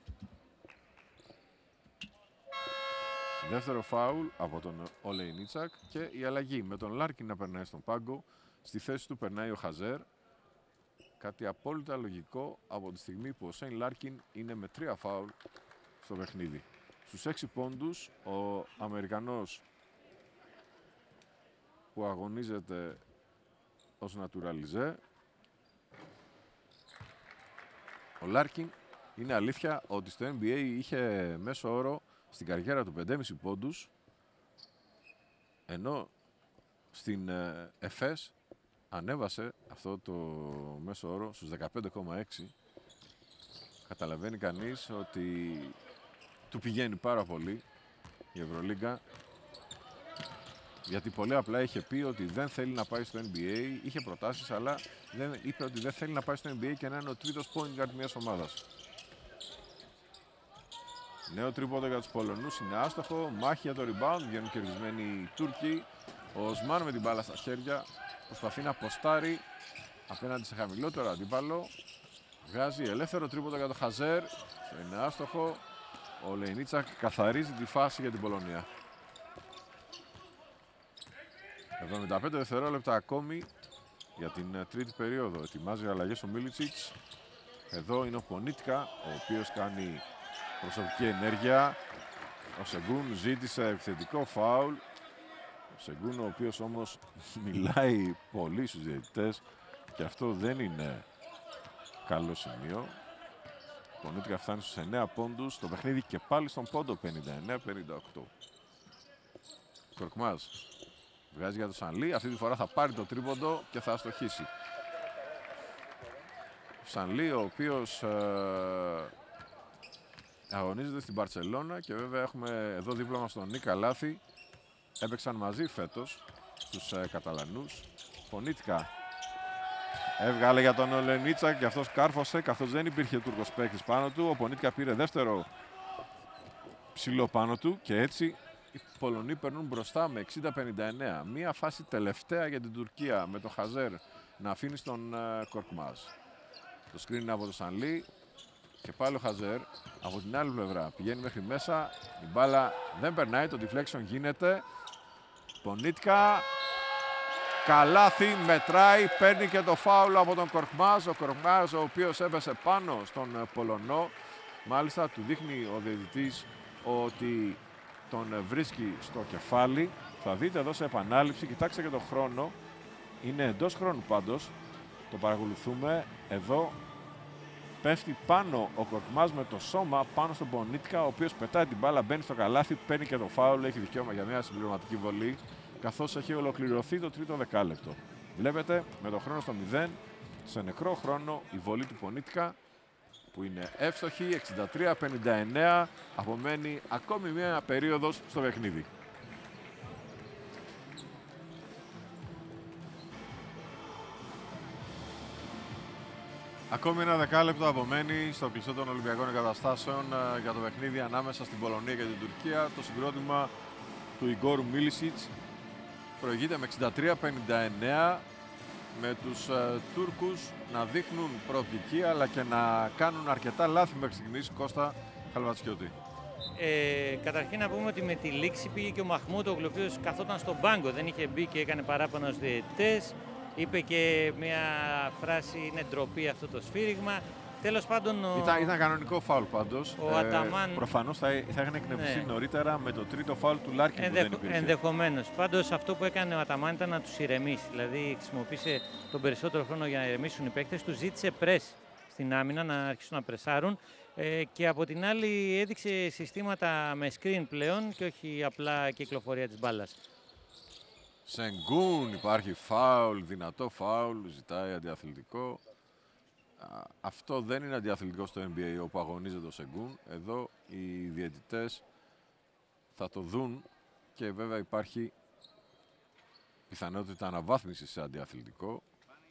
Δεύτερο φάουλ από τον Ολεϊνίτσακ και η αλλαγή με τον Λάρκιν να περνάει στον πάγκο. Στη θέση του περνάει ο Χαζέρ. Κάτι απόλυτα λογικό από τη στιγμή που ο Σέιν Λάρκιν είναι με 3 φάουλ στο παιχνίδι. Στους 6 πόντους ο Αμερικανός που αγωνίζεται ως νατουραλιζέ. Ο Λάρκιν είναι αλήθεια ότι στο NBA είχε μέσο όρο στην καριέρα του 5,5 πόντους, ενώ στην ΕΦΕΣ ανέβασε αυτό το μέσο όρο στους 15,6. Καταλαβαίνει κανείς ότι του πηγαίνει πάρα πολύ η Ευρωλίγκα, γιατί πολύ απλά είχε πει ότι δεν θέλει να πάει στο NBA, είχε προτάσεις, αλλά είπε ότι δεν θέλει να πάει στο NBA και να είναι ο τρίτος point guard μιας ομάδας. Νέο τρίποντο για τους Πολωνούς, είναι άστοχο, μάχη για το rebound, βγαίνουν κερδισμένοι οι Τούρκοι. Ο Οσμάν με την μπάλα στα χέρια προσπαθεί να ποστάρει απέναντι σε χαμηλότερο αντίπαλο. Βγάζει ελεύθερο τρίποντο για το Χαζέρ, είναι άστοχο. Ο Λεϊνίτσακ καθαρίζει τη φάση για την Πολωνία. 75 δευτερόλεπτα ακόμη για την τρίτη περίοδο. Ετοιμάζει αλλαγές ο Μίλιτσιτς. Εδώ είναι ο Πονίτκα, ο οποίος κάνει προσωπική ενέργεια. Ο Σεγκούν ζήτησε επιθετικό φάουλ. Ο Σεγκούν ο οποίος όμως μιλάει πολύ στους διαιτητές και αυτό δεν είναι καλό σημείο. Ο Πονίτκα φτάνει στους 9 πόντους. Το παιχνίδι και πάλι στον πόντο 59-58. Κορκμάζ βγάζει για το Σανλή. Αυτή τη φορά θα πάρει το τρίποντο και θα αστοχίσει. Ο Σανλή ο οποίος αγωνίζεται στην Μπαρτσελώνα και βέβαια έχουμε εδώ δίπλα μας τον Νίκα Λάθη. Έπαιξαν μαζί φέτος στους Καταλανούς. Πονίτκα έβγαλε για τον Ολεϊνίτσακ και αυτός κάρφωσε καθώς δεν υπήρχε Τούρκος παίκτης πάνω του. Ο Πονίτκα πήρε δεύτερο ψηλό πάνω του και έτσι οι Πολωνοί περνούν μπροστά με 60-59. Μία φάση τελευταία για την Τουρκία με τον Χαζέρ να αφήνει στον Κορκμάζ. Το screen είναι από τον Σανλή και πάλι ο Χαζέρ από την άλλη πλευρά πηγαίνει μέχρι μέσα. Η μπάλα δεν περνάει, το deflection γίνεται. Πονίτκα, καλάθι, μετράει, παίρνει και το φάουλ από τον Κορκμάζ. Ο Κορκμάζ ο οποίος έπεσε πάνω στον Πολωνό. Μάλιστα του δείχνει ο διαιτητής ότι τον βρίσκει στο κεφάλι. Θα δείτε εδώ σε επανάληψη, κοιτάξτε και τον χρόνο. Είναι εντός χρόνου πάντως. Το παρακολουθούμε. Εδώ πέφτει πάνω ο Κορκμάζ με το σώμα πάνω στον Πονίτκα, ο οποίος πετάει την μπάλα, μπαίνει στο καλάθι, παίρνει και το φάουλ, έχει δικαίωμα για μια συμπληρωματική βολή, καθώς έχει ολοκληρωθεί το τρίτο δεκάλεπτο. Βλέπετε με το χρόνο στο 0, σε νεκρό χρόνο η βολή του Πονίτκα, που είναι εύστοχη, 63-59, απομένει ακόμη μια περίοδος στο παιχνίδι. Ακόμη ένα δεκάλεπτο απομένει στο κλειστό των Ολυμπιακών Εγκαταστάσεων για το παιχνίδι ανάμεσα στην Πολωνία και την Τουρκία. Το συγκρότημα του Ιγκόρ Μίλισιτς προηγείται με 63-59, με τους Τούρκους να δείχνουν προοπτική αλλά και να κάνουν αρκετά λάθη μέχρι στιγμής. Κώστα Χαλβατσιώτη.
Καταρχήν να πούμε ότι με τη λήξη πήγε και ο Μαχμούτογλου, ο οποίος καθόταν στον πάγκο, δεν είχε μπει και έκανε παράπονα στους διαιτητές. Είπε και μια φράση, είναι ντροπή αυτό το σφύριγμα. Τέλος πάντων...
Ήταν κανονικό φάουλ πάντως.
Ο Αταμάν...
Προφανώς θα είχαν εκνευριστεί νωρίτερα με το τρίτο φάουλ του Λάρκιν που δεν υπήρχε.
Ενδεχομένως. Πάντως αυτό που έκανε ο Αταμάν ήταν να τους ηρεμήσει. Δηλαδή χρησιμοποίησε τον περισσότερο χρόνο για να ηρεμήσουν οι παίκτες. Τους ζήτησε πρες στην άμυνα, να αρχίσουν να πρεσάρουν. Και από την άλλη έδειξε συστήματα με screen πλέον και όχι απλά κυκλοφορία της μπάλας.
Σενγκούν, υπάρχει φάουλ, δυνατό φάουλ, ζητάει αντιαθλητικό. Αυτό δεν είναι αντιαθλητικό στο NBA όπου αγωνίζεται ο Σενγκούν. Εδώ οι διαιτητές θα το δουν και βέβαια υπάρχει πιθανότητα αναβάθμισης σε αντιαθλητικό.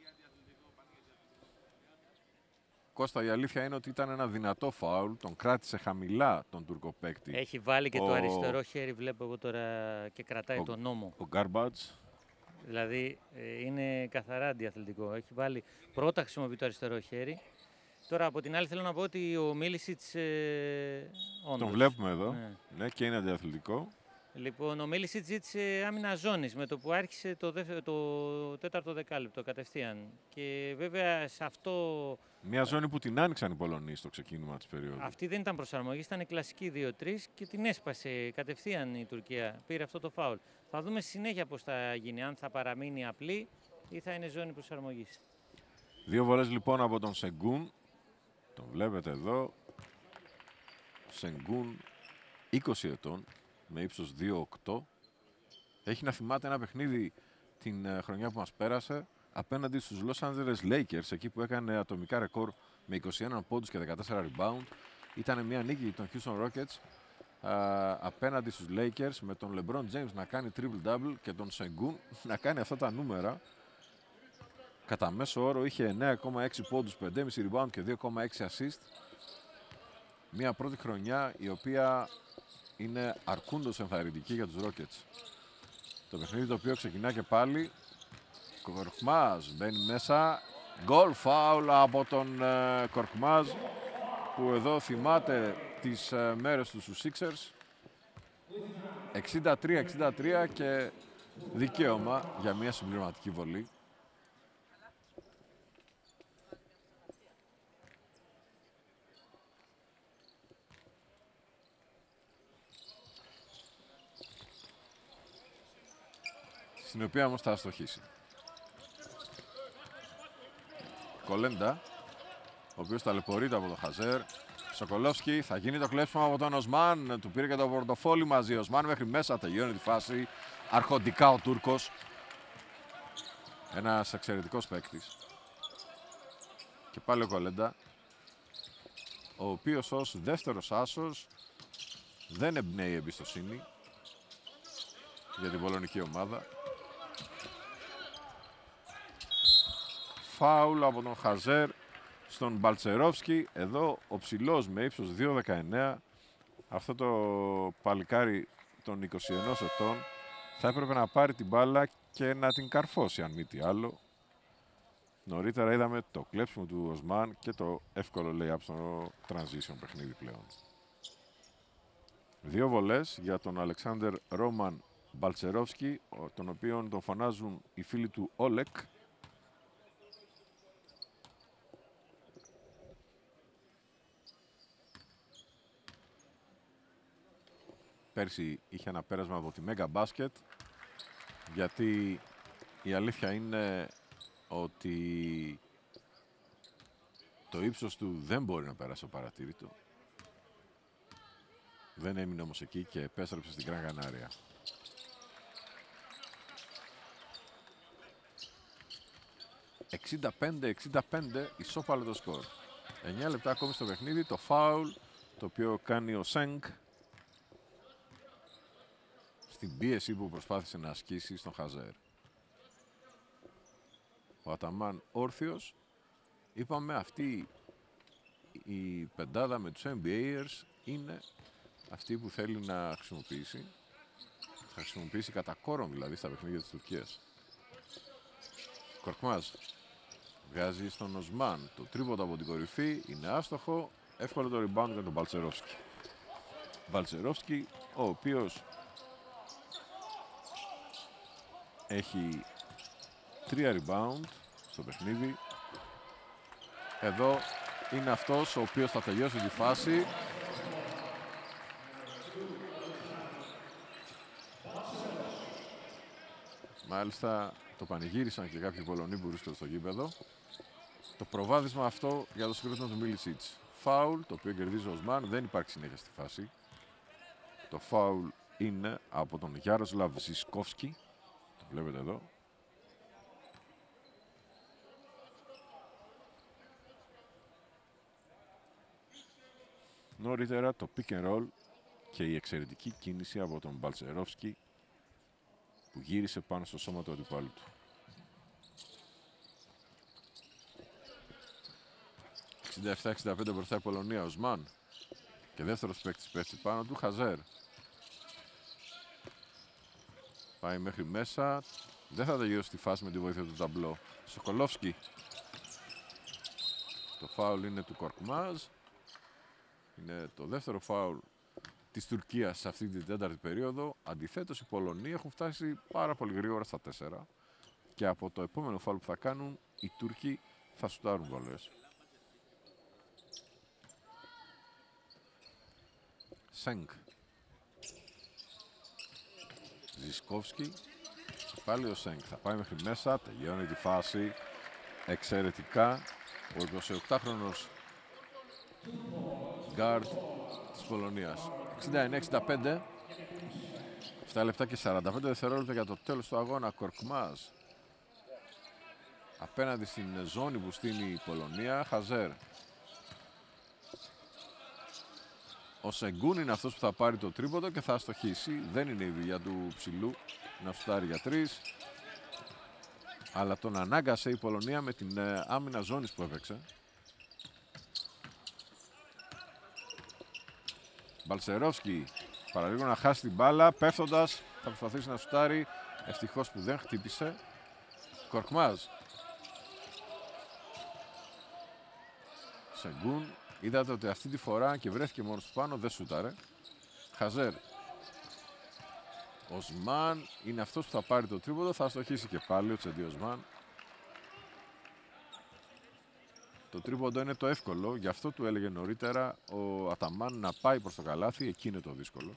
Κώστα, η αλήθεια είναι ότι ήταν ένα δυνατό φάουλ, τον κράτησε χαμηλά τον Τούρκο παίκτη.
Έχει βάλει και το αριστερό χέρι, βλέπω εγώ τώρα, και κρατάει τον νόμο.
Ο Γκάρμπατς.
Δηλαδή είναι καθαρά αντιαθλητικό. Έχει βάλει, πρώτα χρησιμοποιεί το αριστερό χέρι. Τώρα από την άλλη θέλω να πω ότι ο Μίλισιτς όντως.
Τον βλέπουμε εδώ, ναι, και είναι αντιαθλητικό.
Λοιπόν, ο Μίλισιτς ζήτησε άμυνα ζώνης με το που άρχισε το τέταρτο δεκάλεπτο κατευθείαν. Και βέβαια σε αυτό...
Μια ζώνη που την άνοιξαν οι Πολωνοί στο ξεκίνημα της περίοδου.
Αυτή δεν ήταν προσαρμογή, ήταν κλασική 2-3 και την έσπασε κατευθείαν η Τουρκία. Πήρε αυτό το φάουλ. Θα δούμε συνέχεια πώς θα γίνει, αν θα παραμείνει απλή ή θα είναι ζώνη προσαρμογής.
Δύο βολές λοιπόν από τον Σενγκούν. Τον βλέπετε εδώ. Σενγκούν 20 ετών με ύψος 2,8. Έχει να θυμάται ένα παιχνίδι την χρονιά που μας πέρασε απέναντι στους Los Angeles Lakers, εκεί που έκανε ατομικά ρεκόρ με 21 πόντους και 14 rebound. Ήταν μια νίκη των Houston Rockets απέναντι στους Lakers με τον LeBron James να κάνει triple-double και τον Sengun να κάνει αυτά τα νούμερα. Κατά μέσο όρο είχε 9,6 πόντους, 5,5 rebound και 2,6 assist. Μια πρώτη χρονιά η οποία είναι αρκούντος ενθαρρυντική για τους Rockets. Το παιχνίδι το οποίο ξεκινά και πάλι. Κορκμάζ μπαίνει μέσα. Goal foul από τον Κορκμάζ, που εδώ θυμάται τις μέρες του στους Sixers. 63-63 και δικαίωμα για μια συμπληρωματική βολή. Στην οποία όμως θα αστοχίσει. Κολέντα, ο οποίος ταλαιπωρείται από τον Χαζέρ. Σοκολόφσκι, θα γίνει το κλέψιμο από τον Οσμάν. Του πήρε και το πορτοφόλι μαζί. Ο Οσμάν μέχρι μέσα τελειώνει τη φάση. Αρχοντικά ο Τούρκος. Ένας εξαιρετικός παίκτης. Και πάλι ο Κολέντα, ο οποίος ως δεύτερος άσος δεν εμπνέει εμπιστοσύνη για την πολωνική ομάδα. Φάουλ από τον Χαζέρ στον Μπαλτσερόφσκι. Εδώ ο ψηλός με ύψος 2,19 αυτό το παλικάρι των 21 ετών θα έπρεπε να πάρει την μπάλα και να την καρφώσει, αν μη τι άλλο. Νωρίτερα είδαμε το κλέψιμο του Οσμάν και το εύκολο lay-up στο transition παιχνίδι πλέον. 2 βολές για τον Αλεξάνδερ Ρόμαν Μπαλτσερόφσκι, τον οποίον τον φωνάζουν οι φίλοι του Όλεκ. Πέρσι είχε ένα πέρασμα από τη Mega Basket, γιατί η αλήθεια είναι ότι το ύψος του δεν μπορεί να περάσει παρατήρητο. Δεν έμεινε όμως εκεί και επέστρεψε στην Γκραν Κανάρια. «65-65 ισόπαλο το σκορ. 9 λεπτά ακόμη στο παιχνίδι. Το φάουλ το οποίο κάνει ο Σενγκ στην πίεση που προσπάθησε να ασκήσει στον Χαζέρ. Ο Αταμάν όρθιος. Είπαμε αυτή η πεντάδα με τους NBAers είναι αυτή που θέλει να χρησιμοποιήσει. Θα χρησιμοποιήσει κατά κόρον δηλαδή στα παιχνίδια της Τουρκίας. Κορκμάζ βγάζει στον Οσμάν. Το τρίποντο από την κορυφή είναι άστοχο. Εύκολο το rebound για τον Μπαλτσερόφσκι. Μπαλτσερόφσκι, ο οποίος έχει 3 rebound στο παιχνίδι. Εδώ είναι αυτός ο οποίος θα τελειώσει τη φάση. Μάλιστα το πανηγύρισαν και κάποιοι Πολωνοί που βρίσκονται στο γήπεδο. Το προβάδισμα αυτό για το συγκρότημα του Μίλιτσιτς. Φάουλ, το οποίο κερδίζει ο Οσμάν. Δεν υπάρχει συνέχεια στη φάση. Το φάουλ είναι από τον Γιάροσλαβ Ζισκόφσκι. Το βλέπετε εδώ. Νωρίτερα το pick and roll και η εξαιρετική κίνηση από τον Μπαλτσερόφσκι που γύρισε πάνω στο σώμα του αντιπάλου του. 67-65 μπροστά η Πολωνία. Οσμάν και δεύτερος παίκτης πέφτει πάνω του. Χαζέρ πάει μέχρι μέσα. Δεν θα τελειώσει τη φάση με τη βοήθεια του ταμπλό. Σοκολόφσκι. Το φάουλ είναι του Κορκμάζ. Είναι το δεύτερο φάουλ της Τουρκίας σε αυτή την τέταρτη περίοδο. Αντιθέτως οι Πολωνοί έχουν φτάσει πάρα πολύ γρήγορα στα 4 και από το επόμενο φάουλ που θα κάνουν οι Τούρκοι θα σουτάρουν βολές. Σενγκ. Ζισκόφσκι. Πάλι ο Σενγκ θα πάει μέχρι μέσα, τελειώνει τη φάση εξαιρετικά. Ο 28χρονος γκάρντ της Πολωνίας. 69-65. 7 λεπτά και 45 δευτερόλεπτα για το τέλος του αγώνα. Κορκμάζ απέναντι στην ζώνη που στείνει η Πολωνία. Χαζέρ. Ο Σενγκούν είναι αυτός που θα πάρει το τρίποντο και θα αστοχίσει. Δεν είναι η δουλειά του ψηλού να σουτάρει για 3. Αλλά τον ανάγκασε η Πολωνία με την άμυνα ζώνης που έπαιξε. Μπαλτσερόφσκι παραλίγο να χάσει την μπάλα. Πέφτοντας θα προσπαθήσει να σουτάρει. Ευτυχώς που δεν χτύπησε. Κορκμάζ. Σενγκούν. Είδατε ότι αυτή τη φορά και βρέθηκε μόνος του πάνω, δεν σούταρε. Χαζέρ. Οσμάν είναι αυτός που θα πάρει το τρίποντο, θα αστοχίσει και πάλι ο Τσεντί Οσμάν. Το τρίποντο είναι το εύκολο, γι' αυτό του έλεγε νωρίτερα ο Αταμάν να πάει προς το καλάθι, εκεί είναι το δύσκολο.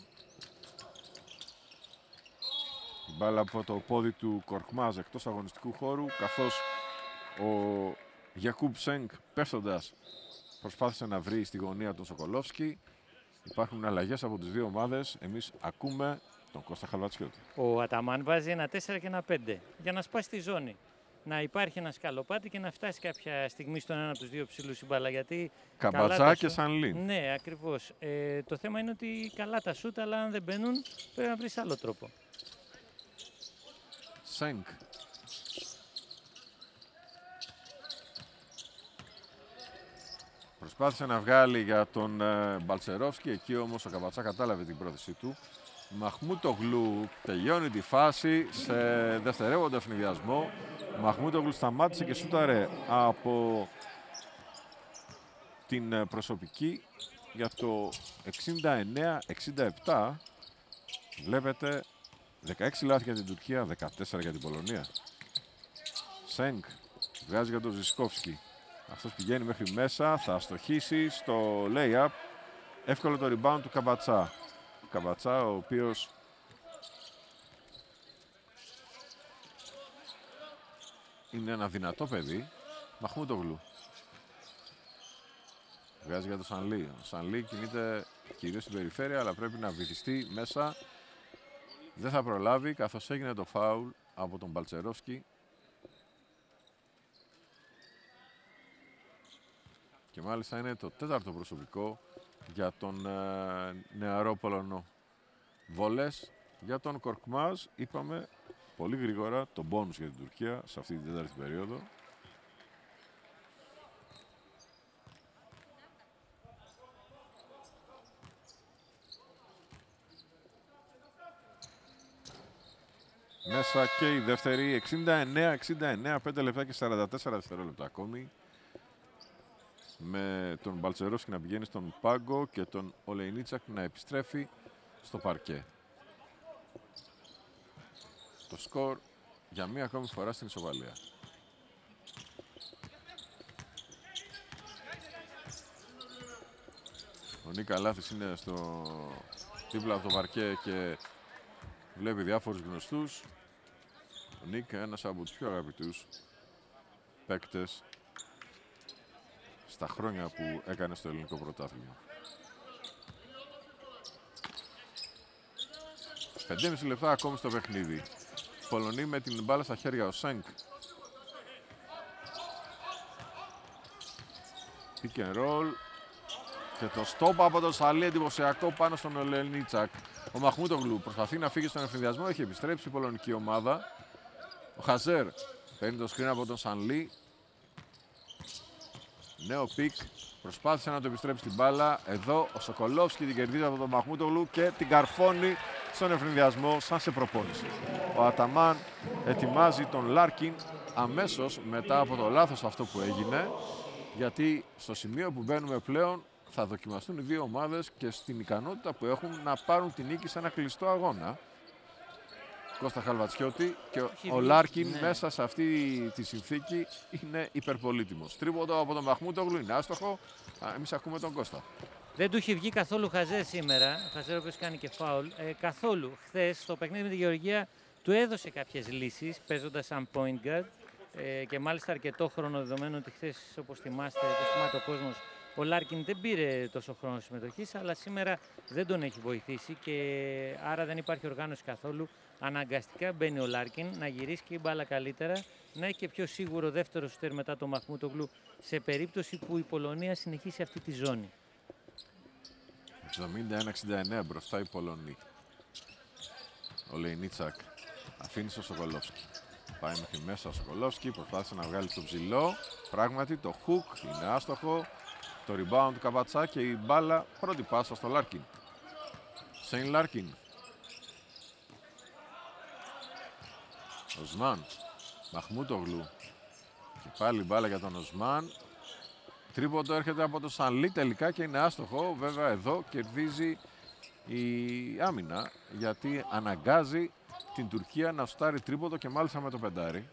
Η μπάλα από το πόδι του Κορκμάζ εκτός αγωνιστικού χώρου, καθώς ο Γιακούμπ Σενγκ πέφτοντας προσπάθησε να βρει στη γωνία τον Σοκολόφσκι. Υπάρχουν αλλαγές από τις δύο ομάδες. Εμείς ακούμε τον Κώστα Χαλβατσιώτη.
Ο Αταμάν βάζει ένα 4 και ένα 5 για να σπάσει τη ζώνη. Να υπάρχει ένα σκαλοπάτι και να φτάσει κάποια στιγμή στον ένα από τους δύο ψηλούς η μπάλα. Γιατί
Καμπατζά και Σανλίν.
Ναι, ακριβώς. Το θέμα είναι ότι καλά τα σούτ, αλλά αν δεν μπαίνουν πρέπει να βρεις άλλο τρόπο.
Σενγκ. Προσπάθησε να βγάλει για τον Μπαλτσερόφσκι, εκεί όμως ο Καμπατσά κατάλαβε την πρόθεσή του. Μαχμούτογλου τελειώνει τη φάση σε δευτερεύοντα ευνηδιασμό. Μαχμούτογλου σταμάτησε και σούταρε από την προσωπική για το 69-67. Βλέπετε 16 λάθη για την Τουρκία, 14 για την Πολωνία. Σενκ βγάζει για τον Ζισκόφσκι. Αυτός πηγαίνει μέχρι μέσα, θα αστοχίσει στο lay-up. Εύκολο το rebound του Καμπατσά. Καμπατσά, ο οποίος είναι ένα δυνατό παιδί. Μαχμούτογλου. Βγάζει για τον Σανλή. Ο Σανλή κινείται κυρίως στην περιφέρεια, αλλά πρέπει να βυθιστεί μέσα. Δεν θα προλάβει, καθώς έγινε το φάουλ από τον Μπαλτσερόφσκι. Και μάλιστα είναι το 4ο προσωπικό για τον νεαρό Πολωνό. Βολές για τον Κορκμάζ. Είπαμε πολύ γρήγορα τον μπόνους για την Τουρκία σε αυτή την 4η περίοδο. Μέσα και η δεύτερη, 69-69, 5 λεπτά και 44 δευτερόλεπτα ακόμη. Με τον Μπαλτσερόφσκι να πηγαίνει στον πάγκο και τον Ολεϊνίτσακ να επιστρέφει στο παρκέ. Το σκορ για μία ακόμη φορά στην ισοβαλία. Ο Νίκα Λάθης είναι στο δίπλα από το παρκέ και βλέπει διάφορους γνωστούς. Ο Νίκα, ένας από τους πιο αγαπητούς παίκτες στα χρόνια που έκανε στο ελληνικό πρωτάθλημα. 5,5 λεπτά ακόμη στο παιχνίδι. Πολωνοί με την μπάλα στα χέρια. Ο Σενκ. Pick and roll. Και το stop από τον Σαλή, εντυπωσιακό πάνω στον Ολεϊνίτσακ. Ο Μαχμούτογλου προσπαθεί να φύγει στον ευθυνδιασμό. Έχει επιστρέψει η πολωνική ομάδα. Ο Χαζέρ παίρνει το screen από τον Σανλή. Νέο πικ. Προσπάθησε να το επιστρέψει την μπάλα. Εδώ ο Σοκολόφσκι την κερδίζει από τον Μαχμούτογλου και την καρφώνει στον ευθυνδιασμό σαν σε προπόνηση. Ο Αταμάν ετοιμάζει τον Λάρκιν αμέσως μετά από το λάθος αυτό που έγινε. Γιατί στο σημείο που μπαίνουμε πλέον θα δοκιμαστούν οι δύο ομάδες και στην ικανότητα που έχουν να πάρουν την νίκη σε ένα κλειστό αγώνα. Κώστα Χαλβατσιώτη και ο Λάρκιν μέσα σε αυτή τη συνθήκη είναι υπερπολίτημος. Τρίποντο από τον Μαχμούτογλου είναι άστοχο. Εμείς ακούμε τον Κώστα.
Δεν του έχει βγει καθόλου Χαζέρ σήμερα. Ο Χαζέρ ο οποίος κάνει και φάουλ. Καθόλου. Χθες στο παιχνίδι με τη Γεωργία του έδωσε κάποιες λύσεις παίζοντας σαν point guard. Και μάλιστα αρκετό χρόνο, δεδομένου ότι χθες, όπως θυμάται ο κόσμος, ο Λάρκιν δεν πήρε τόσο χρόνο συμμετοχής, αλλά σήμερα δεν τον έχει βοηθήσει και άρα δεν υπάρχει οργάνωση καθόλου. Αναγκαστικά μπαίνει ο Λάρκιν να γυρίσει και η μπάλα καλύτερα, να έχει και πιο σίγουρο δεύτερο σουτέρ μετά το Μαχμούτογλου σε περίπτωση που η Πολωνία συνεχίσει αυτή τη ζώνη.
71-69 μπροστά οι Πολωνοί. Ο Λεϊνίτσακ αφήνει στο Σοκολόφσκι. Πάει μέχρι μέσα ο Σοκολόφσκι, προσπάθησε να βγάλει το ψηλό. Πράγματι το hook είναι άστοχο. Το rebound του Καμπατσά και η μπάλα πρώτη πάσα στο Λάρκιν. Σέιν Λάρκιν. Οσμάν. Μαχμούτογλου. Και πάλι μπάλα για τον Οσμάν. Τρίποντο έρχεται από το Σανλή τελικά και είναι άστοχο. Βέβαια εδώ κερδίζει η άμυνα γιατί αναγκάζει την Τουρκία να σουτάρει τρίποντο και μάλιστα με το πεντάρι.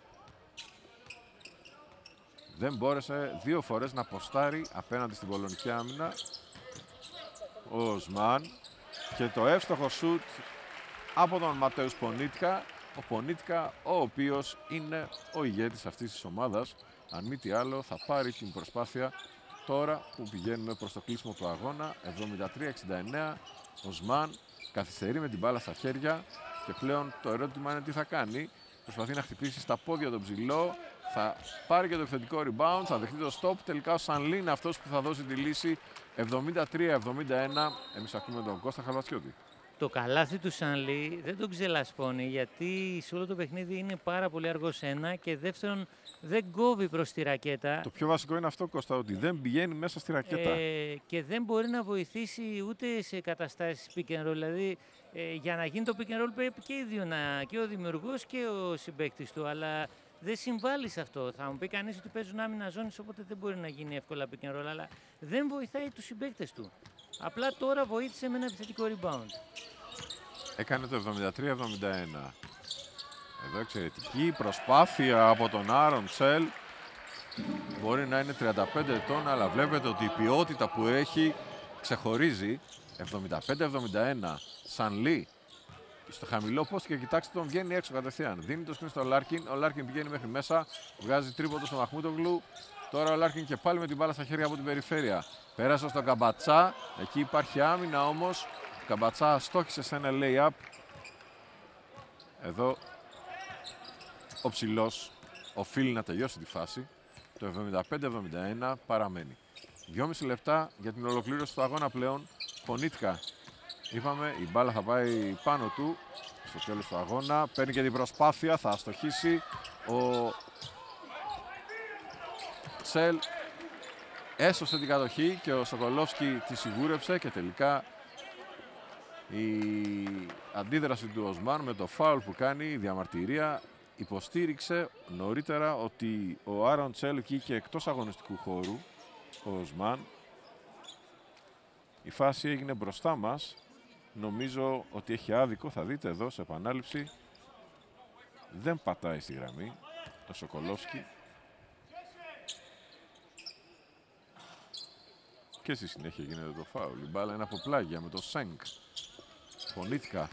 Δεν μπόρεσε δύο φορές να ποστάρει απέναντι στην πολωνική άμυνα ο Οσμάν και το εύστοχο σουτ από τον Ματέους Πονίτκα. Ο Πονίτκα, ο οποίος είναι ο ηγέτης αυτής της ομάδας. Αν μη τι άλλο θα πάρει την προσπάθεια τώρα που πηγαίνουμε προς το κλείσιμο του αγώνα. 73-69, Οσμάν καθυστερεί με την μπάλα στα χέρια και πλέον το ερώτημα είναι τι θα κάνει. Προσπαθεί να χτυπήσει στα πόδια τον ψηλό, θα πάρει και το επιθετικό rebound, θα δεχτεί το stop. Τελικά ο Σανλή είναι αυτός που θα δώσει τη λύση. 73-71, εμείς ακούμε τον Κώστα Χαλβατσιώτη.
το καλάθι του Σανλή δεν τον ξελασπώνει, γιατί σε όλο το παιχνίδι είναι πάρα πολύ αργός ένα και δεύτερον δεν κόβει προς τη ρακέτα.
Το πιο βασικό είναι αυτό, Κώστα, ότι δεν πηγαίνει μέσα στη ρακέτα.
Και δεν μπορεί να βοηθήσει ούτε σε καταστάσεις pick and roll. Δηλαδή, για να γίνει το pick and roll πρέπει και οι δύο και ο δημιουργός και ο συμπαίκτης του, αλλά δεν συμβάλλει σε αυτό. Θα μου πει κανείς ότι παίζουν άμυνα ζώνης, οπότε δεν μπορεί να γίνει εύκολα pick and roll, αλλά δεν βοηθάει τους συμπαίκτες του. Απλά τώρα βοήθησε με ένα επιθετικό rebound.
Έκανε το 73-71. Εδώ εξαιρετική προσπάθεια από τον Άρον Τσέλ. Μπορεί να είναι 35 ετών, αλλά βλέπετε ότι η ποιότητα που έχει ξεχωρίζει. 75-71. Σανλή στο χαμηλό post και κοιτάξτε τον, βγαίνει έξω κατευθείαν. Δίνει το screen στο Λάρκιν. Ο Λάρκιν πηγαίνει μέχρι μέσα. Βγάζει τρίποντο στο Μαχμούτογλου. Τώρα ο Λάρκιν και πάλι με την μπάλα στα χέρια από την περιφέρεια. Πέρασε στον Καμπατσά. Εκεί υπάρχει άμυνα όμως. Ο Καμπατσά στόχισε σε ένα lay-up. Εδώ ο ψηλός οφείλει να τελειώσει τη φάση. Το 75-71 παραμένει. 2,5 λεπτά για την ολοκλήρωση του αγώνα πλέον. Πονίτικα. Είπαμε, η μπάλα θα πάει πάνω του στο τέλος του αγώνα. Παίρνει και την προσπάθεια, θα αστοχίσει. Ο Τσέλ έσωσε την κατοχή και ο Σοκολόφσκι τη σιγούρεψε και τελικά η αντίδραση του Οσμάν με το φάουλ που κάνει, η διαμαρτυρία, υποστήριξε νωρίτερα ότι ο Άρον Τσέλ βγήκε εκτός αγωνιστικού χώρου, ο Οσμάν. Η φάση έγινε μπροστά μας. Νομίζω ότι έχει άδικο, θα δείτε εδώ σε επανάληψη. Δεν πατάει στη γραμμή το Σοκολόφσκι. Και στη συνέχεια γίνεται το φάουλ. Η μπάλα είναι από πλάγια με το Σενκ. Πονίτικα.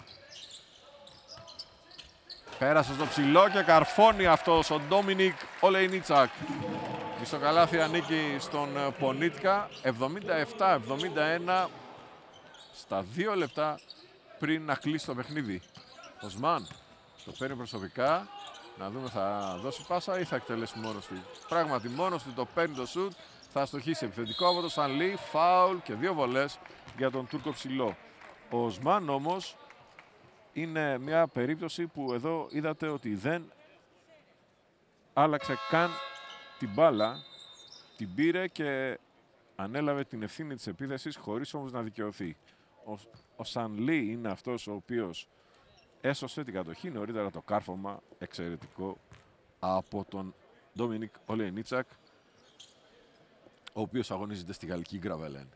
Πέρασε στο ψηλό και καρφώνει αυτός ο Ντόμινικ Ολεϊνίτσακ. Στο καλάθι ανήκει στον Πονίτικα. 77-71 στα 2 λεπτά πριν να κλείσει το παιχνίδι. Ο Σμάν το παίρνει προσωπικά. Να δούμε, θα δώσει πάσα ή θα εκτελέσει μόνος του. Πράγματι μόνος του το παίρνει το σουτ. Θα αστοχίσει επιθετικό από το Σανλή. Φάουλ και 2 βολές για τον Τούρκο ψηλό. Ο Σμάν όμως είναι μια περίπτωση που εδώ είδατε ότι δεν άλλαξε καν την μπάλα. Την πήρε και ανέλαβε την ευθύνη της επίθεσης χωρίς όμως να δικαιωθεί. Ο Σανλή είναι αυτός ο οποίος έσωσε την κατοχή. Νωρίτερα το κάρφωμα εξαιρετικό από τον Ντόμινικ Ολεϊνίτσακ, ο οποίος αγωνίζεται στη γαλλική Γκραβελέν.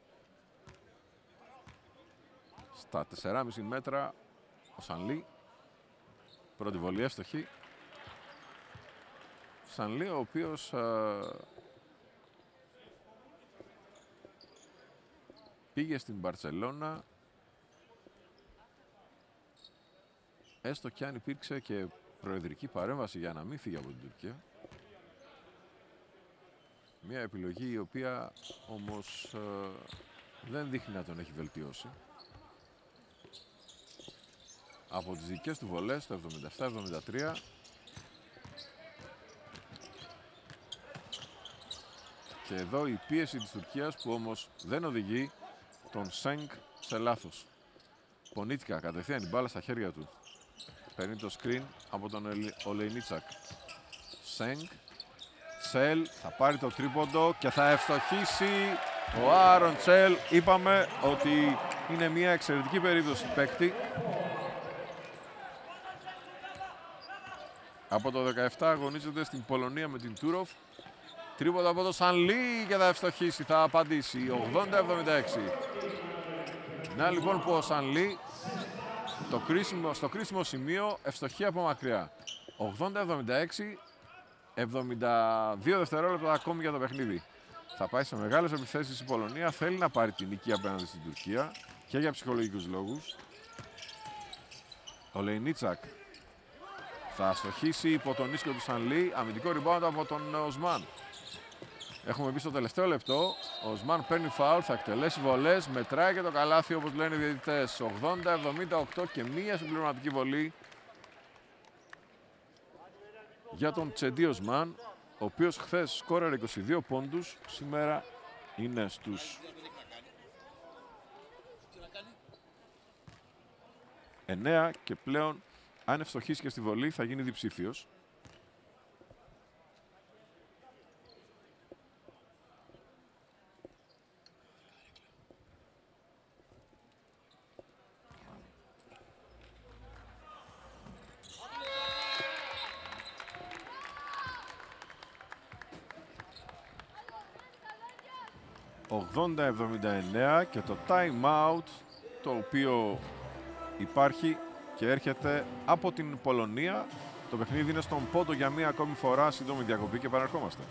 Στα 4,5 μέτρα ο Σανλή. Πρώτη βολή εύστοχη. Σανλή ο οποίος πήγε στην Μπαρτσελώνα, έστω και αν υπήρξε και προεδρική παρέμβαση για να μην φύγει από την Τουρκία. Μια επιλογή η οποία όμως δεν δείχνει να τον έχει βελτιώσει. Από τις δικές του βολές, το 77-73, και εδώ η πίεση της Τουρκίας που όμως δεν οδηγεί τον Σενκ σε λάθος. Πονίτικα κατευθείαν την μπάλα στα χέρια του. Παίρνει το screen από τον Ολεϊνίτσακ. Σενκ. Τσέλ θα πάρει το τρίποντο και θα ευστοχίσει ο Άρον Τσέλ. Είπαμε ότι είναι μια εξαιρετική περίπτωση παίκτη. Από το 17 αγωνίζεται στην Πολωνία με την Τούροφ. Τρίποντο από το Σανλή και θα ευστοχίσει, θα απαντήσει. 80-76. Να λοιπόν που ο Σανλή στο κρίσιμο σημείο ευστοχεί από μακριά. 80-76. 72 δευτερόλεπτα ακόμη για το παιχνίδι. Θα πάει σε μεγάλες επιθέσεις η Πολωνία. Θέλει να πάρει την νίκη απέναντι στην Τουρκία και για ψυχολογικούς λόγους. Ο Λεϊνίτσακ θα αστοχίσει υπό τον ίσκιο του Σανλή. Αμυντικό rebound από τον Οσμάν. Έχουμε μπει στο τελευταίο λεπτό. Ο Οσμάν παίρνει φάουλ, θα εκτελέσει βολές. Μετράει και το καλάθι όπως λένε οι διαιτητές. 80-78 και μία συμπληρωματική βολή για τον Τσεντί Οσμάν, ο οποίος χθες σκόραρε 22 πόντους, σήμερα είναι στους 9 και πλέον αν ευστοχίσει και στη βολή θα γίνει διψήφιος. ...80-79 και το time out το οποίο υπάρχει και έρχεται από την Πολωνία. Το παιχνίδι είναι στον πόντο για μία ακόμη φορά, σύντομη διακοπή και επαναρχόμαστε.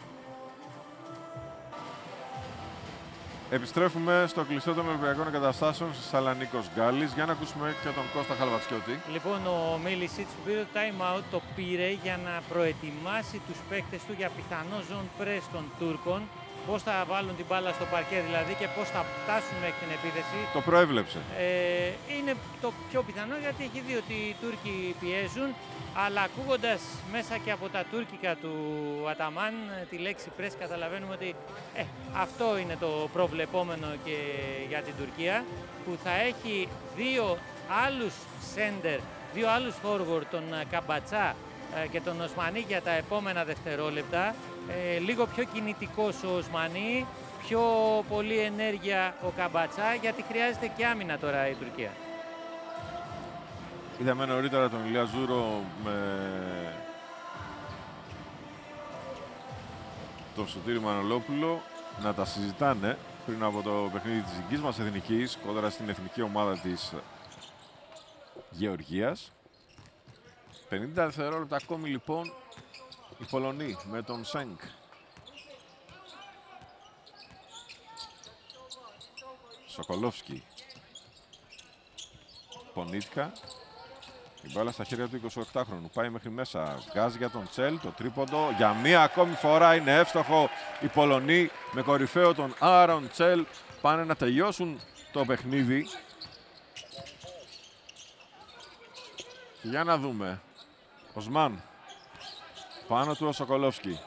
Επιστρέφουμε στο κλειστό των Ολυμπιακών Εγκαταστάσεων στη Σαλανίκος Γκάλης για να ακούσουμε και τον Κώστα Χαλβατσιώτη.
Λοιπόν, ο Μίλισιτς που πήρε το time out το πήρε για να προετοιμάσει τους παίκτες του για πιθανό zone press των Τούρκων. Πώς θα βάλουν την μπάλα στο παρκέ δηλαδή και πώς θα φτάσουν μέχρι την επίθεση.
Το προέβλεψε.
Είναι το πιο πιθανό γιατί έχει δει ότι οι Τούρκοι πιέζουν, αλλά ακούγοντας μέσα και από τα τουρκικά του Αταμάν τη λέξη press καταλαβαίνουμε ότι αυτό είναι το προβλεπόμενο και για την Τουρκία, που θα έχει δύο άλλους center, δύο άλλους forward, τον Καμπατσά και τον Οσμανί για τα επόμενα δευτερόλεπτα. Λίγο πιο κινητικός ο Οσμανί, πιο πολύ ενέργεια ο Καμπατσά, γιατί χρειάζεται και άμυνα τώρα η Τουρκία.
Είδαμε νωρίτερα τον Ηλία Ζούρο με τον Σωτήρη Μανολόπουλο να τα συζητάνε πριν από το παιχνίδι της δικής μας εθνικής κόντρα στην εθνική ομάδα της Γεωργίας. 50 δευτερόλεπτα ακόμη λοιπόν οι Πολωνοί με τον Σενκ. Σοκολόφσκι. Πονίτκα. Η μπάλα στα χέρια του 28χρονου. Πάει μέχρι μέσα. Βγάζει για τον Τσέλ το τρίποντο. Για μία ακόμη φορά είναι εύστοχο. Οι Πολωνοί με κορυφαίο τον Άρον Τσέλ πάνε να τελειώσουν το παιχνίδι. Και για να δούμε. Οσμάν. Πάνω του ο Σοκολόφσκι.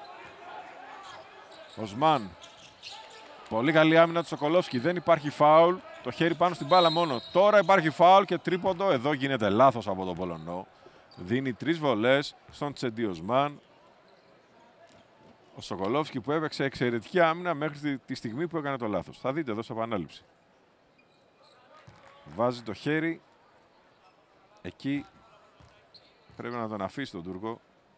Οσμάν. Πολύ καλή άμυνα του Σοκολόφσκι. Δεν υπάρχει φάουλ. Το χέρι πάνω στην μπάλα μόνο. Τώρα υπάρχει φάουλ και τρίποντο. Εδώ γίνεται λάθος από τον Πολωνό. Δίνει 3 βολές στον Τσεντί Οσμάν. Ο Σοκολόφσκι που έπαιξε εξαιρετική άμυνα μέχρι τη στιγμή που έκανε το λάθος. Θα δείτε εδώ σε επανάληψη. Βάζει το χέρι. Εκεί πρέπει να τον αφήσει τον Τούρκο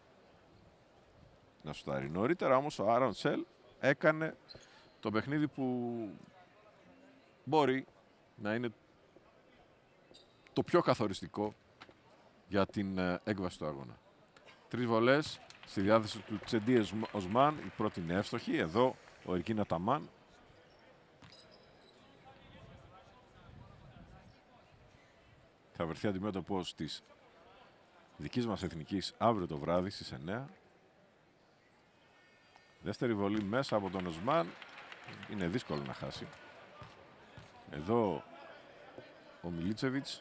να σουτάρει. Νωρίτερα όμως ο Άρον Τσέλ έκανε το παιχνίδι που μπορεί να είναι το πιο καθοριστικό για την έκβαση του αγώνα. 3 βολές στη διάθεση του Τσεντί Οσμάν. Η πρώτη είναι εύστοχη. Εδώ ο Ερκίν Αταμάν. Θα βρεθεί αντιμέτωπος της δικής μας εθνικής αύριο το βράδυ στις 9. Δεύτερη βολή μέσα από τον Οσμάν. Είναι δύσκολο να χάσει. Εδώ ο Μιλίτσεβιτς.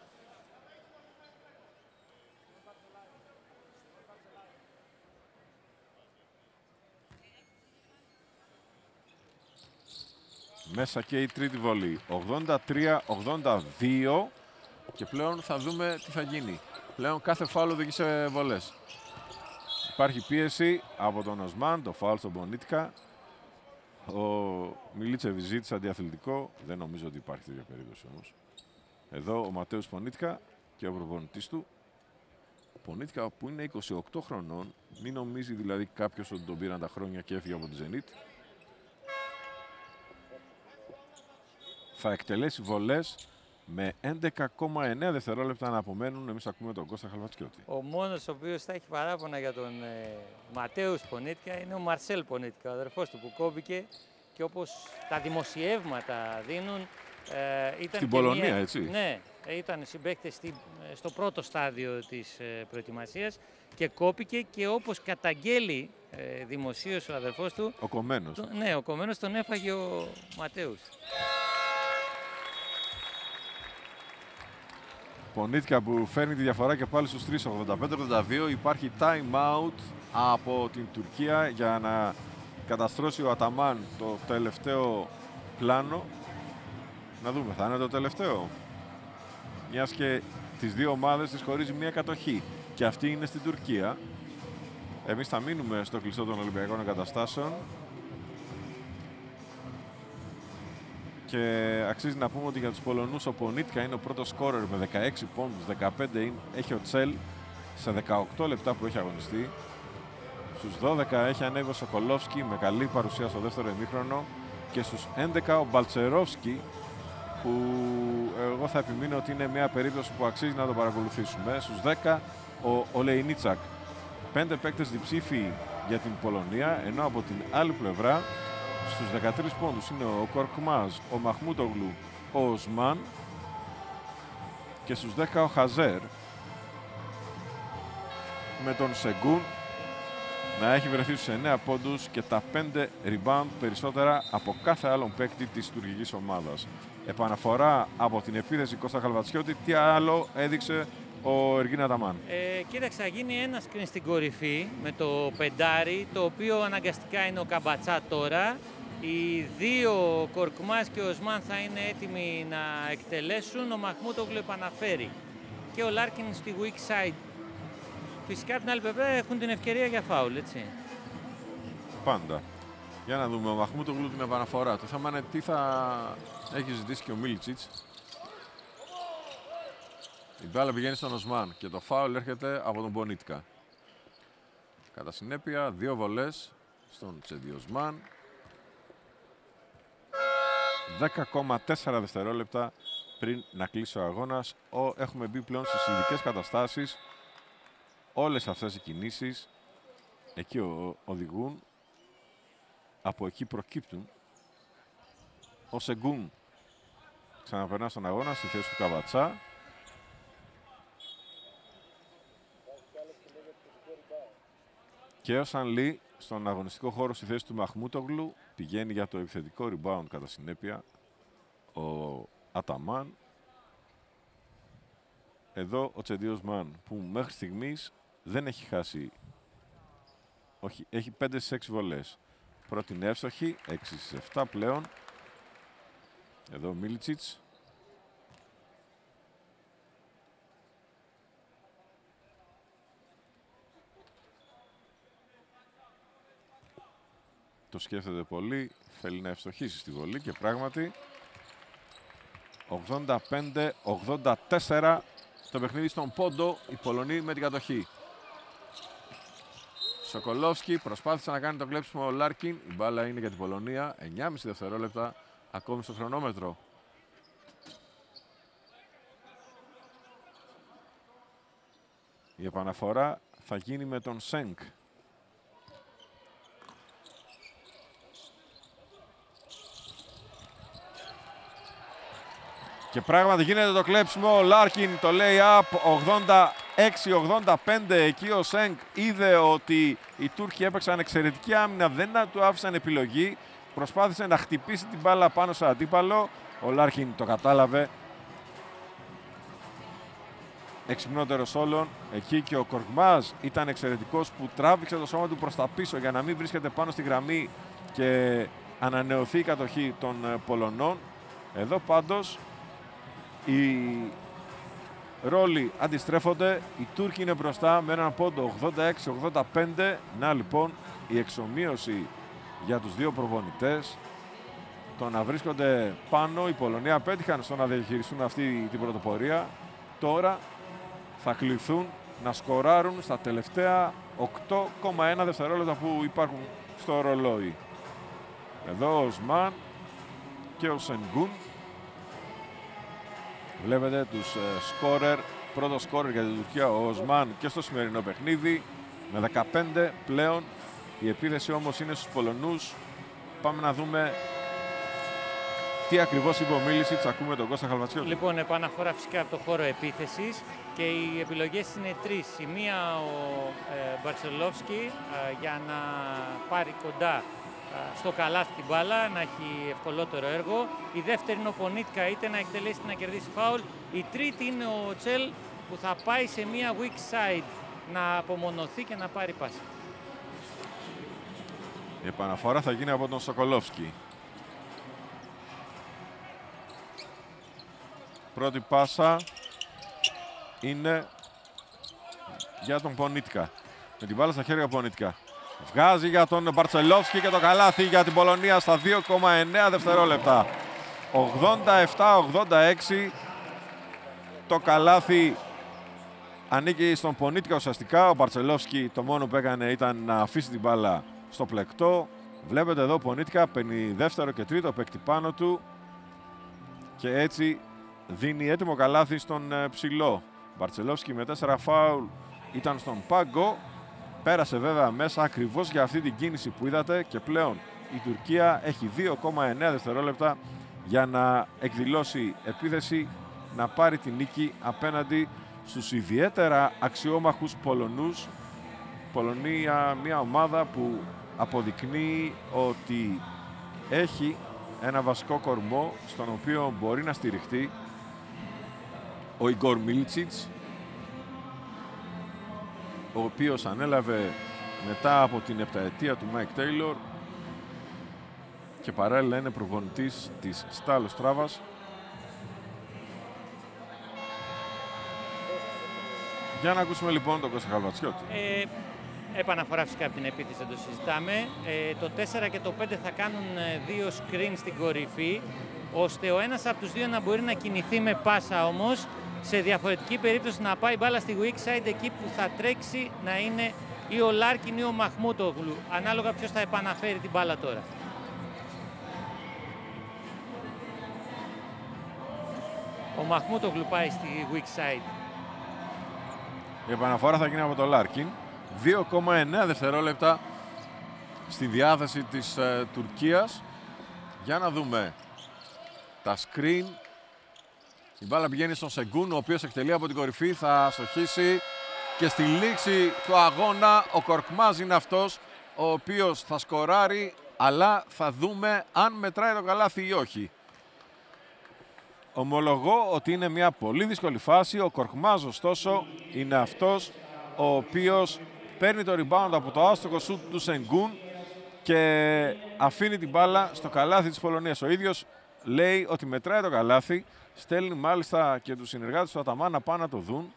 Μέσα και η τρίτη βολή. 83-82 και πλέον θα δούμε τι θα γίνει. Πλέον κάθε φάουλ οδηγεί σε βολές. Υπάρχει πίεση από τον Οσμάν, το φάουλ στον Πονίτκα. Ο Μιλίτσεβιτς ζήτησε αντιαθλητικό. Δεν νομίζω ότι υπάρχει τέτοια περίπτωση όμως. Εδώ ο Ματέους Πονίτκα και ο προπονητής του. Πονίτκα που είναι 28 χρονών. Μην νομίζει δηλαδή κάποιος ότι τον πήραν τα χρόνια και έφυγε από τη Ζενίτ. Θα εκτελέσει βολές με 11,9 δευτερόλεπτα να απομένουν. Εμείς ακούμε τον Κώστα Χαλβατσιώτη.
Ο μόνος ο οποίος θα έχει παράπονα για τον Ματέους Πονίτκα είναι ο Μαρσέλ Πονίτκα, ο αδερφός του που κόβηκε, και όπως τα δημοσιεύματα δίνουν ήταν
στην Πολωνία, έτσι.
Ναι, ήταν συμπαίκτες στο πρώτο στάδιο της προετοιμασίας και κόπηκε, και όπως καταγγέλει δημοσίως ο αδερφός του,
ο κομμένος.
Ναι, ο κομμένος τον έφαγε ο Ματέους.
Πονίτκα που φέρνει τη διαφορά και πάλι στους 3, 85-82. Υπάρχει time out από την Τουρκία για να καταστρώσει ο Αταμάν το τελευταίο πλάνο. Να δούμε, θα είναι το τελευταίο. Μιας και τις δύο ομάδες τις χωρίζει μία κατοχή. Και αυτή είναι στην Τουρκία. Εμείς θα μείνουμε στο κλειστό των Ολυμπιακών Εγκαταστάσεων. Και αξίζει να πούμε ότι για τους Πολωνούς ο Πονίτκα είναι ο πρώτος σκόρερ με 16 πόντους, 15 έχει ο Τσέλ σε 18 λεπτά που έχει αγωνιστεί. Στους 12 έχει ανέβει ο Σοκολόφσκι με καλή παρουσία στο δεύτερο ημίχρονο και στους 11 ο Μπαλτσερόφσκι, που εγώ θα επιμείνω ότι είναι μια περίπτωση που αξίζει να το παρακολουθήσουμε. Στους 10 ο Ολεϊνίτσακ. 5 παίκτες διψήφοι για την Πολωνία, ενώ από την άλλη πλευρά στους 13 πόντους είναι ο Κορκμάζ, ο Μαχμούτογλου, ο Οσμάν και στους 10 ο Χαζέρ, με τον Σεγκούν να έχει βρεθεί στους 9 πόντους και τα 5 rebound περισσότερα από κάθε άλλον παίκτη της τουρκικής ομάδας. Επαναφορά από την επίθεση Κώστα Χαλβατσιώτη, τι άλλο έδειξε ο Εργίν Αταμάν?
Κοίταξε, θα γίνει ένα screen στην κορυφή με το πεντάρι, το οποίο αναγκαστικά είναι ο Καμπατσά τώρα. Οι δύο, ο Κορκμάς και ο Οσμάν, θα είναι έτοιμοι να εκτελέσουν. Ο Μαχμούτογλου επαναφέρει και ο Λάρκιν στη weak side. Φυσικά από την άλλη πλευρά έχουν την ευκαιρία για φάουλ, έτσι.
Πάντα. Για να δούμε, ο Μαχμούτογλου την επαναφορά. Το θέμα είναι τι θα έχει ζητήσει και ο Μίλιτσιτς. Η μπάλα πηγαίνει στον Οσμάν και το φάουλ έρχεται από τον Πονίτκα. Κατά συνέπεια, 2 βολές στον Τσέντι Οσμάν. 10,4 δευτερόλεπτα πριν να κλείσει ο αγώνας. Έχουμε μπει πλέον στις ειδικές καταστάσεις. Όλες αυτές οι κινήσεις εκεί οδηγούν, από εκεί προκύπτουν. Ο Σεγκούν ξαναπερνά στον αγώνα στη θέση του Καμπατσά. Και ο Σανλή στον αγωνιστικό χώρο στη θέση του Μαχμούτογλου πηγαίνει για το επιθετικό rebound κατά συνέπεια ο Αταμάν. Εδώ ο Τσέντι Οσμάν, που μέχρι στιγμής δεν έχει χάσει, όχι, έχει 5 στις 6 βολές. Πρώτη είναι εύστοχη, 6 στις 7 πλέον. Εδώ ο Μίλιτσιτς. Το σκέφτεται πολύ, θέλει να ευστοχίσει στη βολή και πράγματι 85-84 το παιχνίδι στον πόντο, οι Πολωνοί με την κατοχή. Σοκολόφσκι προσπάθησε να κάνει το κλέψιμο ο Λάρκιν, η μπάλα είναι για την Πολωνία, 9,5 δευτερόλεπτα ακόμη στο χρονόμετρο. Η επαναφορά θα γίνει με τον Σενκ. Και πράγματι γίνεται το κλέψιμο, ο Λάρκιν το lay-up, 86-85, εκεί ο Σενκ είδε ότι οι Τούρκοι έπαιξαν εξαιρετική άμυνα, δεν του άφησαν επιλογή, προσπάθησε να χτυπήσει την μπάλα πάνω σε αντίπαλο, ο Λάρκιν το κατάλαβε, εξυπνότερος όλων, εκεί και ο Κορκμάζ ήταν εξαιρετικός που τράβηξε το σώμα του προς τα πίσω για να μην βρίσκεται πάνω στη γραμμή και ανανεωθεί η κατοχή των Πολωνών. Εδώ πάντως οι ρόλοι αντιστρέφονται, οι Τούρκοι είναι μπροστά με έναν πόντο 86-85. Να λοιπόν η εξομοίωση για τους δύο προπονητές, το να βρίσκονται πάνω. Οι Πολωνοί απέτυχαν στο να διαχειριστούν αυτή την πρωτοπορία. Τώρα θα κληθούν να σκοράρουν στα τελευταία 8,1 δευτερόλεπτα που υπάρχουν στο ρολόι. Εδώ ο Οσμάν και ο Σενγκούν. Βλέπετε τους σκόρερ, πρώτο σκόρερ για την Τουρκία ο Οσμάν και στο σημερινό παιχνίδι με 15 πλέον. Η επίθεση όμως είναι στους Πολωνούς. Πάμε να δούμε τι ακριβώς είπε ο Μίλιτσιτς. Ακούμε τον Κώστα Χαλβατσιώτη.
Λοιπόν, επαναφορά φυσικά από το χώρο επίθεσης και οι επιλογές είναι τρεις. Η μία ο Μπαρτσελόφσκι για να πάρει κοντά στο καλάθι την μπάλα, να έχει ευκολότερο έργο. Η δεύτερη είναι ο Πονίτκα, είτε να εκτελέσει είτε να κερδίσει φάουλ. Η τρίτη είναι ο Τσέλ που θα πάει σε μία weak side να απομονωθεί και να πάρει πάση.
Η επαναφορά θα γίνει από τον Σοκολόφσκι. Πρώτη πάσα είναι για τον Πονίτκα. Με την μπάλα στα χέρια Πονίτκα. Βγάζει για τον Μπαρτσελόφσκι και το καλάθι για την Πολωνία στα 2,9 δευτερόλεπτα. 87-86. Το καλάθι ανήκει στον Πονίτκα ουσιαστικά. Ο Μπαρτσελόφσκι το μόνο που έκανε ήταν να αφήσει την μπάλα στο πλεκτό. Βλέπετε εδώ ο Πονίτκα παίρνει δεύτερο και τρίτο παίκτη πάνω του και έτσι δίνει έτοιμο καλάθι στον ψηλό. Μπαρτσελόφσκι με 4 φάουλ ήταν στον πάγκο. Πέρασε βέβαια μέσα ακριβώς για αυτή την κίνηση που είδατε και πλέον η Τουρκία έχει 2,9 δευτερόλεπτα για να εκδηλώσει επίθεση, να πάρει την νίκη απέναντι στους ιδιαίτερα αξιόμαχους Πολωνούς. Πολωνία, μια ομάδα που αποδεικνύει ότι έχει ένα βασικό κορμό στον οποίο μπορεί να στηριχτεί ο Ιγκόρ Μίλιτσιτς, ο οποίος ανέλαβε μετά από την επταετία του Μάικ Τέιλορ και παράλληλα είναι προπονητής της Στάλος Στράβας. Για να ακούσουμε λοιπόν τον Κώστα Χαλβατσιώτη.
Επαναφορά φυσικά από την επίθεση, δεν το συζητάμε. Το 4 και το 5 θα κάνουν 2 screen στην κορυφή, ώστε ο ένας από τους δύο να μπορεί να κινηθεί με πάσα όμως, σε διαφορετική περίπτωση να πάει μπάλα στη weak side, εκεί που θα τρέξει να είναι ή ο Λάρκιν ή ο Μαχμούτογλου, ανάλογα ποιος θα επαναφέρει την μπάλα τώρα. Ο Μαχμούτογλου πάει στη weak side.
Η επαναφορά θα γίνει από τον Λάρκιν. 2,9 δευτερόλεπτα στη διάθεση της Τουρκίας. Για να δούμε τα screen. Η μπάλα πηγαίνει στον Σεγκούν, ο οποίος εκτελεί από την κορυφή, θα στοχίσει και στη λήξη του αγώνα ο Κορκμάζ είναι αυτός ο οποίος θα σκοράρει, αλλά θα δούμε αν μετράει το καλάθι ή όχι. Ομολογώ ότι είναι μια πολύ δύσκολη φάση. Ο Κορκμάζ ωστόσο είναι αυτός ο οποίος παίρνει το rebound από το άστοχο σουτ του Σενγκούν και αφήνει την μπάλα στο καλάθι της Πολωνίας. Ο ίδιος λέει ότι μετράει το καλάθι, στέλνει μάλιστα και τους συνεργάτες του Αταμάν να πάνε να το δουν.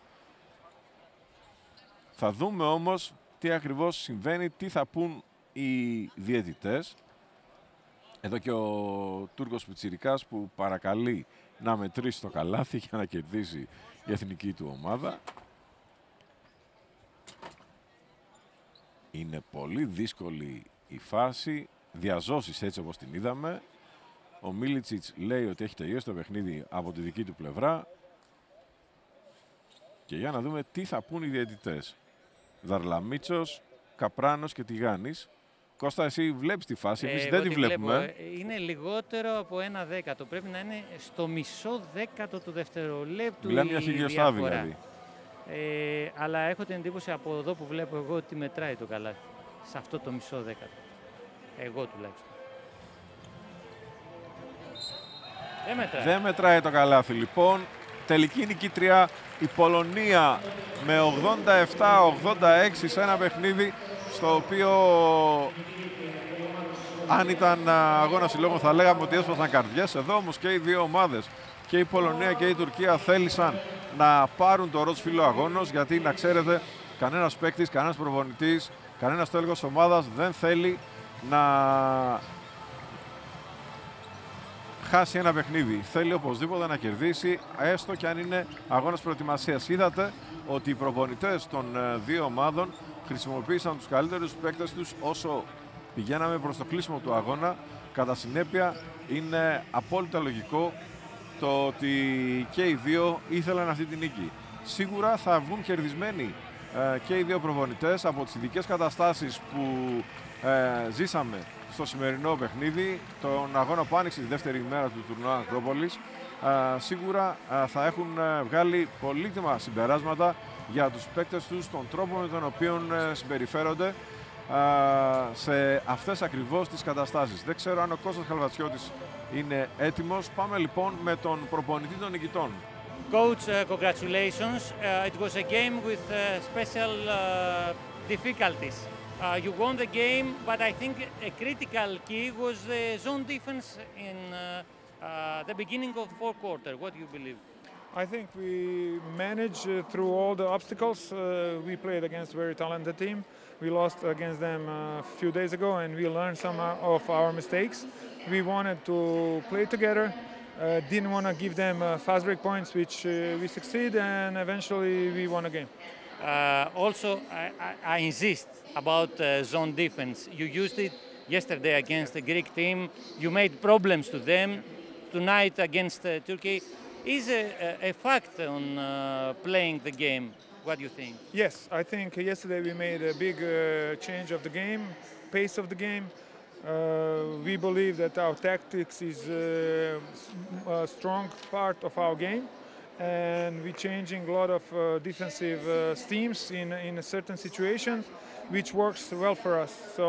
Θα δούμε όμως τι ακριβώς συμβαίνει, τι θα πούν οι διαιτητές. Εδώ και ο Τούρκος πιτσιρικάς που παρακαλεί να μετρήσει το καλάθι για να κερδίσει η εθνική του ομάδα. Είναι πολύ δύσκολη η φάση, διαζώσεις έτσι όπως την είδαμε. Ο Μίλιτσιτς λέει ότι έχει τελειώσει το παιχνίδι από τη δική του πλευρά. Και για να δούμε τι θα πούν οι διαιτητές. Δαρλαμίτσος, Καπράνος και Τιγάνης. Κώστα, εσύ βλέπεις τη φάση, εμείς δεν τη βλέπουμε.
Είναι λιγότερο από 1/10. Πρέπει να είναι στο μισό δέκατο του δευτερολέπτου.
Μιλάμε για χιλιοστά δηλαδή.
Αλλά έχω την εντύπωση από εδώ που βλέπω εγώ ότι μετράει το καλάθι. Σε αυτό το μισό δέκατο. Εγώ τουλάχιστον.
Δεν μετράει το καλάθι λοιπόν. Τελική νικήτρια η Πολωνία με 87-86 σε ένα παιχνίδι στο οποίο αν ήταν αγώνα συλλόγων θα λέγαμε ότι έσπασαν καρδιές. Εδώ όμως και οι δύο ομάδες, και η Πολωνία και η Τουρκία, θέλησαν να πάρουν το ροζ φύλλο αγώνος, γιατί να ξέρετε κανένας παίκτης, κανένας προπονητής, κανένας τέλεχος ομάδας δεν θέλει να χάσει ένα παιχνίδι. Θέλει οπωσδήποτε να κερδίσει, έστω και αν είναι αγώνας προετοιμασίας. Είδατε ότι οι προπονητές των δύο ομάδων χρησιμοποίησαν τους καλύτερους παίκτες τους όσο πηγαίναμε προς το κλείσιμο του αγώνα. Κατά συνέπεια, είναι απόλυτα λογικό το ότι και οι δύο ήθελαν αυτή τη νίκη. Σίγουρα θα βγουν κερδισμένοι και οι δύο προπονητές από τις ειδικές καταστάσεις που ζήσαμε στο σημερινό παιχνίδι, τον αγώνα που άνοιξε τη δεύτερη ημέρα του τουρνουά Ακρόπολης. Σίγουρα θα έχουν βγάλει πολύτιμα συμπεράσματα για τους παίκτες τους, τον τρόπο με τον οποίο συμπεριφέρονται σε αυτές ακριβώς τις καταστάσεις. Δεν ξέρω αν ο Κώστας Χαλβατσιώτης είναι έτοιμος. Πάμε λοιπόν με τον προπονητή των νικητών.
Coach, congratulations. It was a game with special difficulties. You won the game, but I think a critical key was the zone defense in the beginning of fourth quarter. What do you believe?
I think we managed through all the obstacles. We played against a very talented team. We lost against them a few days ago, and we learned some of our mistakes. We wanted to play together. Didn't want to give them fast break points, which we succeed, and eventually we won a game.
Also, I insist about zone defense. You used it yesterday against the Greek team. You made problems to them. Tonight against Turkey. Is a fact on playing the game. What do you think?
Yes, I think yesterday we made a big change of the game, pace of the game. We believe that our tactics is a strong part of our game, and we're changing a lot of defensive schemes in certain situations, which works well for us. So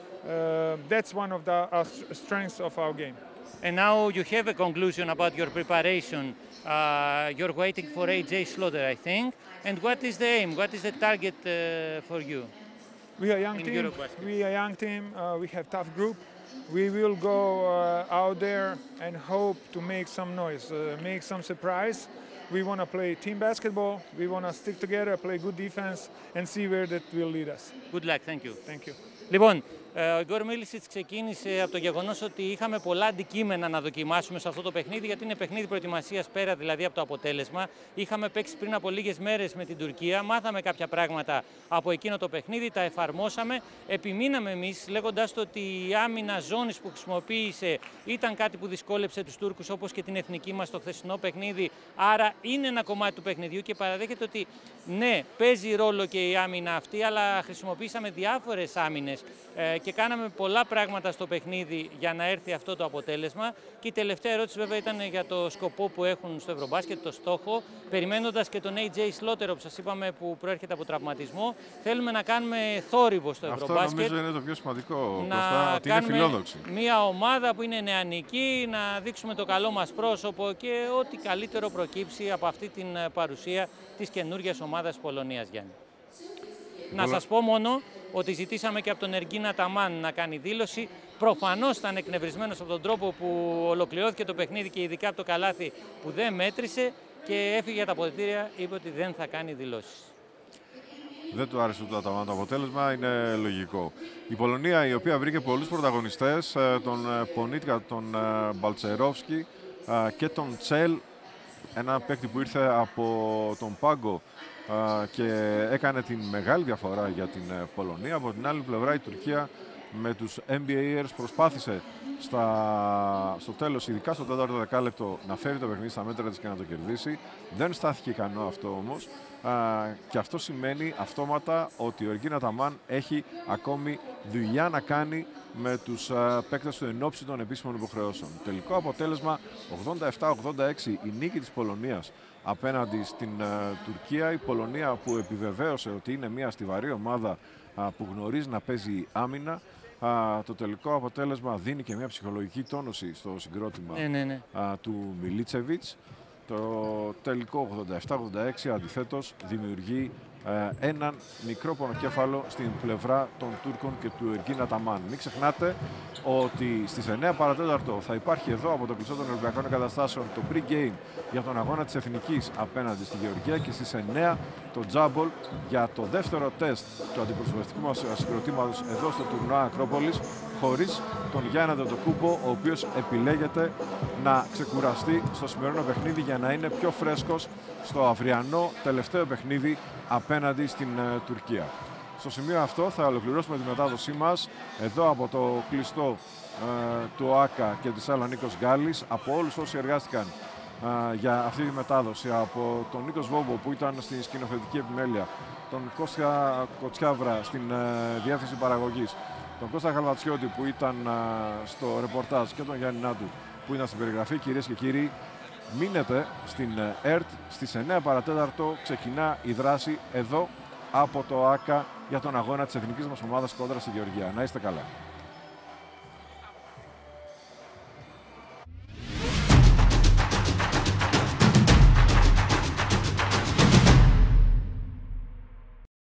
that's one of the strengths of our game.
And now you have a conclusion about your preparation. You're waiting for AJ Slaughter, I think. And what is the aim? What is the target for you?
We are a young team. We are a young team. We have tough group. We will go out there and hope to make some noise, make some surprise. We want to play team basketball. We want to stick together, play good defense, and see where that will lead us.
Good luck. Thank you.
Thank you.
Λοιπόν, ο Igor Milicic ξεκίνησε από το γεγονός ότι είχαμε πολλά αντικείμενα να δοκιμάσουμε σε αυτό το παιχνίδι, γιατί είναι παιχνίδι προετοιμασίας πέρα δηλαδή από το αποτέλεσμα. Είχαμε παίξει πριν από λίγες μέρες με την Τουρκία, μάθαμε κάποια πράγματα από εκείνο το παιχνίδι, τα εφαρμόσαμε. Επιμείναμε εμείς λέγοντας ότι η άμυνα ζώνης που χρησιμοποίησε ήταν κάτι που δυσκόλεψε τους Τούρκους, όπως και την εθνική μας στο χθεσινό παιχνίδι. Άρα είναι ένα κομμάτι του παιχνιδιού και παραδέχεται ότι ναι, παίζει ρόλο και η άμυνα αυτή, αλλά χρησιμοποίησαμε διάφορες άμυνες και κάναμε πολλά πράγματα στο παιχνίδι για να έρθει αυτό το αποτέλεσμα. Και η τελευταία ερώτηση βέβαια ήταν για το σκοπό που έχουν στο Ευρωμπάσκετ, το στόχο. Περιμένοντας και τον AJ Slaughter, όπως σας είπαμε, που προέρχεται από τραυματισμό, θέλουμε να κάνουμε θόρυβο στο Ευρωμπάσκετ.
Αυτό νομίζω είναι το πιο σημαντικό, Κώστα, ότι είναι φιλόδοξη.
Μια ομάδα που είναι νεανική, να δείξουμε το καλό μας πρόσωπο και ό,τι καλύτερο προκύψει από αυτή την παρουσία της καινούργιας ομάδας Πολωνίας, Γιάννη. Να σας πω μόνο ότι ζητήσαμε και από τον Ergin Ataman να κάνει δήλωση. Προφανώς ήταν εκνευρισμένος από τον τρόπο που ολοκληρώθηκε το παιχνίδι και ειδικά από το καλάθι που δεν μέτρησε και έφυγε για τα αποδυτήρια, είπε ότι δεν θα κάνει δηλώσεις.
Δεν του άρεσε το Ataman το αποτέλεσμα, είναι λογικό. Η Πολωνία, η οποία βρήκε πολλούς πρωταγωνιστές, τον Πονίτκα, τον Μπαλτσερόφσκι και τον Τσέλ, ένα παίκτη που ήρθε από τον πάγκο και έκανε την μεγάλη διαφορά για την Πολωνία. Από την άλλη πλευρά η Τουρκία με τους NBAers προσπάθησε στο τέλος, ειδικά στο 4ο δεκάλεπτο, να φέρει το παιχνίδι στα μέτρα της και να το κερδίσει. Δεν στάθηκε ικανό αυτό όμως και αυτό σημαίνει αυτόματα ότι ο Ergin Ataman έχει ακόμη δουλειά να κάνει με τους παίκτες του εν ώψη των επίσημων υποχρεώσεων. Τελικό αποτέλεσμα 87-86, η νίκη της Πολωνίας απέναντι στην Τουρκία. Η Πολωνία που επιβεβαίωσε ότι είναι μια στιβαρή ομάδα που γνωρίζει να παίζει άμυνα. Το τελικό αποτέλεσμα δίνει και μια ψυχολογική τόνωση στο συγκρότημα του Μιλίτσεβιτς. Το τελικό 87-86 αντιθέτως δημιουργεί έναν μικρό πονοκέφαλο στην πλευρά των Τούρκων και του Ergin Ataman. Μην ξεχνάτε ότι στις 9 παρατέταρτο θα υπάρχει εδώ από το κλειστό των Ολυμπιακών Εγκαταστάσεων το pre-game για τον αγώνα της Εθνικής απέναντι στη Γεωργία και στις 9 το τζάμπολ για το δεύτερο τεστ του αντιπροσωπευτικού μας συγκροτήματος εδώ στο τουρνουά Ακρόπολης, χωρίς τον Γιάννη Αντετοκούμπο, ο οποίος επιλέγεται να ξεκουραστεί στο σημερινό παιχνίδι για να είναι πιο φρέσκος στο αυριανό τελευταίο παιχνίδι απέναντι στην Τουρκία. Στο σημείο αυτό θα ολοκληρώσουμε τη μετάδοσή μας εδώ από το κλειστό του ΟΑΚΑ και της άλλα Νίκος Γκάλης. Από όλους όσοι εργάστηκαν για αυτή τη μετάδοση, από τον Νίκο Βόμπο που ήταν στη σκηνοθετική επιμέλεια, τον Κώστα Κοτσιάβρα στην διεύθυνση παραγωγής, τον Κώστα Χαλβατσιώτη που ήταν στο ρεπορτάζ και τον Γιάννη Νάντου που ήταν στην περιγραφή. Κυρίες και κύριοι, μείνετε στην ΕΡΤ. Στις 9 παρατέταρτο ξεκινά η δράση εδώ από το ΟΑΚΑ για τον αγώνα της εθνικής μας ομάδας κόντρα στη Γεωργία. Να είστε καλά.